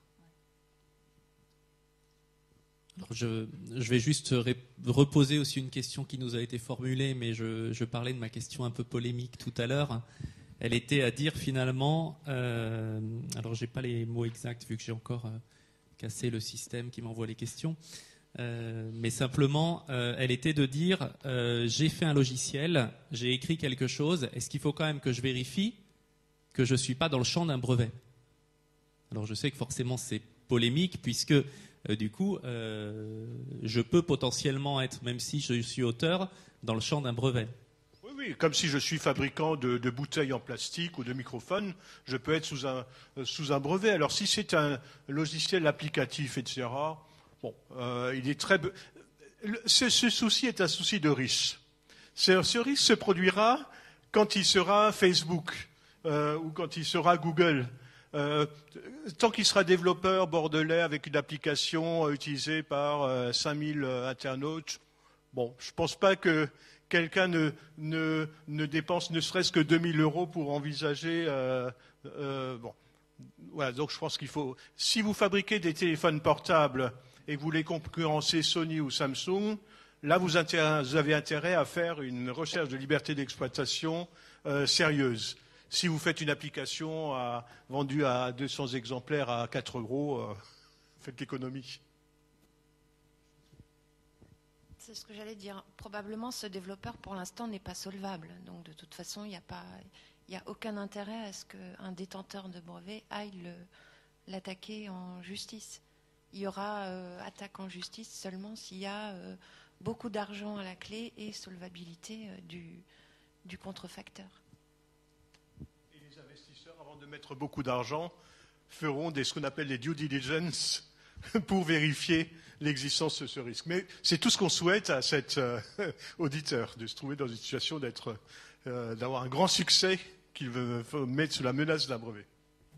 Alors je, je vais juste reposer aussi une question qui nous a été formulée, mais je, je parlais de ma question un peu polémique tout à l'heure. Elle était à dire finalement, euh, alors j'ai pas les mots exacts vu que j'ai encore euh, cassé le système qui m'envoie les questions, euh, mais simplement, euh, elle était de dire, euh, j'ai fait un logiciel, j'ai écrit quelque chose, est-ce qu'il faut quand même que je vérifie que je suis pas dans le champ d'un brevet? Alors je sais que forcément c'est polémique puisque Euh, du coup, euh, je peux potentiellement être, même si je suis auteur, dans le champ d'un brevet. Oui, oui, comme si je suis fabricant de, de bouteilles en plastique ou de microphones, je peux être sous un, euh, sous un brevet. Alors, si c'est un logiciel applicatif, et cetera, bon, euh, il est très... Ce, ce souci est un souci de risque. Ce, ce risque se produira quand il sera Facebook euh, ou quand il sera Google. Euh, tant qu'il sera développeur bordelais avec une application euh, utilisée par euh, cinq mille euh, internautes, bon, je ne pense pas que quelqu'un ne, ne, ne dépense ne serait-ce que deux mille euros pour envisager. Euh, euh, bon, voilà, donc je pense qu'il faut. Si vous fabriquez des téléphones portables et que vous voulez concurrencer Sony ou Samsung, là vous, intérêt, vous avez intérêt à faire une recherche de liberté d'exploitation euh, sérieuse. Si vous faites une application à, vendue à deux cents exemplaires à quatre euros, euh, faites l'économie. C'est ce que j'allais dire. Probablement, ce développeur, pour l'instant, n'est pas solvable. Donc, de toute façon, il n'y a pas, il n'y a aucun intérêt à ce qu'un détenteur de brevet aille le, l'attaquer en justice. il y aura euh, attaque en justice seulement s'il y a euh, beaucoup d'argent à la clé et solvabilité euh, du, du contrefacteur. Et les investisseurs, avant de mettre beaucoup d'argent, feront des, ce qu'on appelle les due diligence pour vérifier l'existence de ce risque. Mais c'est tout ce qu'on souhaite à cet euh, auditeur, de se trouver dans une situation d'être, euh, d'avoir un grand succès qu'il veut mettre sous la menace d'un brevet.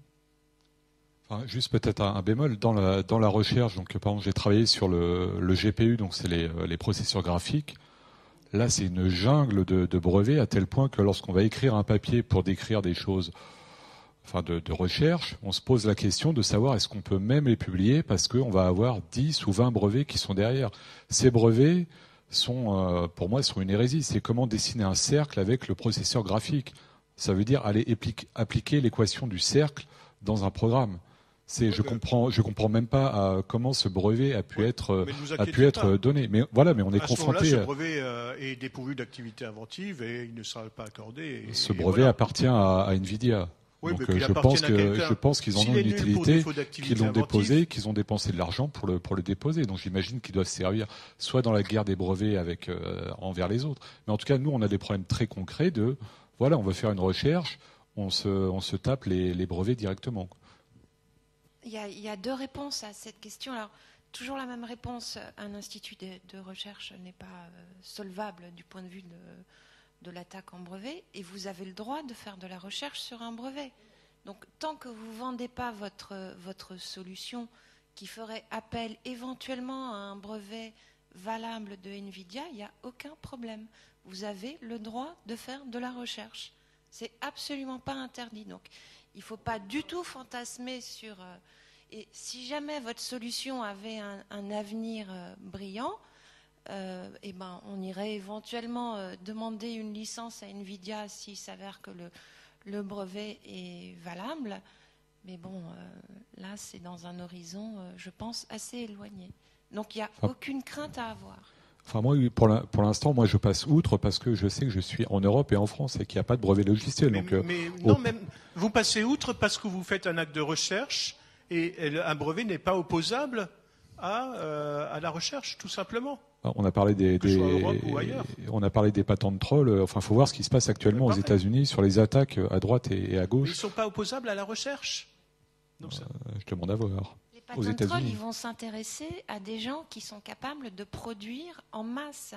Enfin, juste peut-être un, un bémol dans la, dans la recherche. Donc, par exemple, j'ai travaillé sur le, le G P U, donc c'est les, les processeurs graphiques. Là, c'est une jungle de, de brevets à tel point que lorsqu'on va écrire un papier pour décrire des choses, enfin de, de recherche, on se pose la question de savoir est-ce qu'on peut même les publier parce qu'on va avoir dix ou vingt brevets qui sont derrière. Ces brevets sont, euh, pour moi, sont une hérésie. C'est comment dessiner un cercle avec le processeur graphique. Ça veut dire aller appliquer l'équation du cercle dans un programme. C'est, je comprends, je comprends même pas euh, comment ce brevet a pu oui, être, a pu être donné. Mais voilà, mais on est à confronté. Ce, ce brevet euh, est dépourvu d'activité inventive et il ne sera pas accordé. Et, ce et brevet voilà. appartient à, à Nvidia. Oui, donc mais je pense que je pense qu'ils en ont une utilité, qu'ils l'ont déposé, qu'ils ont dépensé de l'argent pour le pour le déposer. Donc j'imagine qu'ils doivent servir soit dans la guerre des brevets avec euh, envers les autres. Mais en tout cas, nous, on a des problèmes très concrets de voilà, on veut faire une recherche, on se on se tape les, les brevets directement. Il y, a, il y a deux réponses à cette question. Alors, toujours la même réponse. Un institut de, de recherche n'est pas euh, solvable du point de vue de, de l'attaque en brevet, et vous avez le droit de faire de la recherche sur un brevet. Donc, tant que vous ne vendez pas votre, votre solution qui ferait appel éventuellement à un brevet valable de Nvidia, il n'y a aucun problème. Vous avez le droit de faire de la recherche. C'est absolument pas interdit. Donc, il ne faut pas du tout fantasmer sur... Euh, et si jamais votre solution avait un, un avenir euh, brillant, euh, eh ben, on irait éventuellement euh, demander une licence à Nvidia s'il s'avère que le, le brevet est valable. Mais bon, euh, là, c'est dans un horizon, euh, je pense, assez éloigné. Donc, il n'y a ah. aucune crainte à avoir. Enfin, moi, pour l'instant, moi, je passe outre parce que je sais que je suis en Europe et en France et qu'il n'y a pas de brevet logiciel. Mais, donc, euh, mais non, oh. même, vous passez outre parce que vous faites un acte de recherche et un brevet n'est pas opposable à, euh, à la recherche, tout simplement. On a parlé des, des on a paré des patents de troll. Enfin, il faut voir ce qui se passe actuellement aux États-Unis sur les attaques à droite et, et à gauche. Mais ils ne sont pas opposables à la recherche. Donc, ça... euh, je demande à voir. Les patents de troll, ils vont s'intéresser à des gens qui sont capables de produire en masse.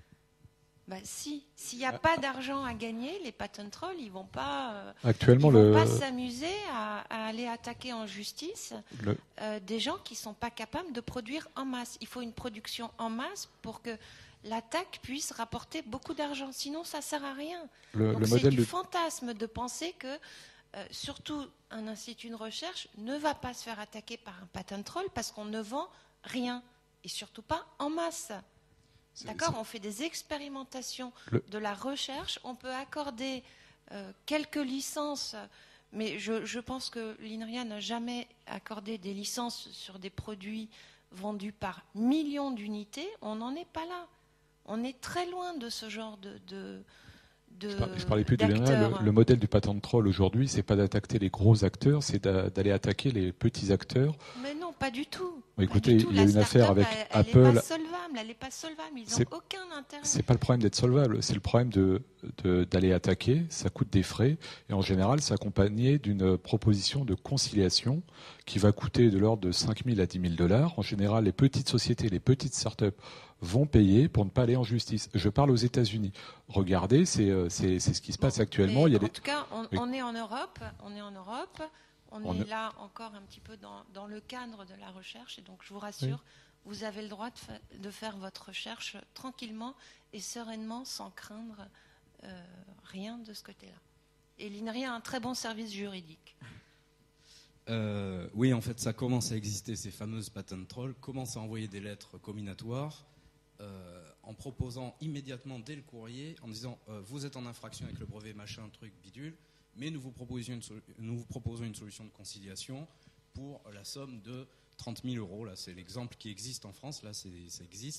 Bah, si, s'il n'y a pas d'argent à gagner, les patent trolls, ils vont pas, euh, Actuellement, ils vont le... pas s'amuser à, à aller attaquer en justice le... euh, des gens qui ne sont pas capables de produire en masse. Il faut une production en masse pour que l'attaque puisse rapporter beaucoup d'argent. Sinon, ça ne sert à rien. Le, Donc, le c'est modèle du de... fantasme de penser que, euh, surtout, un institut de recherche ne va pas se faire attaquer par un patent troll parce qu'on ne vend rien, et surtout pas en masse. D'accord, on fait des expérimentations le... de la recherche, on peut accorder euh, quelques licences, mais je, je pense que l'INRIA n'a jamais accordé des licences sur des produits vendus par millions d'unités. On n'en est pas là. On est très loin de ce genre de... de De, je, parlais, je parlais plus de l'INRIA. Le, le modèle du patent troll aujourd'hui, c'est pas d'attaquer les gros acteurs, c'est d'aller attaquer les petits acteurs. Mais non, pas du tout. Bon, écoutez, du tout. il y a La une affaire avec elle, Apple. Elle n'est pas solvable. Elle n'est pas solvable. Ils n'ont aucun intérêt. C'est pas le problème d'être solvable, c'est le problème de d'aller attaquer. Ça coûte des frais et en général, c'est accompagné d'une proposition de conciliation qui va coûter de l'ordre de cinq mille à dix mille dollars. En général, les petites sociétés, les petites startups vont payer pour ne pas aller en justice. Je parle aux États-Unis. Regardez, c'est c'est ce qui se passe bon, actuellement. Il y a en des... tout cas, on, oui. on est en Europe. On est en Europe. On, on est est là encore un petit peu dans, dans le cadre de la recherche. Et donc, je vous rassure, oui. vous avez le droit de, fa de faire votre recherche tranquillement et sereinement, sans craindre euh, rien de ce côté-là. Et l'INRIA a un très bon service juridique. Euh, oui, en fait, ça commence à exister, ces fameuses patent trolls, commencent à envoyer des lettres comminatoires euh, en proposant immédiatement dès le courrier, en disant euh, vous êtes en infraction avec le brevet machin, truc, bidule, mais nous vous proposons une, nous vous proposons une solution de conciliation pour la somme de trente mille euros. Là, c'est l'exemple qui existe en France, là, ça existe.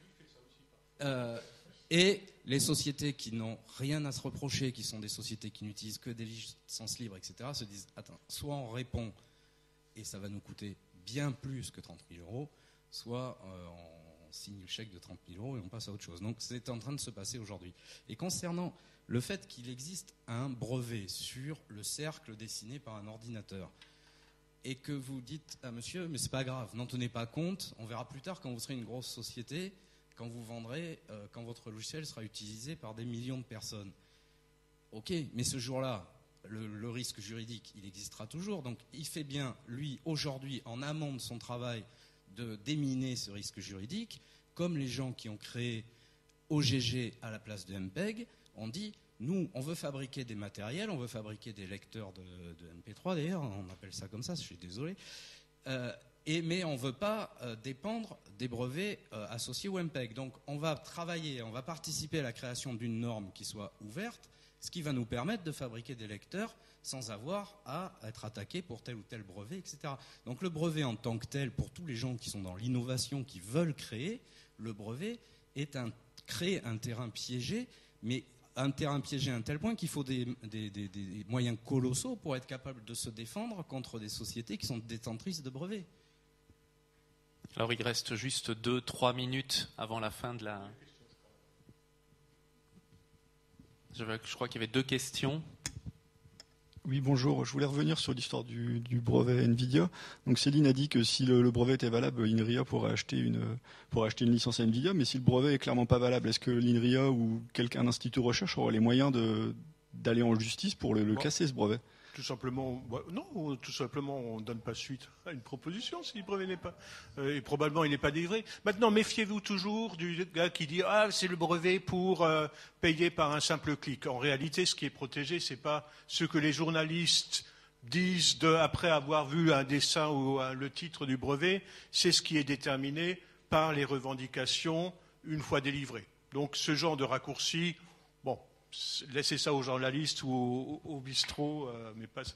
Euh, et les sociétés qui n'ont rien à se reprocher, qui sont des sociétés qui n'utilisent que des licences libres, et cetera, se disent, attends, soit on répond et ça va nous coûter bien plus que trente mille euros, soit euh, on signe le chèque de trente mille euros et on passe à autre chose. Donc c'est en train de se passer aujourd'hui. Et concernant le fait qu'il existe un brevet sur le cercle dessiné par un ordinateur, et que vous dites à monsieur, mais c'est pas grave, n'en tenez pas compte, on verra plus tard quand vous serez une grosse société, quand vous vendrez, euh, quand votre logiciel sera utilisé par des millions de personnes. Ok, mais ce jour-là, le, le risque juridique, il existera toujours. Donc il fait bien, lui, aujourd'hui, en amont de son travail, de déminer ce risque juridique, comme les gens qui ont créé O G G à la place de M P E G, on dit, nous, on veut fabriquer des matériels, on veut fabriquer des lecteurs de, de M P trois d'ailleurs, on appelle ça comme ça, je suis désolé, euh, et, mais on ne veut pas euh, dépendre des brevets euh, associés au M P E G. Donc on va travailler, on va participer à la création d'une norme qui soit ouverte, ce qui va nous permettre de fabriquer des lecteurs sans avoir à être attaqué pour tel ou tel brevet, et cetera. Donc le brevet en tant que tel, pour tous les gens qui sont dans l'innovation, qui veulent créer, le brevet est un, crée un terrain piégé, mais un terrain piégé à un tel point qu'il faut des, des, des, des moyens colossaux pour être capable de se défendre contre des sociétés qui sont détentrices de brevets. Alors il reste juste deux, trois minutes avant la fin de la... Je, je crois qu'il y avait deux questions. Oui, bonjour. Je voulais revenir sur l'histoire du, du brevet NVIDIA. Donc Céline a dit que si le, le brevet était valable, INRIA pourrait acheter une, pourrait acheter une licence à NVIDIA. Mais si le brevet est clairement pas valable, est-ce que l'INRIA ou quelqu'un, un institut de recherche aura les moyens de, d'aller en justice pour le, le bon. casser, ce brevet ? Tout simplement, non, tout simplement, on ne donne pas suite à une proposition si le brevet n'est pas, euh, et probablement il n'est pas délivré. Maintenant, méfiez-vous toujours du gars qui dit ah c'est le brevet pour euh, payer par un simple clic. En réalité, ce qui est protégé, c'est pas ce que les journalistes disent de, après avoir vu un dessin ou un, le titre du brevet, c'est ce qui est déterminé par les revendications une fois délivrées. Donc, ce genre de raccourci, bon. Laissez ça aux journalistes ou au, au bistrot, euh, mais pas ça.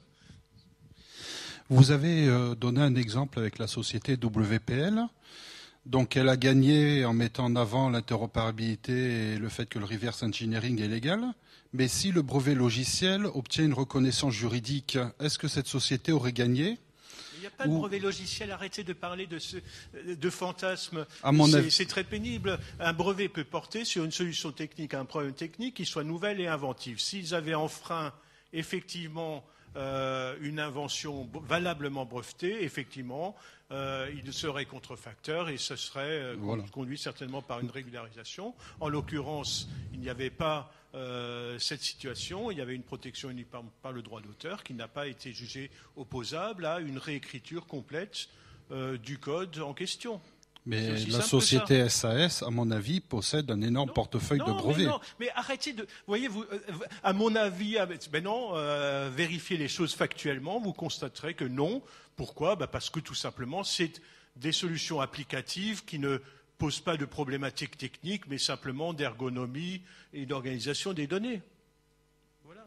Vous avez euh, donné un exemple avec la société W P L. Donc, elle a gagné en mettant en avant l'interopérabilité et le fait que le reverse engineering est légal. Mais si le brevet logiciel obtient une reconnaissance juridique, est-ce que cette société aurait gagné ? Il n'y a pas de brevet logiciel, arrêtez de parler de, ce, de fantasmes, c'est, c'est très pénible. Un brevet peut porter sur une solution technique, un problème technique qui soit nouvelle et inventive. S'ils avaient enfreint effectivement euh, une invention valablement brevetée, effectivement, euh, il serait contrefacteur et ce serait euh, voilà. conduit certainement par une régularisation. En l'occurrence, il n'y avait pas Euh, cette situation, il y avait une protection unique par, par le droit d'auteur qui n'a pas été jugée opposable à une réécriture complète euh, du code en question. Mais la société S A S, à mon avis, possède un énorme non, portefeuille non, de brevets. Mais non, mais arrêtez de... Voyez, vous, euh, à mon avis, ben non, euh, vérifiez les choses factuellement, vous constaterez que non. Pourquoi ? Ben parce que tout simplement, c'est des solutions applicatives qui ne pose pas de problématiques techniques, mais simplement d'ergonomie et d'organisation des données. Voilà.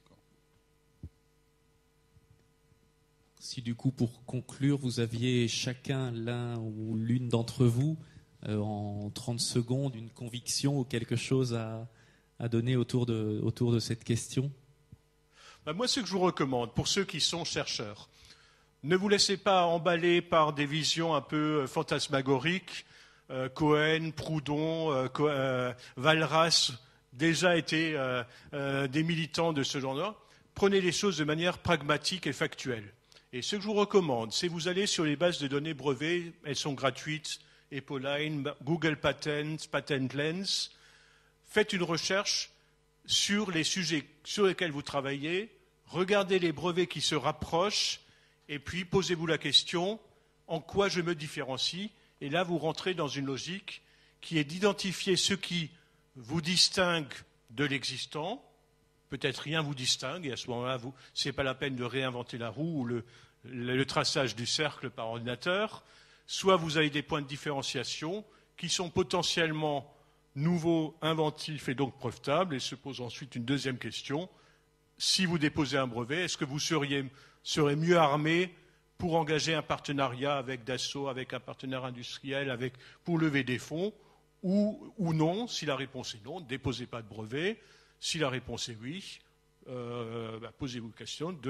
Si du coup, pour conclure, vous aviez chacun, l'un ou l'une d'entre vous, euh, en trente secondes, une conviction ou quelque chose à, à donner autour de, autour de cette question ? Ben moi, ce que je vous recommande, pour ceux qui sont chercheurs, ne vous laissez pas emballer par des visions un peu fantasmagoriques. Euh, Cohen, Proudhon, euh, euh, Walras, déjà étaient euh, euh, des militants de ce genre-là. Prenez les choses de manière pragmatique et factuelle. Et ce que je vous recommande, c'est vous allez sur les bases de données brevets, elles sont gratuites, Epoline, Google Patents, Patent Lens. Faites une recherche sur les sujets sur lesquels vous travaillez, regardez les brevets qui se rapprochent, et puis posez-vous la question, en quoi je me différencie ? Et là, vous rentrez dans une logique qui est d'identifier ce qui vous distingue de l'existant. Peut-être rien vous distingue, et à ce moment-là, ce n'est pas la peine de réinventer la roue ou le, le, le traçage du cercle par ordinateur. Soit vous avez des points de différenciation qui sont potentiellement nouveaux, inventifs et donc brevetables. Et se pose ensuite une deuxième question. Si vous déposez un brevet, est-ce que vous seriez, serez mieux armé pour engager un partenariat avec Dassault, avec un partenaire industriel, avec, pour lever des fonds, ou, ou non, si la réponse est non, ne déposez pas de brevet. Si la réponse est oui, euh, bah, posez-vous la question de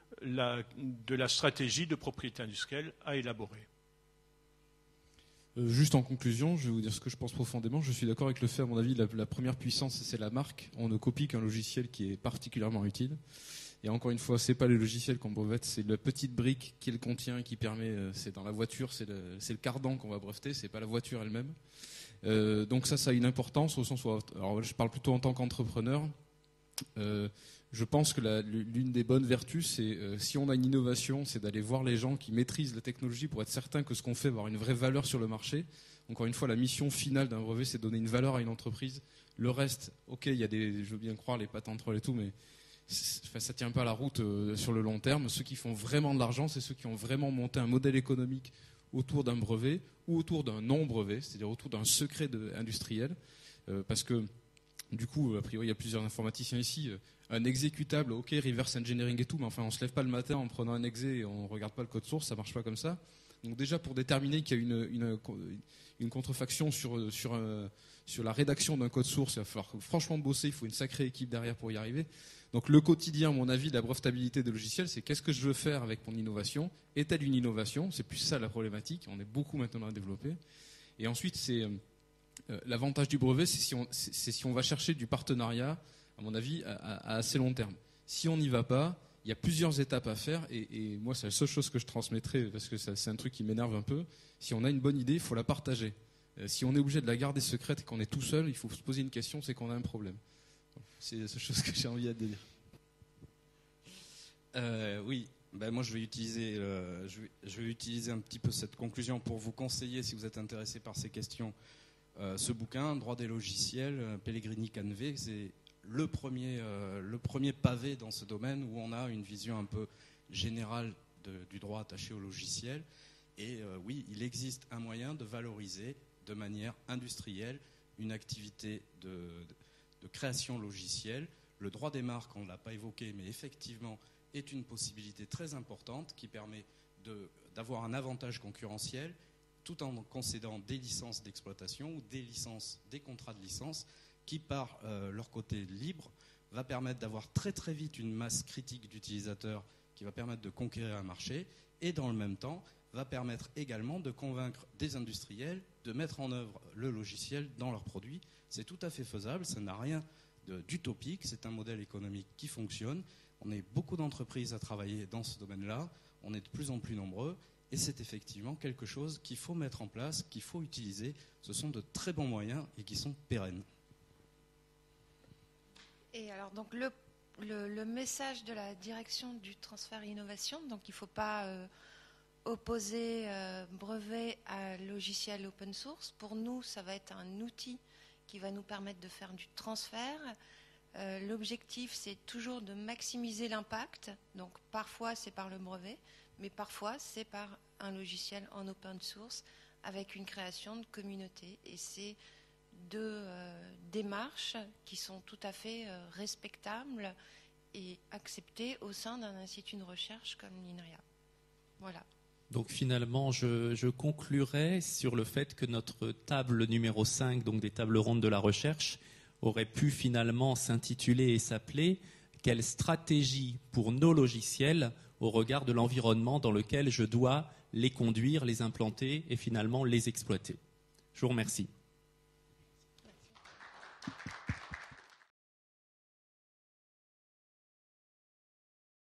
la, de la stratégie de propriété industrielle à élaborer. Euh, juste en conclusion, je vais vous dire ce que je pense profondément. Je suis d'accord avec le fait, à mon avis, la, la première puissance, c'est la marque. On ne copie qu'un logiciel qui est particulièrement utile. Et encore une fois, c'est pas le logiciel qu'on brevette, c'est la petite brique qui le contient, qui permet, euh, c'est dans la voiture, c'est le, c'est le cardan qu'on va breveter, c'est pas la voiture elle-même. Euh, donc ça, ça a une importance au sens où, alors je parle plutôt en tant qu'entrepreneur. Euh, je pense que la, l'une des bonnes vertus, c'est euh, si on a une innovation, c'est d'aller voir les gens qui maîtrisent la technologie pour être certain que ce qu'on fait va avoir une vraie valeur sur le marché. Encore une fois, la mission finale d'un brevet, c'est de donner une valeur à une entreprise. Le reste, ok, il y a des, je veux bien croire, les patents trolls et tout, mais enfin, ça tient pas la route euh, sur le long terme. Ceux qui font vraiment de l'argent, c'est ceux qui ont vraiment monté un modèle économique autour d'un brevet ou autour d'un non-brevet, c'est-à-dire autour d'un secret de, industriel. Euh, parce que, du coup, a priori, il y a plusieurs informaticiens ici. Euh, un exécutable, ok, reverse engineering et tout, mais enfin, on se lève pas le matin en prenant un exé et on regarde pas le code source, ça marche pas comme ça. Donc déjà, pour déterminer qu'il y a une, une, une contrefaction sur, sur, euh, sur la rédaction d'un code source, il va falloir franchement bosser, il faut une sacrée équipe derrière pour y arriver. Donc le quotidien, à mon avis, de la brevetabilité de logiciels, c'est qu'est-ce que je veux faire avec mon innovation? Est-elle une innovation? C'est plus ça la problématique. On est beaucoup maintenant à développer. Et ensuite, c'est euh, l'avantage du brevet, c'est si, on, c'est, c'est si on va chercher du partenariat, à mon avis, à, à assez long terme. Si on n'y va pas, il y a plusieurs étapes à faire. Et, et moi, c'est la seule chose que je transmettrai, parce que ça, c'est un truc qui m'énerve un peu. Si on a une bonne idée, il faut la partager. Euh, si on est obligé de la garder secrète et qu'on est tout seul, il faut se poser une question, c'est qu'on a un problème. C'est la seule chose que j'ai envie de dire. Euh, oui, ben moi je vais, utiliser, euh, je, vais, je vais utiliser un petit peu cette conclusion pour vous conseiller, si vous êtes intéressé par ces questions, euh, ce bouquin, Droit des logiciels, Pellegrini Canvé, c'est le premier, euh, le premier pavé dans ce domaine où on a une vision un peu générale de, du droit attaché au logiciel. Et euh, oui, il existe un moyen de valoriser de manière industrielle une activité de, de, de création logicielle. Le droit des marques, on ne l'a pas évoqué, mais effectivement est une possibilité très importante qui permet de, d'avoir un avantage concurrentiel tout en concédant des licences d'exploitation ou des licences, des contrats de licence qui, par euh, leur côté libre, va permettre d'avoir très très vite une masse critique d'utilisateurs qui va permettre de conquérir un marché et dans le même temps va permettre également de convaincre des industriels de mettre en œuvre le logiciel dans leurs produits. C'est tout à fait faisable, ça n'a rien de, d'utopique, c'est un modèle économique qui fonctionne. On est beaucoup d'entreprises à travailler dans ce domaine-là, on est de plus en plus nombreux et c'est effectivement quelque chose qu'il faut mettre en place, qu'il faut utiliser. Ce sont de très bons moyens et qui sont pérennes. Et alors, donc, le, le, le message de la direction du transfert et innovation, donc il ne faut pas euh, opposer euh, brevet à logiciel open source. Pour nous, ça va être un outil qui va nous permettre de faire du transfert. Euh, l'objectif, c'est toujours de maximiser l'impact. Donc, parfois, c'est par le brevet, mais parfois, c'est par un logiciel en open source avec une création de communauté. Et c'est deux euh, démarches qui sont tout à fait euh, respectables et acceptées au sein d'un institut de recherche comme l'INRIA. Voilà. Donc finalement, je, je conclurai sur le fait que notre table numéro cinq, donc des tables rondes de la recherche, aurait pu finalement s'intituler et s'appeler « Quelle stratégie pour nos logiciels au regard de l'environnement dans lequel je dois les conduire, les implanter et finalement les exploiter ». Je vous remercie. Merci.